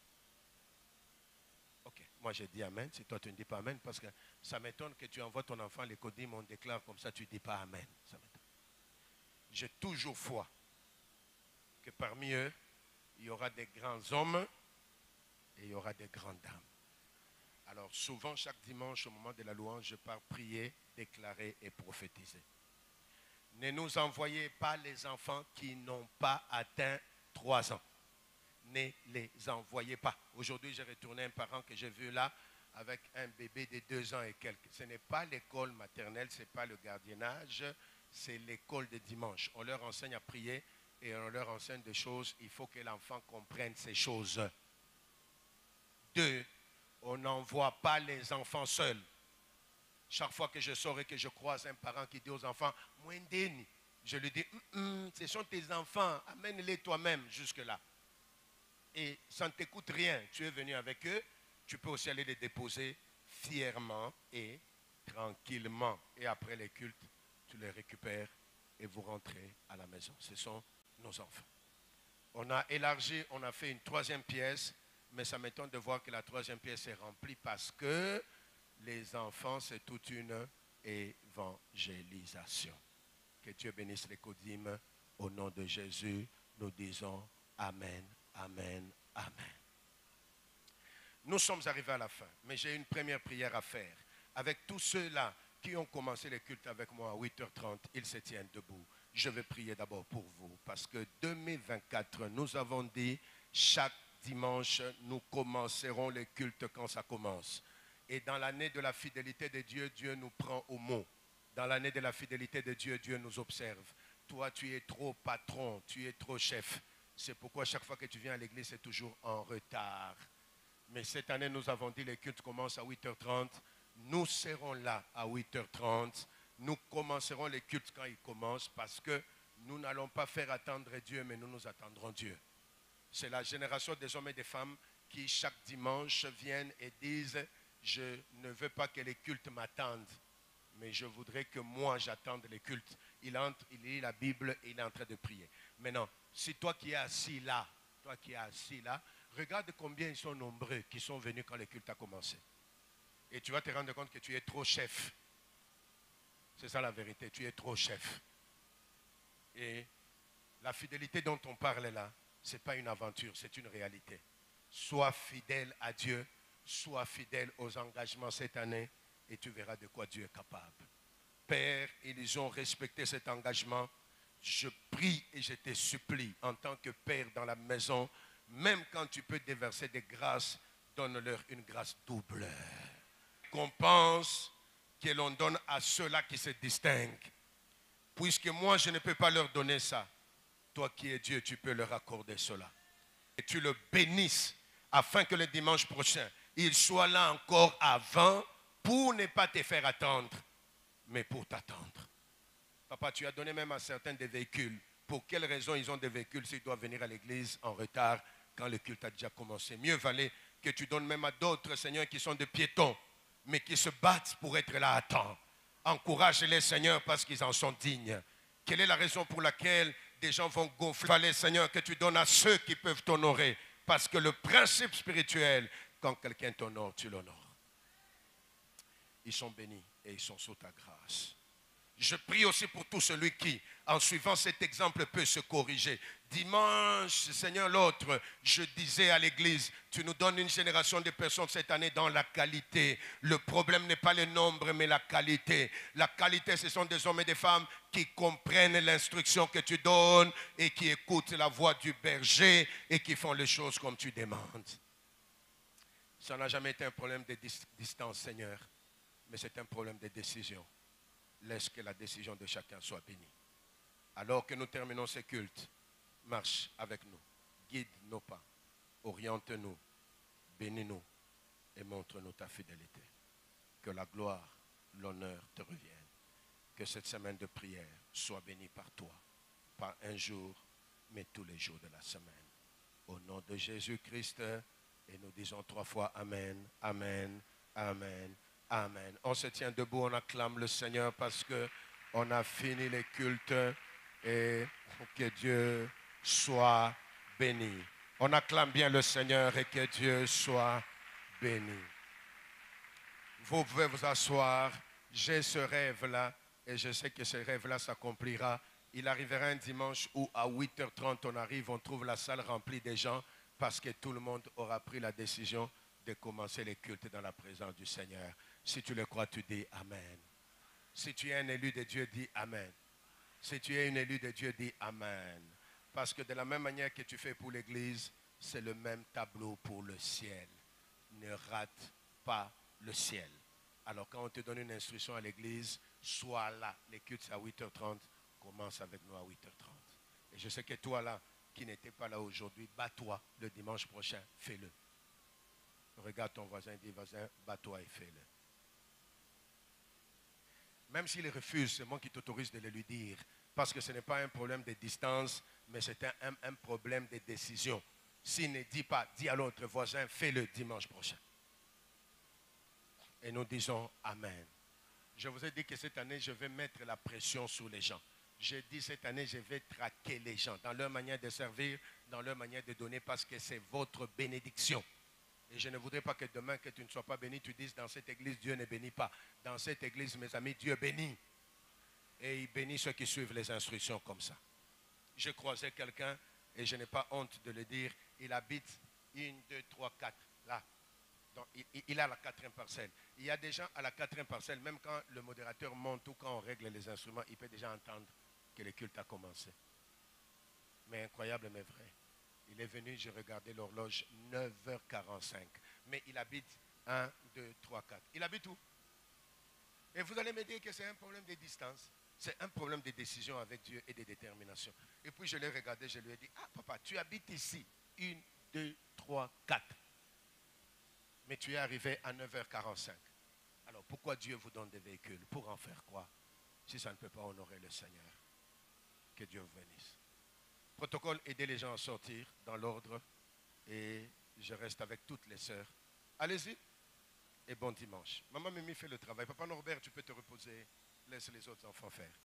Ok, moi j'ai dit Amen. Si toi tu ne dis pas Amen, parce que ça m'étonne que tu envoies ton enfant à l'école, on déclare comme ça, tu ne dis pas Amen. Ça m'étonne. J'ai toujours foi que parmi eux, il y aura des grands hommes et il y aura des grandes dames. Alors souvent, chaque dimanche, au moment de la louange, je pars prier, déclarer et prophétiser. Ne nous envoyez pas les enfants qui n'ont pas atteint 3 ans. Ne les envoyez pas. Aujourd'hui, j'ai retourné un parent que j'ai vu là avec un bébé de 2 ans et quelques. Ce n'est pas l'école maternelle, ce n'est pas le gardiennage, c'est l'école de dimanche. On leur enseigne à prier et on leur enseigne des choses. Il faut que l'enfant comprenne ces choses. 2, on n'envoie pas les enfants seuls. Chaque fois que je sors et que je croise un parent qui dit aux enfants, Mwendeni, je lui dis, ce sont tes enfants, amène-les toi-même jusque-là. Et ça ne t'écoute rien, tu es venu avec eux, tu peux aussi aller les déposer fièrement et tranquillement. Et après les cultes, tu les récupères et vous rentrez à la maison. Ce sont nos enfants. On a élargi, on a fait une 3e pièce, mais ça m'étonne de voir que la 3e pièce est remplie parce que les enfants, c'est toute une évangélisation. Que Dieu bénisse les Codim. Au nom de Jésus, nous disons Amen, Amen, Amen. Nous sommes arrivés à la fin, mais j'ai une première prière à faire. Avec tous ceux-là qui ont commencé les cultes avec moi à 8h30, ils se tiennent debout. Je vais prier d'abord pour vous, parce que 2024, nous avons dit, chaque dimanche, nous commencerons les cultes quand ça commence. Et dans l'année de la fidélité de Dieu, Dieu nous prend au mot. Dans l'année de la fidélité de Dieu, Dieu nous observe. Toi, tu es trop patron, tu es trop chef. C'est pourquoi chaque fois que tu viens à l'église, c'est toujours en retard. Mais cette année, nous avons dit les cultes commencent à 8h30. Nous serons là à 8h30. Nous commencerons les cultes quand ils commencent parce que nous n'allons pas faire attendre Dieu, mais nous attendrons Dieu. C'est la génération des hommes et des femmes qui, chaque dimanche, viennent et disent « Je ne veux pas que les cultes m'attendent, mais je voudrais que moi, j'attende les cultes. » Il lit la Bible et il est en train de prier. Maintenant, si toi qui es assis là, regarde combien ils sont nombreux qui sont venus quand le culte a commencé. Et tu vas te rendre compte que tu es trop chef. C'est ça la vérité, tu es trop chef. Et la fidélité dont on parle là, ce n'est pas une aventure, c'est une réalité. Sois fidèle à Dieu, sois fidèle aux engagements cette année et tu verras de quoi Dieu est capable. Père, ils ont respecté cet engagement. Je prie et je te supplie en tant que père dans la maison, même quand tu peux déverser des grâces, donne-leur une grâce double. Qu'on pense que l'on donne à ceux-là qui se distinguent. Puisque moi, je ne peux pas leur donner ça. Toi qui es Dieu, tu peux leur accorder cela. Et tu le bénisses afin que le dimanche prochain, il soit là encore avant pour ne pas te faire attendre, mais pour t'attendre. Papa, tu as donné même à certains des véhicules. Pour quelles raisons ils ont des véhicules s'ils doivent venir à l'église en retard quand le culte a déjà commencé? Mieux valait que tu donnes même à d'autres, Seigneur, qui sont des piétons, mais qui se battent pour être là à temps. Encourage-les, Seigneur, parce qu'ils en sont dignes. Quelle est la raison pour laquelle des gens vont gonfler? Fallait, Seigneur, que tu donnes à ceux qui peuvent t'honorer. Parce que le principe spirituel, quand quelqu'un t'honore, tu l'honores. Ils sont bénis et ils sont sous ta grâce. Je prie aussi pour tout celui qui, en suivant cet exemple, peut se corriger. Dimanche, Seigneur, l'autre, je disais à l'église, tu nous donnes une génération de personnes cette année dans la qualité. Le problème n'est pas le nombre, mais la qualité. La qualité, ce sont des hommes et des femmes qui comprennent l'instruction que tu donnes et qui écoutent la voix du berger et qui font les choses comme tu demandes. Ça n'a jamais été un problème de distance, Seigneur, mais c'est un problème de décision. Laisse que la décision de chacun soit bénie. Alors que nous terminons ces cultes, marche avec nous, guide nos pas, oriente-nous, bénis-nous et montre-nous ta fidélité. Que la gloire, l'honneur te reviennent. Que cette semaine de prière soit bénie par toi, pas un jour, mais tous les jours de la semaine. Au nom de Jésus-Christ, et nous disons 3 fois Amen, Amen, Amen, Amen. On se tient debout, on acclame le Seigneur parce qu'on a fini les cultes et que Dieu soit béni. On acclame bien le Seigneur et que Dieu soit béni. Vous pouvez vous asseoir. J'ai ce rêve-là et je sais que ce rêve-là s'accomplira. Il arrivera un dimanche où à 8h30 on arrive, on trouve la salle remplie de gens parce que tout le monde aura pris la décision de commencer les cultes dans la présence du Seigneur. Si tu le crois, tu dis Amen. Si tu es un élu de Dieu, dis Amen. Si tu es une élue de Dieu, dis Amen. Parce que de la même manière que tu fais pour l'église, c'est le même tableau pour le ciel. Ne rate pas le ciel. Alors quand on te donne une instruction à l'église, sois là. Les cultes c'est à 8h30, commence avec nous à 8h30. Et je sais que toi là, qui n'étais pas là aujourd'hui, bats-toi le dimanche prochain, fais-le. Regarde ton voisin et dis, voisin, bats-toi et fais-le. Même s'il refuse, c'est moi qui t'autorise de le lui dire. Parce que ce n'est pas un problème de distance, mais c'est un problème de décision. S'il ne dit pas, dis à l'autre voisin, fais-le dimanche prochain. Et nous disons Amen. Je vous ai dit que cette année, je vais mettre la pression sur les gens. J'ai dit cette année, je vais traquer les gens dans leur manière de servir, dans leur manière de donner, parce que c'est votre bénédiction. Et je ne voudrais pas que demain, que tu ne sois pas béni, tu dises dans cette église, Dieu ne bénit pas. Dans cette église, mes amis, Dieu bénit. Et il bénit ceux qui suivent les instructions comme ça. Je croisais quelqu'un, et je n'ai pas honte de le dire, il habite 1, 2, 3, 4, là. Donc, il a la 4e parcelle. Il y a des gens à la 4e parcelle, même quand le modérateur monte ou quand on règle les instruments, il peut déjà entendre que le culte a commencé. Mais incroyable, mais vrai. Il est venu, j'ai regardé l'horloge, 9h45. Mais il habite 1, 2, 3, 4. Il habite où? Et vous allez me dire que c'est un problème de distance. C'est un problème de décision avec Dieu et de détermination. Et puis je l'ai regardé, je lui ai dit, ah papa, tu habites ici. 1, 2, 3, 4. Mais tu es arrivé à 9h45. Alors pourquoi Dieu vous donne des véhicules? Pour en faire quoi? Si ça ne peut pas honorer le Seigneur. Que Dieu vous bénisse. Protocole, aider les gens à sortir dans l'ordre. Et je reste avec toutes les sœurs. Allez-y. Et bon dimanche. Maman Mimi fait le travail. Papa Norbert, tu peux te reposer. Laisse les autres enfants faire.